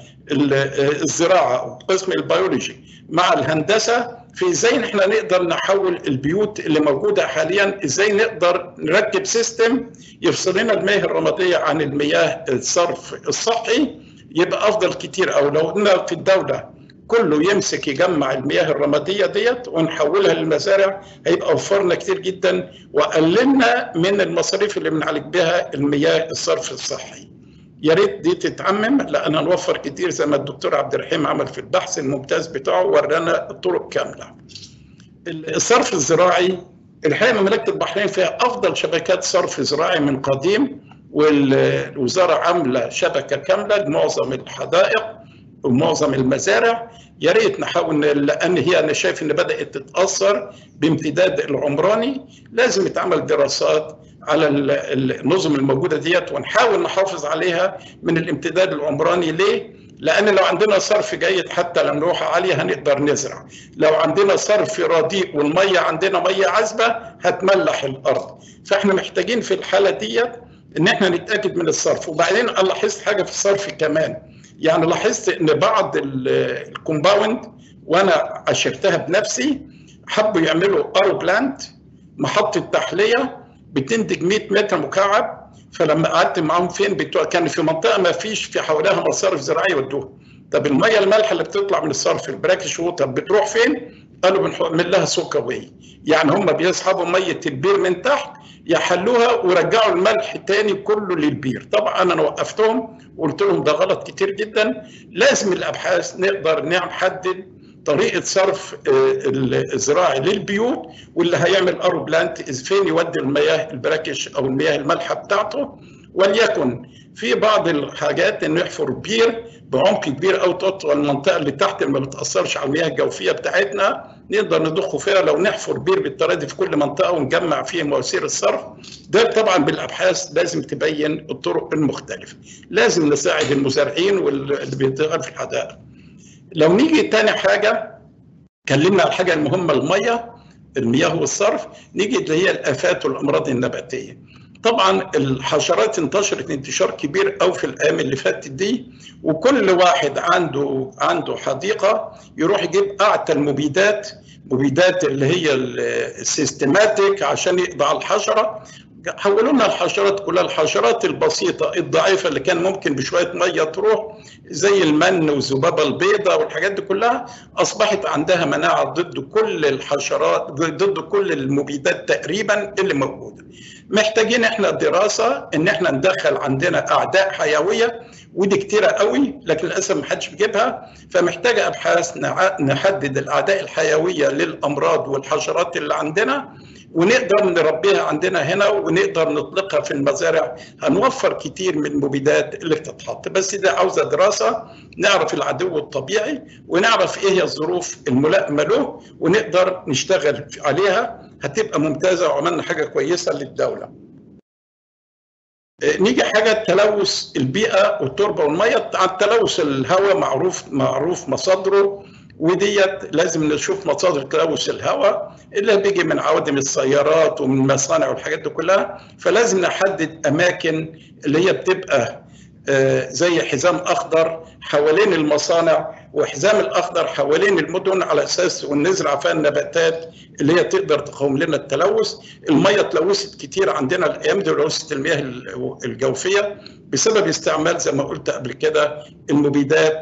الزراعه وقسم البيولوجي مع الهندسه في ازاي احنا نقدر نحول البيوت اللي موجوده حاليا، ازاي نقدر نركب سيستم يفصل لنا المياه الرماديه عن المياه الصرف الصحي، يبقى افضل كتير. او لو قلنا في الدوله كله يمسك يجمع المياه الرماديه ديت ونحولها للمزارع، هيبقى وفرنا كتير جدا وقللنا من المصاريف اللي بنعالج بها المياه الصرف الصحي. يا ريت دي تتعمم لان هنوفر كتير زي ما الدكتور عبد الرحيم عمل في البحث الممتاز بتاعه ورانا الطرق كامله. الصرف الزراعي الحقيقه مملكه البحرين فيها افضل شبكات صرف زراعي من قديم، والوزاره عامله شبكه كامله لمعظم الحدائق ومعظم المزارع. يا ريت نحاول، لان هي انا شايف ان بدات تتاثر بامتداد العمراني، لازم يتعمل دراسات على النظم الموجوده ديت ونحاول نحافظ عليها من الامتداد العمراني. ليه؟ لان لو عندنا صرف جيد حتى لو ملوحه عاليه هنقدر نزرع، لو عندنا صرف رديء والميه عندنا ميه عذبه هتملح الارض. فاحنا محتاجين في الحاله ديت ان احنا نتاكد من الصرف. وبعدين انا لاحظت حاجه في الصرف كمان، يعني لاحظت ان بعض الكومباوند وانا عشرتها بنفسي حبوا يعملوا ارو بلانت، محطه تحليه بتنتج مئة متر مكعب. فلما قعدت معاهم فين بتوع كان في منطقه ما فيش في حواليها مصارف زراعيه ودوها. طب الميه المالحه اللي بتطلع من الصرف البراكش ووتر بتروح فين؟ قالوا بنعمل لها سوكاوي، يعني هم بيسحبوا ميه البير من تحت يحلوها ورجعوا الملح تاني كله للبير. طبعا انا وقفتهم وقلت لهم ده غلط كتير جدا، لازم الابحاث نقدر نحدد طريقه صرف الزراعي للبيوت، واللي هيعمل ارو بلانت فين يودي المياه البراكش او المياه المالحه بتاعته. وليكن في بعض الحاجات انه يحفر بير بعمق كبير او تطول المنطقه اللي تحت اللي ما بتاثرش على المياه الجوفيه بتاعتنا، نقدر نضخه فيها. لو نحفر بير بالطريقه دي في كل منطقه ونجمع فيه مواسير الصرف، ده طبعا بالابحاث لازم تبين الطرق المختلفه. لازم نساعد المزارعين واللي بيشتغل في الحدائق. لو نيجي تاني حاجه، اتكلمنا على الحاجه المهمه الميه المياه والصرف، نيجي اللي هي الافات والامراض النباتيه. طبعا الحشرات انتشرت انتشار كبير قوي في الايام اللي فاتت دي، وكل واحد عنده عنده حديقه يروح يجيب اعتى المبيدات، مبيدات اللي هي السيستماتيك عشان يقضي على الحشره. حولوا لنا الحشرات كلها، الحشرات البسيطه الضعيفه اللي كان ممكن بشويه ميه تروح زي المن والذبابه البيضاء والحاجات دي كلها، اصبحت عندها مناعه ضد كل الحشرات، ضد كل المبيدات تقريبا اللي موجوده. محتاجين احنا دراسه ان احنا ندخل عندنا اعداء حيويه، ودي كتيره قوي لكن للاسف ما حدش بيجيبها. فمحتاجه ابحاث نحدد الاعداء الحيويه للامراض والحشرات اللي عندنا ونقدر نربيها عندنا هنا ونقدر نطلقها في المزارع. هنوفر كتير من المبيدات اللي بتتحط، بس ده عاوزه دراسه نعرف العدو الطبيعي ونعرف ايه هي الظروف الملائمه له ونقدر نشتغل عليها، هتبقى ممتازه وعملنا حاجه كويسه للدوله. نيجي حاجه تلوث البيئه والتربه والميه. عن تلوث الهواء معروف معروف مصادره، وديت لازم نشوف مصادر تلوث الهواء اللي بيجي من عوادم السيارات ومن المصانع والحاجات دي كلها. فلازم نحدد اماكن اللي هي بتبقى زي حزام اخضر حوالين المصانع وحزام الاخضر حوالين المدن، على اساس ونزرع فيها النباتات اللي هي تقدر تقاوم لنا التلوث. الميه اتلوثت كتير عندنا الايام دي، تلوثت المياه الجوفيه بسبب استعمال زي ما قلت قبل كده المبيدات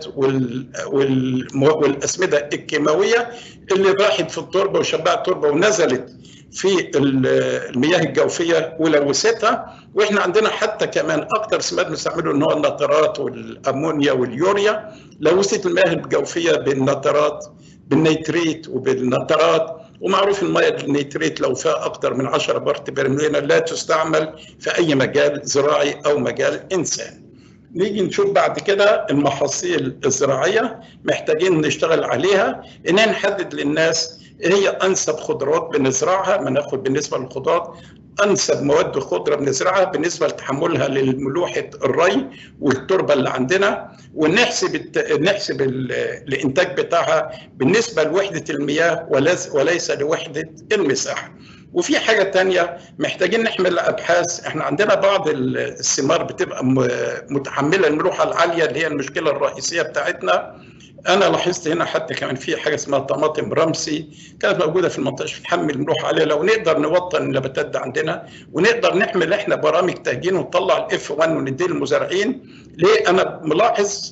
والاسمده الكيماويه اللي راحت في التربه وشبعت التربه ونزلت في المياه الجوفيه ولوثتها. واحنا عندنا حتى كمان اكثر سماد بنستعمله ان هو النترات والامونيا واليوريا، لوثت المياه الجوفيه بالنترات بالنيتريت وبالنترات. ومعروف المياه النيتريت لو فيها اكثر من عشرة بارت برميل لا تستعمل في اي مجال زراعي او مجال انساني. نيجي نشوف بعد كده المحاصيل الزراعيه محتاجين نشتغل عليها، ان نحدد للناس هي انسب خضروات بنزرعها. ما ناخد بالنسبه للخضروات انسب مواد خضره بنزرعها بالنسبه لتحملها لملوحه الري والتربه اللي عندنا، ونحسب الت... نحسب ال... الانتاج بتاعها بالنسبه لوحده المياه وليس وليس لوحده المساحه. وفي حاجه ثانيه محتاجين نحمل ابحاث. احنا عندنا بعض الثمار بتبقى متحمله الملوحه العاليه اللي هي المشكله الرئيسيه بتاعتنا. انا لاحظت هنا حتى كمان في حاجه اسمها طماطم رمسي كانت موجوده في المنطقه بتحمل الملوحه عاليه. لو نقدر نوطن النباتات ده عندنا ونقدر نحمل احنا برامج تهجين ونطلع الاف واحد ونديه للمزارعين. ليه؟ انا ملاحظ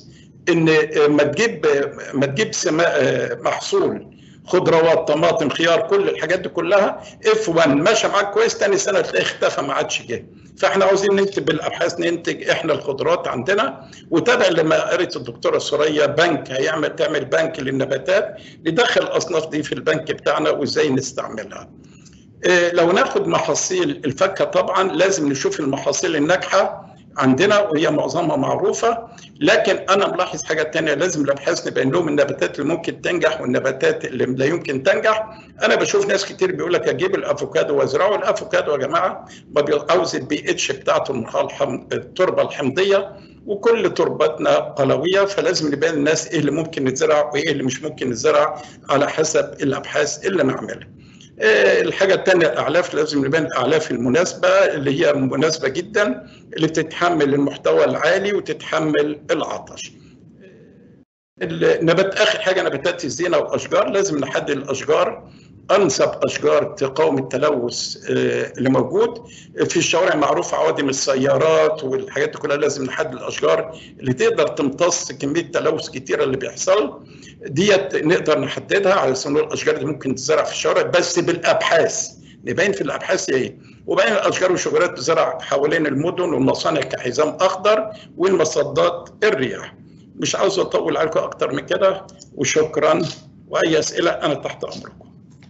ان ما تجيب ما تجيب محصول خضروات طماطم خيار كل الحاجات دي كلها اف واحد ماشي معاك كويس، ثاني سنه تلاقيه اختفى ما عادش جه. فاحنا عاوزين ننتج بالابحاث، ننتج احنا الخضروات عندنا. وتابع لما قريت الدكتوره سوريا بنك هيعمل تعمل بنك للنباتات، ندخل الاصناف دي في البنك بتاعنا وازاي نستعملها. إيه لو ناخد محاصيل الفاكهه طبعا لازم نشوف المحاصيل الناجحه عندنا وهي معظمها معروفه، لكن انا ملاحظ حاجه ثانيه، لازم الابحاث نبين لهم النباتات اللي ممكن تنجح والنباتات اللي لا يمكن تنجح. انا بشوف ناس كتير بيقول لك اجيب الافوكادو وازرعه. الافوكادو يا جماعه ما عاوز البي اتش بتاعته التربه الحمضيه، وكل تربتنا قلويه، فلازم نبين للناس ايه اللي ممكن نزرع وايه اللي مش ممكن نزرع على حسب الابحاث اللي نعملها. الحاجة الثانية الأعلاف، لازم نبين الأعلاف المناسبة اللي هي مناسبة جدا، اللي تتحمل المحتوى العالي وتتحمل العطش. النبات آخر حاجة نباتات الزينة والأشجار، لازم نحدد الأشجار أنسب أشجار تقاوم التلوث اللي موجود في الشوارع. معروف عوادم السيارات والحاجات دي كلها، لازم نحدد الأشجار اللي تقدر تمتص كمية تلوث كتيرة اللي بيحصل ديت، نقدر نحددها على سبيل الأشجار دي ممكن تزرع في الشوارع بس بالأبحاث، نبين في الأبحاث إيه. وبين الأشجار والشجرات بتزرع حوالين المدن والمصانع كحزام أخضر والمصدات الرياح. مش عاوز أطول عليكم أكتر من كده، وشكرا. وأي أسئلة أنا تحت أمركم.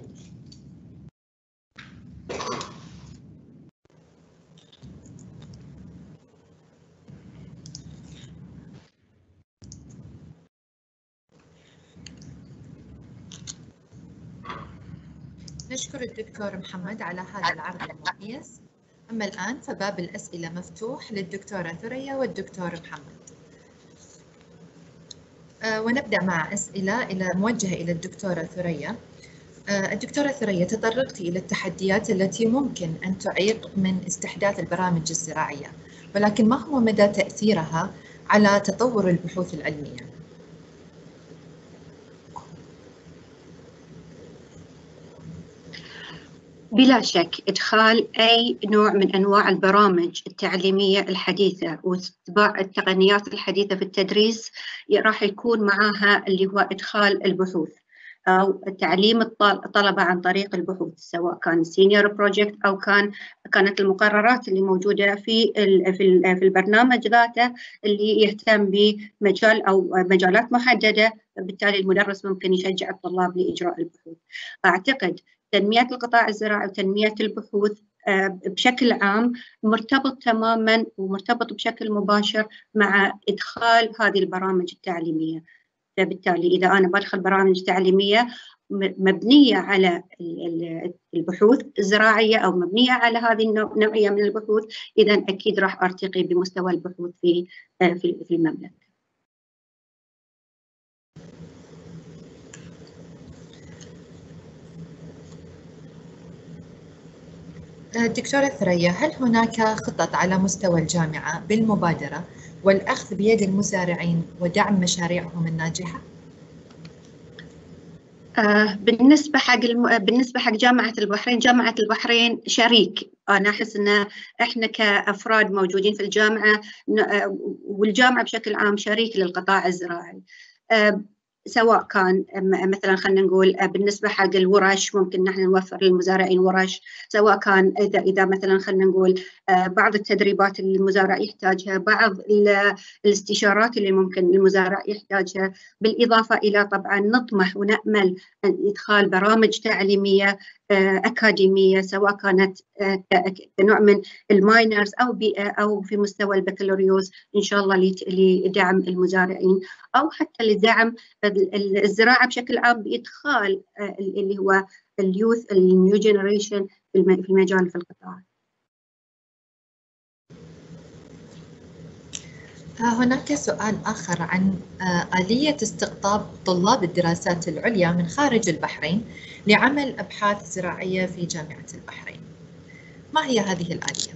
نشكر الدكتور محمد على هذا العرض المميز. أما الآن فباب الأسئلة مفتوح للدكتورة ثريا والدكتور محمد. آه ونبدأ مع أسئلة إلى موجهة إلى الدكتورة ثريا. آه الدكتورة ثريا، تطرقت إلى التحديات التي ممكن أن تعيق من استحداث البرامج الزراعية، ولكن ما هو مدى تأثيرها على تطور البحوث العلمية؟ بلا شك إدخال أي نوع من أنواع البرامج التعليمية الحديثة واتباع التقنيات الحديثة في التدريس راح يكون معها اللي هو إدخال البحوث أو تعليم الطلبة عن طريق البحوث، سواء كان سينيور بروجكت أو كان كانت المقررات اللي موجودة في في البرنامج ذاته اللي يهتم بمجال أو مجالات محددة، بالتالي المدرس ممكن يشجع الطلاب لإجراء البحوث. أعتقد تنمية القطاع الزراعي وتنمية البحوث بشكل عام مرتبط تماماً ومرتبط بشكل مباشر مع إدخال هذه البرامج التعليمية. فبالتالي إذا أنا بدخل برامج تعليمية مبنية على البحوث الزراعية أو مبنية على هذه النوعية من البحوث، إذا أكيد راح أرتقي بمستوى البحوث في في المملكة. دكتورة ثريا، هل هناك خطط على مستوى الجامعة بالمبادرة والأخذ بيد المزارعين ودعم مشاريعهم الناجحة؟ آه بالنسبة حق الم... بالنسبة حق جامعة البحرين، جامعة البحرين شريك. أنا أحس أن إحنا كأفراد موجودين في الجامعة والجامعة بشكل عام شريك للقطاع الزراعي. آه سواء كان مثلا خلينا نقول بالنسبه حق الورش ممكن نحن نوفر للمزارعين ورش، سواء كان اذا اذا مثلا خلينا نقول بعض التدريبات اللي المزارع يحتاجها، بعض الاستشارات اللي ممكن المزارع يحتاجها، بالاضافه الى طبعا نطمح ونامل ادخال برامج تعليميه اكاديميه، سواء كانت كنوع من الماينرز او او في مستوى البكالوريوس ان شاء الله لدعم المزارعين او حتى لدعم الزراعه بشكل عام بادخال اللي هو اليوث النيو جنريشن في المجال في القطاع. هناك سؤال آخر عن آلية استقطاب طلاب الدراسات العليا من خارج البحرين لعمل أبحاث زراعية في جامعة البحرين. ما هي هذه الآلية؟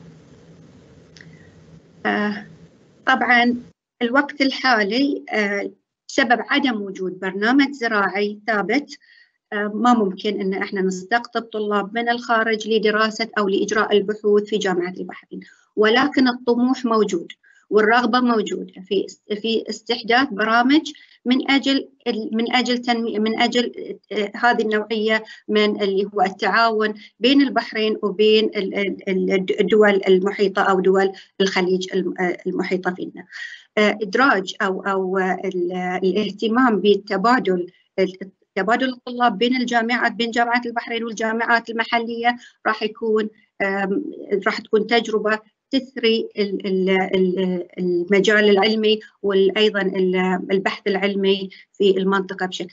آه طبعاً الوقت الحالي آه بسبب عدم وجود برنامج زراعي ثابت آه ما ممكن أن احنا نستقطب طلاب من الخارج لدراسة أو لإجراء البحوث في جامعة البحرين، ولكن الطموح موجود والرغبة موجودة في في استحداث برامج من أجل من أجل تنمية من أجل هذه النوعية من اللي هو التعاون بين البحرين وبين الدول المحيطة أو دول الخليج المحيطة فينا. إدراج أو أو الاهتمام بالتبادل تبادل الطلاب بين الجامعات بين جامعات البحرين والجامعات المحلية راح يكون راح تكون تجربة تثري المجال العلمي وأيضا البحث العلمي في المنطقة بشكل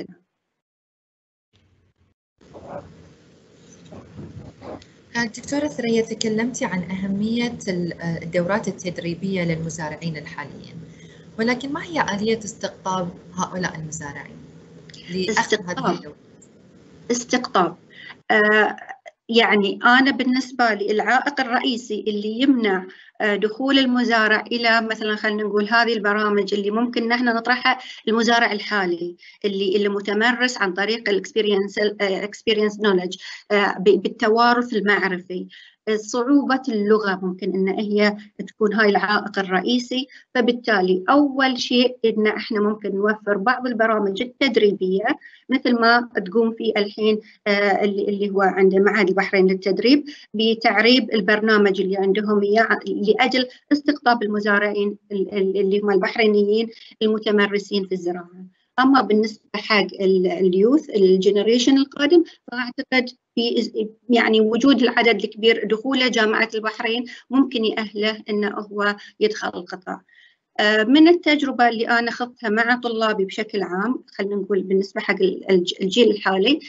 عام. دكتورة ثريا، تكلمتي عن أهمية الدورات التدريبية للمزارعين الحاليين، ولكن ما هي آلية استقطاب هؤلاء المزارعين لأخذ هذه الدورات؟ استقطاب آه يعني أنا بالنسبة لي العائق الرئيسي اللي يمنع دخول المزارع إلى مثلا خلينا نقول هذه البرامج اللي ممكن نحن نطرحها، المزارع الحالي اللي اللي متمرس عن طريق الاكسبيرينس اكسبيرينس نولج بالتوارث المعرفي. صعوبة اللغة ممكن ان هي تكون هاي العائق الرئيسي، فبالتالي اول شيء ان احنا ممكن نوفر بعض البرامج التدريبية مثل ما تقوم في الحين اللي هو عند معهد البحرين للتدريب بتعريب البرنامج اللي عندهم اياه لاجل استقطاب المزارعين اللي هم البحرينيين المتمرسين في الزراعة. أما بالنسبة حق اليوث الجنريشن القادم فأعتقد في يعني وجود العدد الكبير دخوله جامعة البحرين ممكن يأهله إنه هو يدخل القطاع. من التجربة اللي أنا خضتها مع طلابي بشكل عام، خلينا نقول بالنسبة حق الجيل الحالي،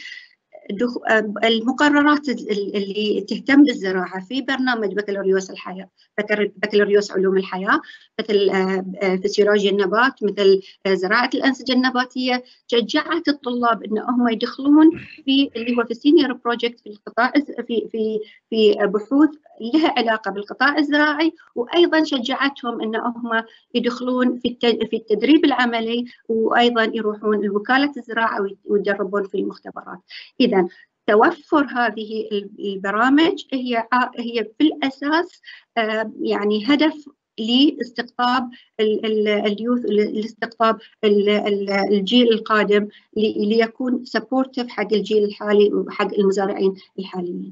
المقررات اللي تهتم بالزراعة في برنامج بكالوريوس الحياة، بكالوريوس علوم الحياة، مثل فسيولوجيا النبات، مثل زراعة الأنسجة النباتية، شجعت الطلاب إن هم يدخلون في اللي هو في السينيور بروجكت في القطاع في في في بحوث لها علاقة بالقطاع الزراعي، وأيضا شجعتهم إن هم يدخلون في في التدريب العملي، وأيضا يروحون لوكالة الزراعة ويتدربون في المختبرات. إذا توفر هذه البرامج هي هي في الأساس يعني هدف لاستقطاب اليوث، لاستقطاب الجيل القادم ليكون سبورتيف حق الجيل الحالي وحق المزارعين الحاليين.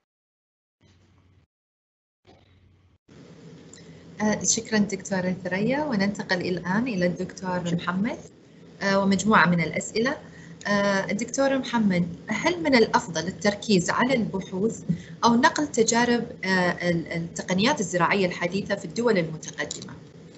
شكرا دكتورة ثريا، وننتقل الآن إلى الدكتور محمد ومجموعة من الأسئلة. الدكتور محمد، هل من الأفضل التركيز على البحوث أو نقل تجارب التقنيات الزراعية الحديثة في الدول المتقدمة؟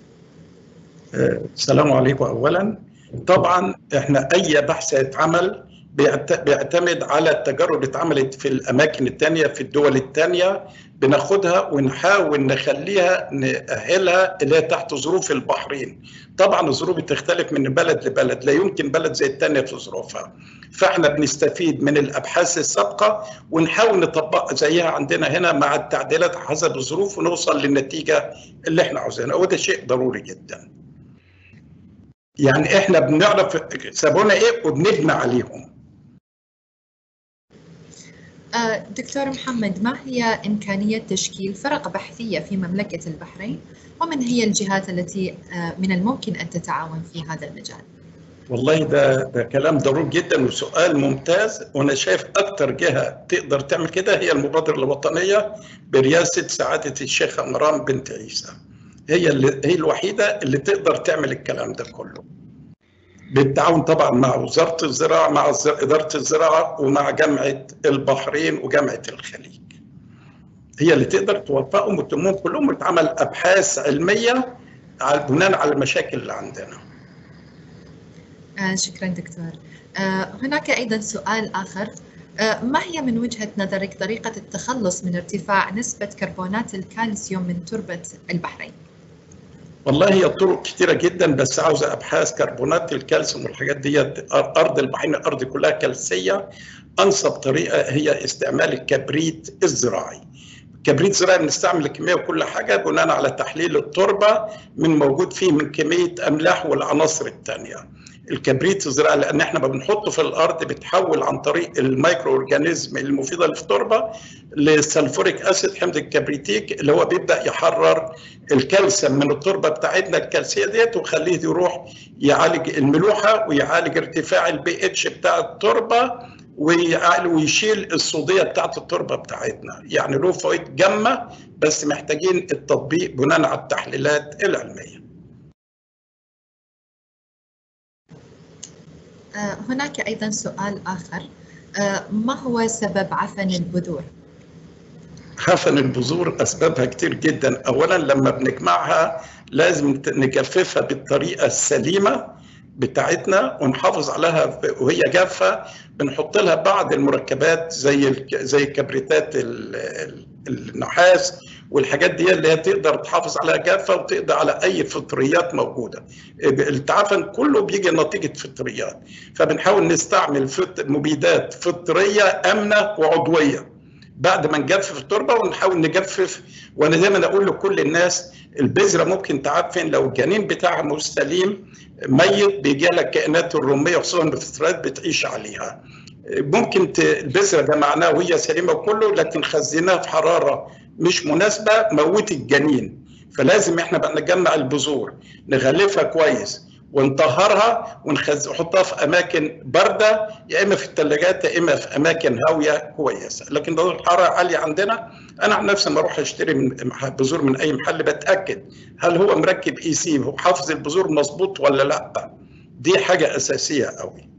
السلام عليكم. أولا طبعا احنا أي بحث يتعمل بيعتمد على التجارب اللي اتعملت في الأماكن التانية في الدول التانية، بناخدها ونحاول نخليها نأهلها اللي هي تحت ظروف البحرين. طبعا الظروف بتختلف من بلد لبلد، لا يمكن بلد زي التانية في ظروفها، فاحنا بنستفيد من الأبحاث السابقة ونحاول نطبق زيها عندنا هنا مع التعديلات حسب الظروف ونوصل للنتيجة اللي احنا عاوزينها، وده شيء ضروري جدا. يعني احنا بنعرف سابونا ايه وبنبني عليهم. دكتور محمد، ما هي إمكانية تشكيل فرق بحثية في مملكة البحرين، ومن هي الجهات التي من الممكن أن تتعاون في هذا المجال؟ والله ده ده كلام ضروري جدا وسؤال ممتاز، وانا شايف اكتر جهه تقدر تعمل كده هي المبادره الوطنيه برئاسه سعاده الشيخه مرام بنت عيسى. هي اللي هي الوحيده اللي تقدر تعمل الكلام ده كله، بالتعاون طبعا مع وزاره الزراعه، مع اداره الزراعه، ومع جامعه البحرين وجامعه الخليج. هي اللي تقدر توفقهم وتلمهم كلهم وتعمل ابحاث علميه بناء على المشاكل اللي عندنا. آه شكرا دكتور. آه هناك ايضا سؤال اخر، آه ما هي من وجهه نظرك طريقه التخلص من ارتفاع نسبه كربونات الكالسيوم من تربه البحرين؟ والله هي طرق كثيره جدا، بس عاوزه ابحاث. كربونات الكالسيوم والحاجات دي ارض البحرين الارض كلها كالسيه. انسب طريقه هي استعمال الكبريت الزراعي. كبريت زراعي بنستعمل الكميه وكل حاجه بناء على تحليل التربه من موجود فيه من كميه املاح والعناصر الثانيه. الكبريت الزراعي، لان احنا ما بنحطه في الارض بتحول عن طريق الميكرو اورجانيزم المفيده اللي في التربه للسلفوريك اسيد حمض الكبريتيك اللي هو بيبدا يحرر الكالسيوم من التربه بتاعتنا الكالسيه ديت ويخليه يروح يعالج الملوحه ويعالج ارتفاع البي اتش بتاع التربه ويشيل الصوديه بتاعت التربه بتاعتنا. يعني له فوائد جامه بس محتاجين التطبيق بناء على التحليلات العلميه. هناك أيضا سؤال آخر، ما هو سبب عفن البذور؟ عفن البذور أسبابها كتير جدا. أولا لما بنجمعها لازم نجففها بالطريقة السليمة بتاعتنا ونحافظ عليها وهي جافة. بنحط لها بعض المركبات زي زي كبريتات النحاس والحاجات دي اللي هي تقدر تحافظ عليها جافه وتقضي على اي فطريات موجوده. التعفن كله بيجي نتيجه فطريات، فبنحاول نستعمل مبيدات فطريه امنه وعضويه بعد ما نجفف التربه ونحاول نجفف. وانا دايما اقول لكل الناس البذره ممكن تعفن لو الجنين بتاعها مستليم ميت بيجي لك كائنات الرميه خصوصا الفطريات بتعيش عليها. ممكن البذره جمعناها وهي سليمه وكله لكن خزيناها في حراره مش مناسبه موت الجنين. فلازم احنا بقى نجمع البذور نغلفها كويس ونطهرها ونحطها في اماكن بارده يا اما في الثلاجات يا اما في اماكن هاويه كويسه. لكن لو الحراره عاليه عندنا انا عن نفسي لما اروح اشتري بذور من اي محل بتاكد هل هو مركب اي سي وحافظ البذور مظبوط ولا لا. دي حاجه اساسيه قوي.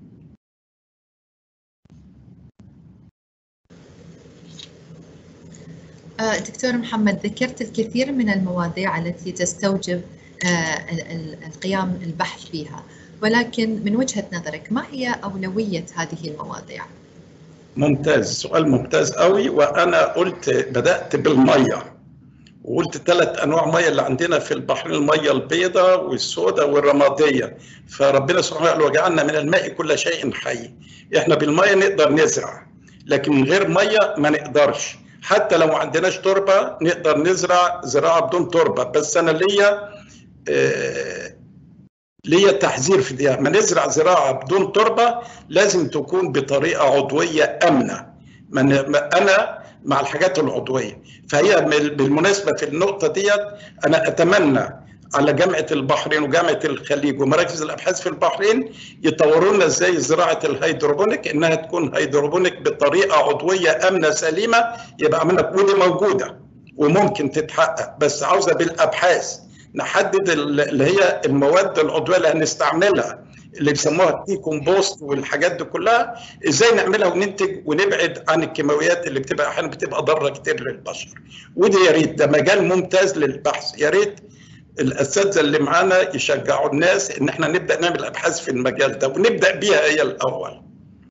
دكتور محمد، ذكرت الكثير من المواضيع التي تستوجب القيام البحث فيها، ولكن من وجهة نظرك ما هي أولوية هذه المواضيع؟ ممتاز، سؤال ممتاز قوي. وأنا قلت بدأت بالمية وقلت ثلاث أنواع مية اللي عندنا في البحر، المية البيضاء والسوداء والرمادية. فربنا سبحانه وتعالى وجعلنا من الماء كل شيء حي. إحنا بالمية نقدر نزرع لكن من غير مية ما نقدرش. حتى لو ما عندناش تربه نقدر نزرع زراعه بدون تربه. بس انا ليا آه ليا تحذير في دي، ما نزرع زراعه بدون تربه لازم تكون بطريقه عضويه امنه. انا مع الحاجات العضويه. فهي بالمناسبه في النقطه ديت انا اتمنى على جامعه البحرين وجامعه الخليج ومراكز الابحاث في البحرين يطوروا لنا ازاي زراعه الهيدروبونيك، انها تكون هيدروبونيك بطريقه عضويه امنه سليمه يبقى عملنا. ودي موجوده وممكن تتحقق بس عاوزه بالابحاث نحدد اللي هي المواد العضويه اللي هنستعملها اللي بيسموها التي كومبوست والحاجات دي كلها، ازاي نعملها وننتج ونبعد عن الكيماويات اللي بتبقى احيانا بتبقى ضاره كتير للبشر. ودي يا ريت ده مجال ممتاز للبحث. يا ريت الاساتذه اللي معانا يشجعوا الناس ان احنا نبدا نعمل ابحاث في المجال ده ونبدا بيها هي الاول.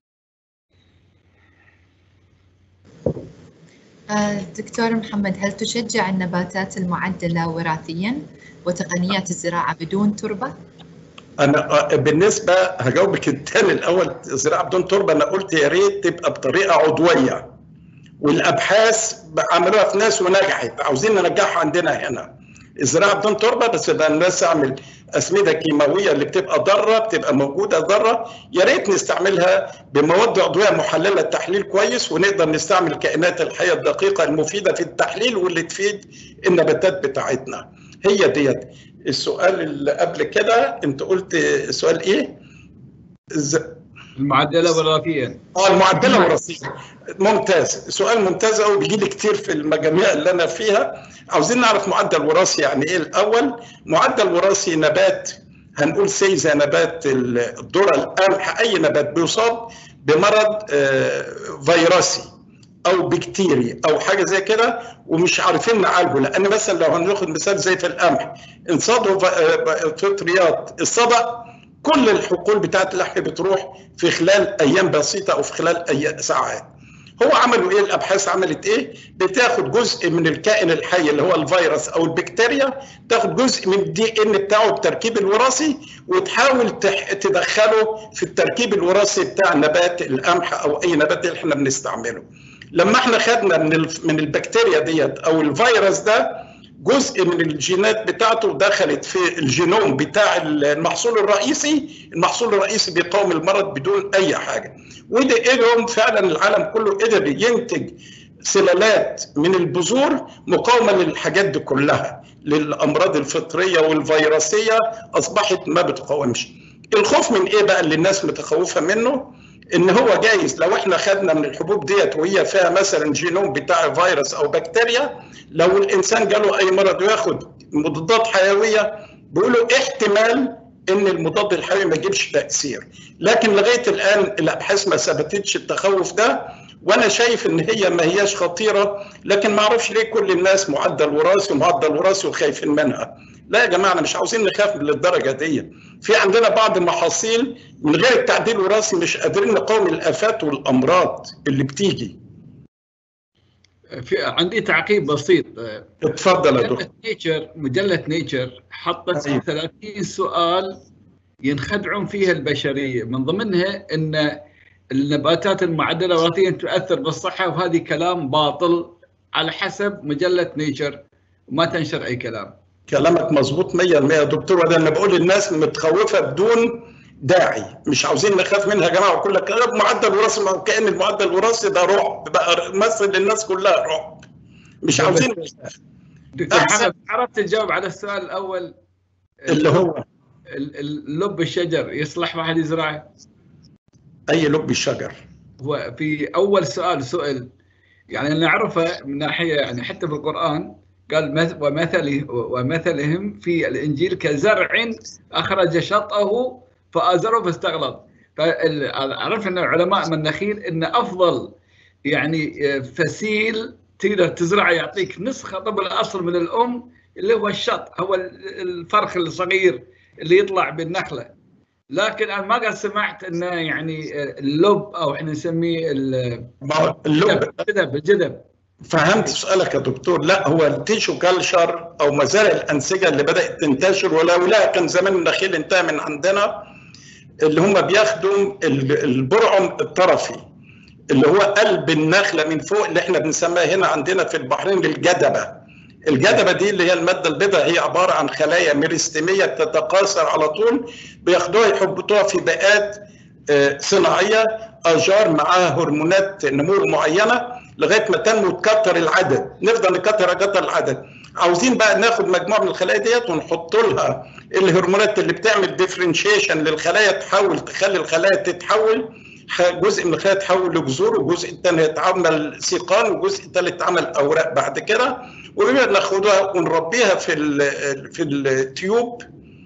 دكتور محمد، هل تشجع النباتات المعدله وراثيا وتقنيات الزراعه بدون تربه؟ انا بالنسبه هجاوبك الثاني الاول، الزراعه بدون تربه انا قلت يا ريت تبقى بطريقه عضويه، والابحاث عملوها في ناس ونجحت، عاوزين ننجحها عندنا هنا. الزراعه بدون تربه بس يبقى الناس تعمل اسمده كيماويه اللي بتبقى ضاره بتبقى موجوده ضاره، يا ريت نستعملها بمواد عضويه محلله تحليل كويس، ونقدر نستعمل الكائنات الحيه الدقيقه المفيده في التحليل واللي تفيد النباتات بتاعتنا. هي ديت. السؤال اللي قبل كده انت قلت سؤال ايه؟ المعدله الوراثيه. اه المعدله الوراثيه. ممتاز، سؤال ممتاز قوي بيجي لي كتير في المجاميع اللي انا فيها. عاوزين نعرف معدل وراثي يعني ايه الاول. معدل وراثي نبات هنقول سي زي نبات الذره القمح، اي نبات بيصاب بمرض فيروسي او بكتيري او حاجه زي كده ومش عارفين نعالجه. لان مثلا لو هناخد مثال زي في القمح انصادوا فطريات الصدأ، كل الحقول بتاعت اللحم بتروح في خلال ايام بسيطه او في خلال اي ساعات. هو عملوا ايه؟ الابحاث عملت ايه؟ بتاخد جزء من الكائن الحي اللي هو الفيروس او البكتيريا، تاخد جزء من الدي ان بتاعه التركيب الوراثي وتحاول تدخله في التركيب الوراثي بتاع نبات القمح او اي نبات اللي احنا بنستعمله. لما احنا خدنا من من البكتيريا ديت او الفيروس ده جزء من الجينات بتاعته دخلت في الجينوم بتاع المحصول الرئيسي. المحصول الرئيسي بيقاوم المرض بدون اي حاجه، وده قدرهم فعلا العالم كله قدر ينتج سلالات من البذور مقاومه للحاجات دي كلها، للامراض الفطريه والفيروسيه اصبحت ما بتقاومش. الخوف من ايه بقى اللي الناس متخوفه منه؟ ان هو جايز لو احنا خدنا من الحبوب ديت وهي فيها مثلا جينوم بتاع فيروس او بكتيريا، لو الانسان جاله اي مرض وياخد مضادات حيويه بيقولوا احتمال ان المضاد الحيوي ما يجيبش تاثير، لكن لغايه الان الابحاث ما ثبتتش التخوف ده، وانا شايف ان هي ما هياش خطيره، لكن ما اعرفش ليه كل الناس معدل وراثي ومعدل وراثي وخايفين منها. لا يا جماعه، انا مش عاوزين نخاف للدرجه دي. في عندنا بعض المحاصيل من غير التعديل الوراثي مش قادرين نقاوم الافات والامراض اللي بتيجي. في عندي تعقيب بسيط. اتفضل يا دكتور. نيتشر مجله نيتشر حطت ثلاثين سؤال ينخدعون فيها البشريه، من ضمنها ان النباتات المعدله وراثيا تؤثر بالصحه، وهذه كلام باطل على حسب مجله نيتشر، وما تنشر اي كلام. كلامك مظبوط مية بالمية يا دكتور، وده انا بقول الناس متخوفه بدون داعي، مش عاوزين نخاف منها يا جماعه. وكل كلام معدل وراثي، كأن المعدل الوراثي ده رعب بقى، مثل للناس كلها رعب، مش عاوزين نخاف. دكتور محمد، عرفت تجاوب على السؤال الاول اللي هو اللب الشجر يصلح واحد يزرعه؟ اي لب الشجر؟ هو في اول سؤال سئل، يعني انا اعرفه من ناحيه، يعني حتى في القران قال ومثله ومثلهم في الانجيل كزرع اخرج شطه فازره فاستغلظ. فعرف ان علماء من النخيل ان افضل يعني فسيل تقدر تزرعه يعطيك نسخه طب الاصل من الام اللي هو الشط، هو الفرخ الصغير اللي يطلع بالنخله. لكن انا ما قد سمعت انه يعني اللب او احنا نسميه اللب الجذب الجذب. فهمت سؤالك يا دكتور. لا، هو التيشو كالشر او مزارع الانسجه اللي بدات تنتشر، ولولا كان زمان النخيل انتهى من عندنا، اللي هم بياخدوا البرعم الطرفي اللي هو قلب النخله من فوق، اللي احنا بنسميها هنا عندنا في البحرين الجدبه. الجدبه دي اللي هي الماده البيضاء، هي عباره عن خلايا ميرستيميه تتكاثر على طول، بياخدوها يحطوها في بيئات صناعيه، اشجار معاها هرمونات نمو معينه لغايه ما تنمو وتكتر العدد، نفضل نكتر كتر العدد. عاوزين بقى ناخد مجموعه من الخلايا ديت ونحط لها الهرمونات اللي بتعمل ديفرنشيشن للخلايا، تحول تخلي الخلايا تتحول، جزء من الخلايا تحول لجذور، والجزء الثاني يتعمل سيقان، والجزء الثالث يتعمل اوراق بعد كده، ونبدا ناخدها ونربيها في ال في التيوب،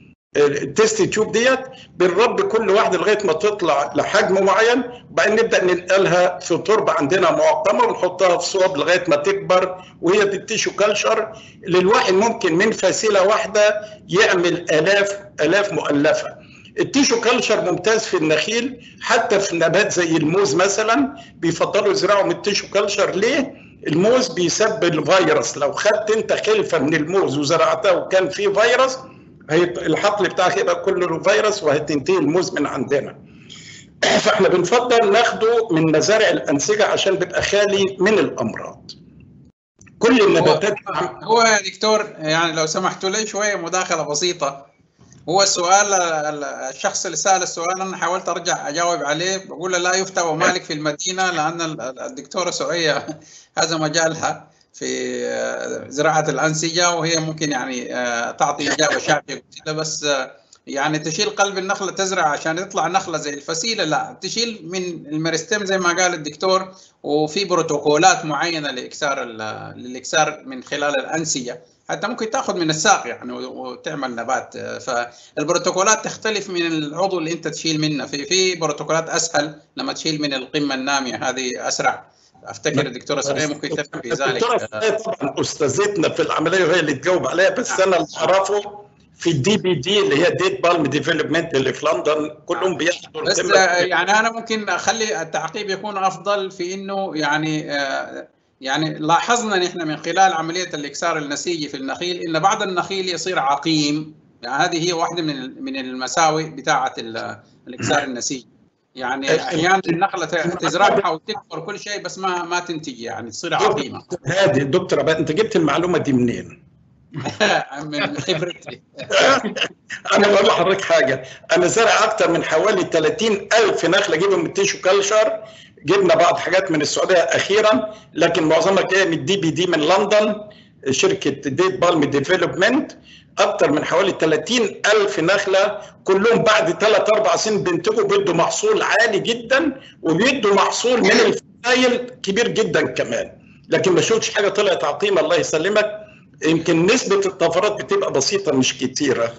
التيست تيوب ديت، بنربي كل واحده لغايه ما تطلع لحجم معين، وبعدين نبدا ننقلها في تربه عندنا معقمه ونحطها في صوب لغايه ما تكبر، وهي دي التيشو كالشر اللي الواحد ممكن من فسيله واحده يعمل الاف الاف مؤلفه. التيشو كالشر ممتاز في النخيل، حتى في نبات زي الموز مثلا بيفضلوا يزرعوا من التيشو كالشر. ليه؟ الموز بيسبب الفيروس، لو خدت انت خلفه من الموز وزرعتها وكان فيه فيروس، الحقل بتاعك يبقى كله فيروس وهتنتهي الموز من عندنا. فاحنا بنفضل ناخده من مزارع الانسجه عشان بيبقى خالي من الامراض. كل النباتات هو, هو يا دكتور، يعني لو سمحتوا لي شويه مداخله بسيطه. هو السؤال الشخص اللي سال السؤال انا حاولت ارجع اجاوب عليه، بقول له لا يفتى ومالك في المدينه، لان الدكتوره سعيه هذا مجالها في زراعه الانسجه، وهي ممكن يعني تعطي اجابه شافيه، بس يعني تشيل قلب النخله تزرع عشان يطلع نخله زي الفسيله، لا، تشيل من الميرستيم زي ما قال الدكتور، وفي بروتوكولات معينه لاكسار للاكسار من خلال الانسجه، حتى ممكن تاخذ من الساق يعني وتعمل نبات. فالبروتوكولات تختلف من العضو اللي انت تشيل منه، في في بروتوكولات اسهل لما تشيل من القمه الناميه، هذه اسرع. افتكر الدكتوره سعيه ممكن تفهم في ذلك. الدكتوره سعيه طبعا استاذتنا في العمليه وهي اللي تجاوب عليها، بس انا اللي اعرفه في الدي بي دي اللي هي ديت بالم ديفلوبمنت اللي في لندن كلهم بياخدوا. بس يعني انا ممكن اخلي التعقيب يكون افضل في انه يعني يعني لاحظنا نحن من خلال عمليه الاكسار النسيجي في النخيل ان بعض النخيل يصير عقيم، يعني هذه هي واحده من من المساوئ بتاعه الاكسار النسيجي. يعني احيانا النخله تزرعها وتكبر كل شيء بس ما ما تنتج، يعني تصير عقيمه. هذه دكتوره بقى انت جبت المعلومه دي منين؟ من خبرتي. انا بقول لحضرتك حاجه، انا زارع اكتر من حوالي ثلاثين ألف نخله جبنا من التيشو كلشر، جبنا بعض حاجات من السعوديه اخيرا، لكن معظمها جايه من الدي بي دي من لندن، شركه ديت بالم ديفلوبمنت. اكتر من حوالي ثلاثين ألف نخله، كلهم بعد ثلاث اربع سنين بينتجوا، بيدوا محصول عالي جدا وبيدوا محصول من الفسائل كبير جدا كمان. لكن ما شفتش حاجه طلعت عظيمه الله يسلمك. يمكن نسبه الطفرات بتبقى بسيطه مش كتيره.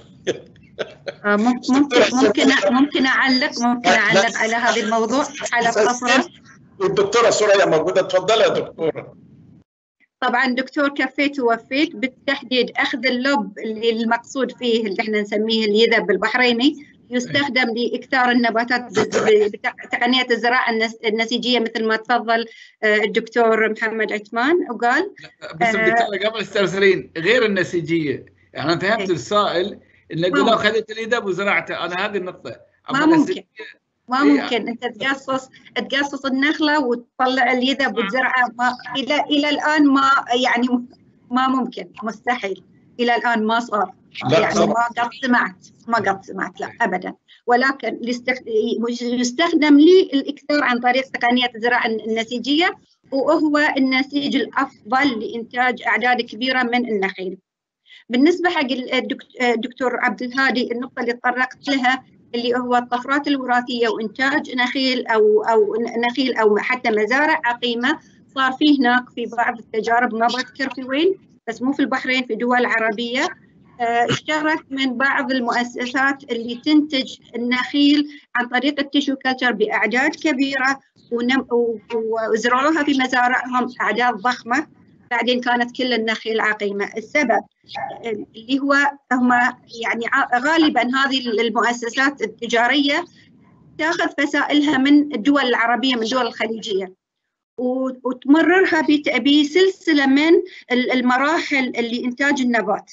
ممكن ممكن ممكن اعلق ممكن اعلق على هذا الموضوع على الطفرات. والدكتوره سوريا موجوده، اتفضلي يا دكتوره. طبعا دكتور كفيت ووفيت بالتحديد. اخذ اللب اللي المقصود فيه اللي احنا نسميه اليذب بالبحريني يستخدم لاكثار النباتات بتقنيه الزراعه النسيجيه مثل ما تفضل الدكتور محمد عثمان وقال. بس دكتور قبل استرسلين غير النسيجيه، يعني انا فهمت السائل انك لو اخذت اليذب وزرعته، انا هذه النقطه. ما ممكن ما ممكن انت تقصص تقصص النخله وتطلع اليذب وتزرعها. الى الى الان ما يعني ما ممكن، مستحيل. الى الان ما صار، يعني ما قد سمعت ما قد سمعت لا ابدا. ولكن يستخدم لي الاكثار عن طريق تقنيه الزراعه النسيجيه، وهو النسيج الافضل لانتاج اعداد كبيره من النخيل. بالنسبه حق الدكتور عبد الهادي، النقطه اللي تطرقت لها اللي هو الطفرات الوراثيه وانتاج نخيل او او نخيل او حتى مزارع عقيمه، صار في هناك في بعض التجارب، ما بذكر في وين، بس مو في البحرين، في دول عربيه اشترت من بعض المؤسسات اللي تنتج النخيل عن طريق التيشو كلتشر باعداد كبيره، وزرعوها في مزارعهم اعداد ضخمه، بعدين كانت كل النخيل عقيمه. السبب اللي هو هم يعني غالبا هذه المؤسسات التجاريه تاخذ فسائلها من الدول العربيه، من الدول الخليجيه، وتمررها بسلسله من المراحل اللي انتاج النبات.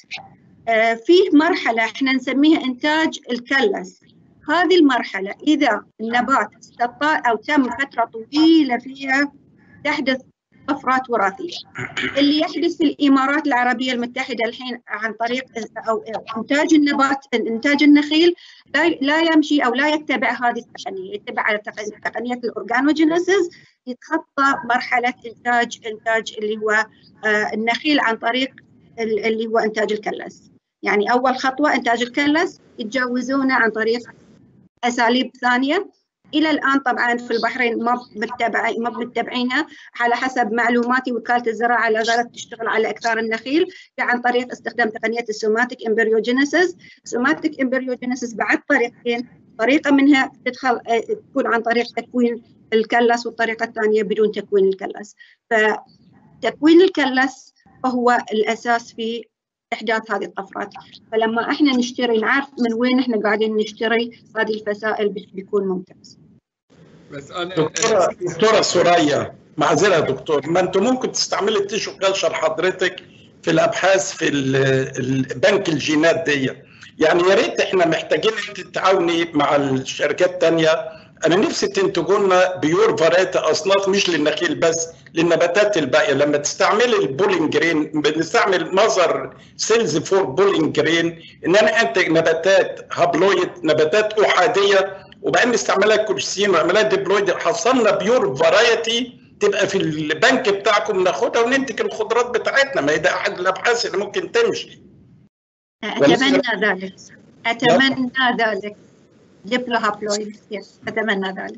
فيه مرحله احنا نسميها انتاج الكلس. هذه المرحله اذا النبات استطاع او تم فتره طويله فيها تحدث طفرات وراثيه. اللي يحدث في الامارات العربيه المتحده الحين عن طريق او انتاج النبات، انتاج النخيل لا يمشي او لا يتبع هذه التقنيه، يتبع على تقنيه الاورجانوجينيسيس، يتخطى مرحله انتاج انتاج اللي هو النخيل عن طريق اللي هو انتاج الكلس. يعني اول خطوه انتاج الكلس يتجاوزونه عن طريق اساليب ثانيه. الى الان طبعا في البحرين ما متبع ما متبعينها. على حسب معلوماتي وكاله الزراعه لا زالت تشتغل على اكثار النخيل عن طريق استخدام تقنيه السوماتيك امبريوجينيسيس. سوماتيك امبريوجينيسيس بعد طريقتين، طريقه منها تدخل تكون عن طريق تكوين الكلس، والطريقه الثانيه بدون تكوين الكلس. فتكوين الكلس هو الاساس في احداث هذه الطفرات. فلما احنا نشتري نعرف من وين احنا قاعدين نشتري هذه الفسائل بيكون ممتاز. بس انا دكتوره دكتوره سوريا، معذره يا دكتور، ما انتم ممكن تستعملي التيشو كلشر حضرتك في الابحاث في البنك الجينات دي. يعني يا ريت احنا محتاجين انت تتعاوني مع الشركات الثانيه. انا نفسي تنتجوا لنا بيور فرايتي اصناف مش للنخيل بس، للنباتات الباقيه. لما تستعملي البولينج جرين، بنستعمل مصدر سيلز فور بولينج جرين، ان انا انتج نباتات هابلويد، نباتات احاديه، وبعدين نستعملها كولسين ونعملها ديبلويد. حصلنا بيور فرايتي تبقى في البنك بتاعكم، ناخدها وننتج الخضروات بتاعتنا. ما هي ده احد الابحاث اللي ممكن تمشي. اتمنى ذلك، اتمنى ذلك. ديبلوهابلويد، يس، اتمنى ذلك.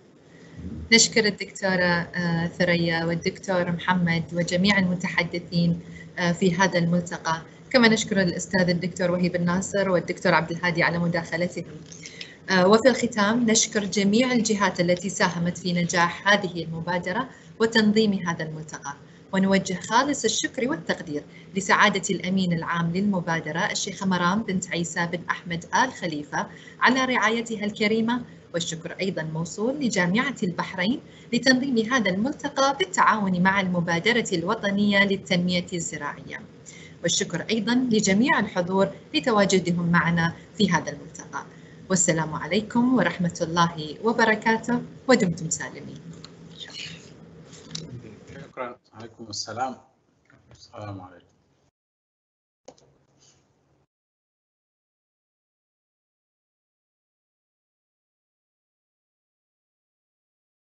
نشكر الدكتورة ثريا والدكتور محمد وجميع المتحدثين في هذا الملتقى. كما نشكر الأستاذ الدكتور وهيب الناصر والدكتور عبد الهادي على مداخلتهم. وفي الختام نشكر جميع الجهات التي ساهمت في نجاح هذه المبادرة وتنظيم هذا الملتقى، ونوجه خالص الشكر والتقدير لسعادة الأمين العام للمبادرة الشيخة مرام بنت عيسى بن أحمد آل خليفة على رعايتها الكريمة، والشكر أيضا موصول لجامعة البحرين لتنظيم هذا الملتقى بالتعاون مع المبادرة الوطنية للتنمية الزراعية، والشكر أيضا لجميع الحضور لتواجدهم معنا في هذا الملتقى. والسلام عليكم ورحمة الله وبركاته، ودمتم سالمين. شكرا. عليكم السلام. السلام عليكم.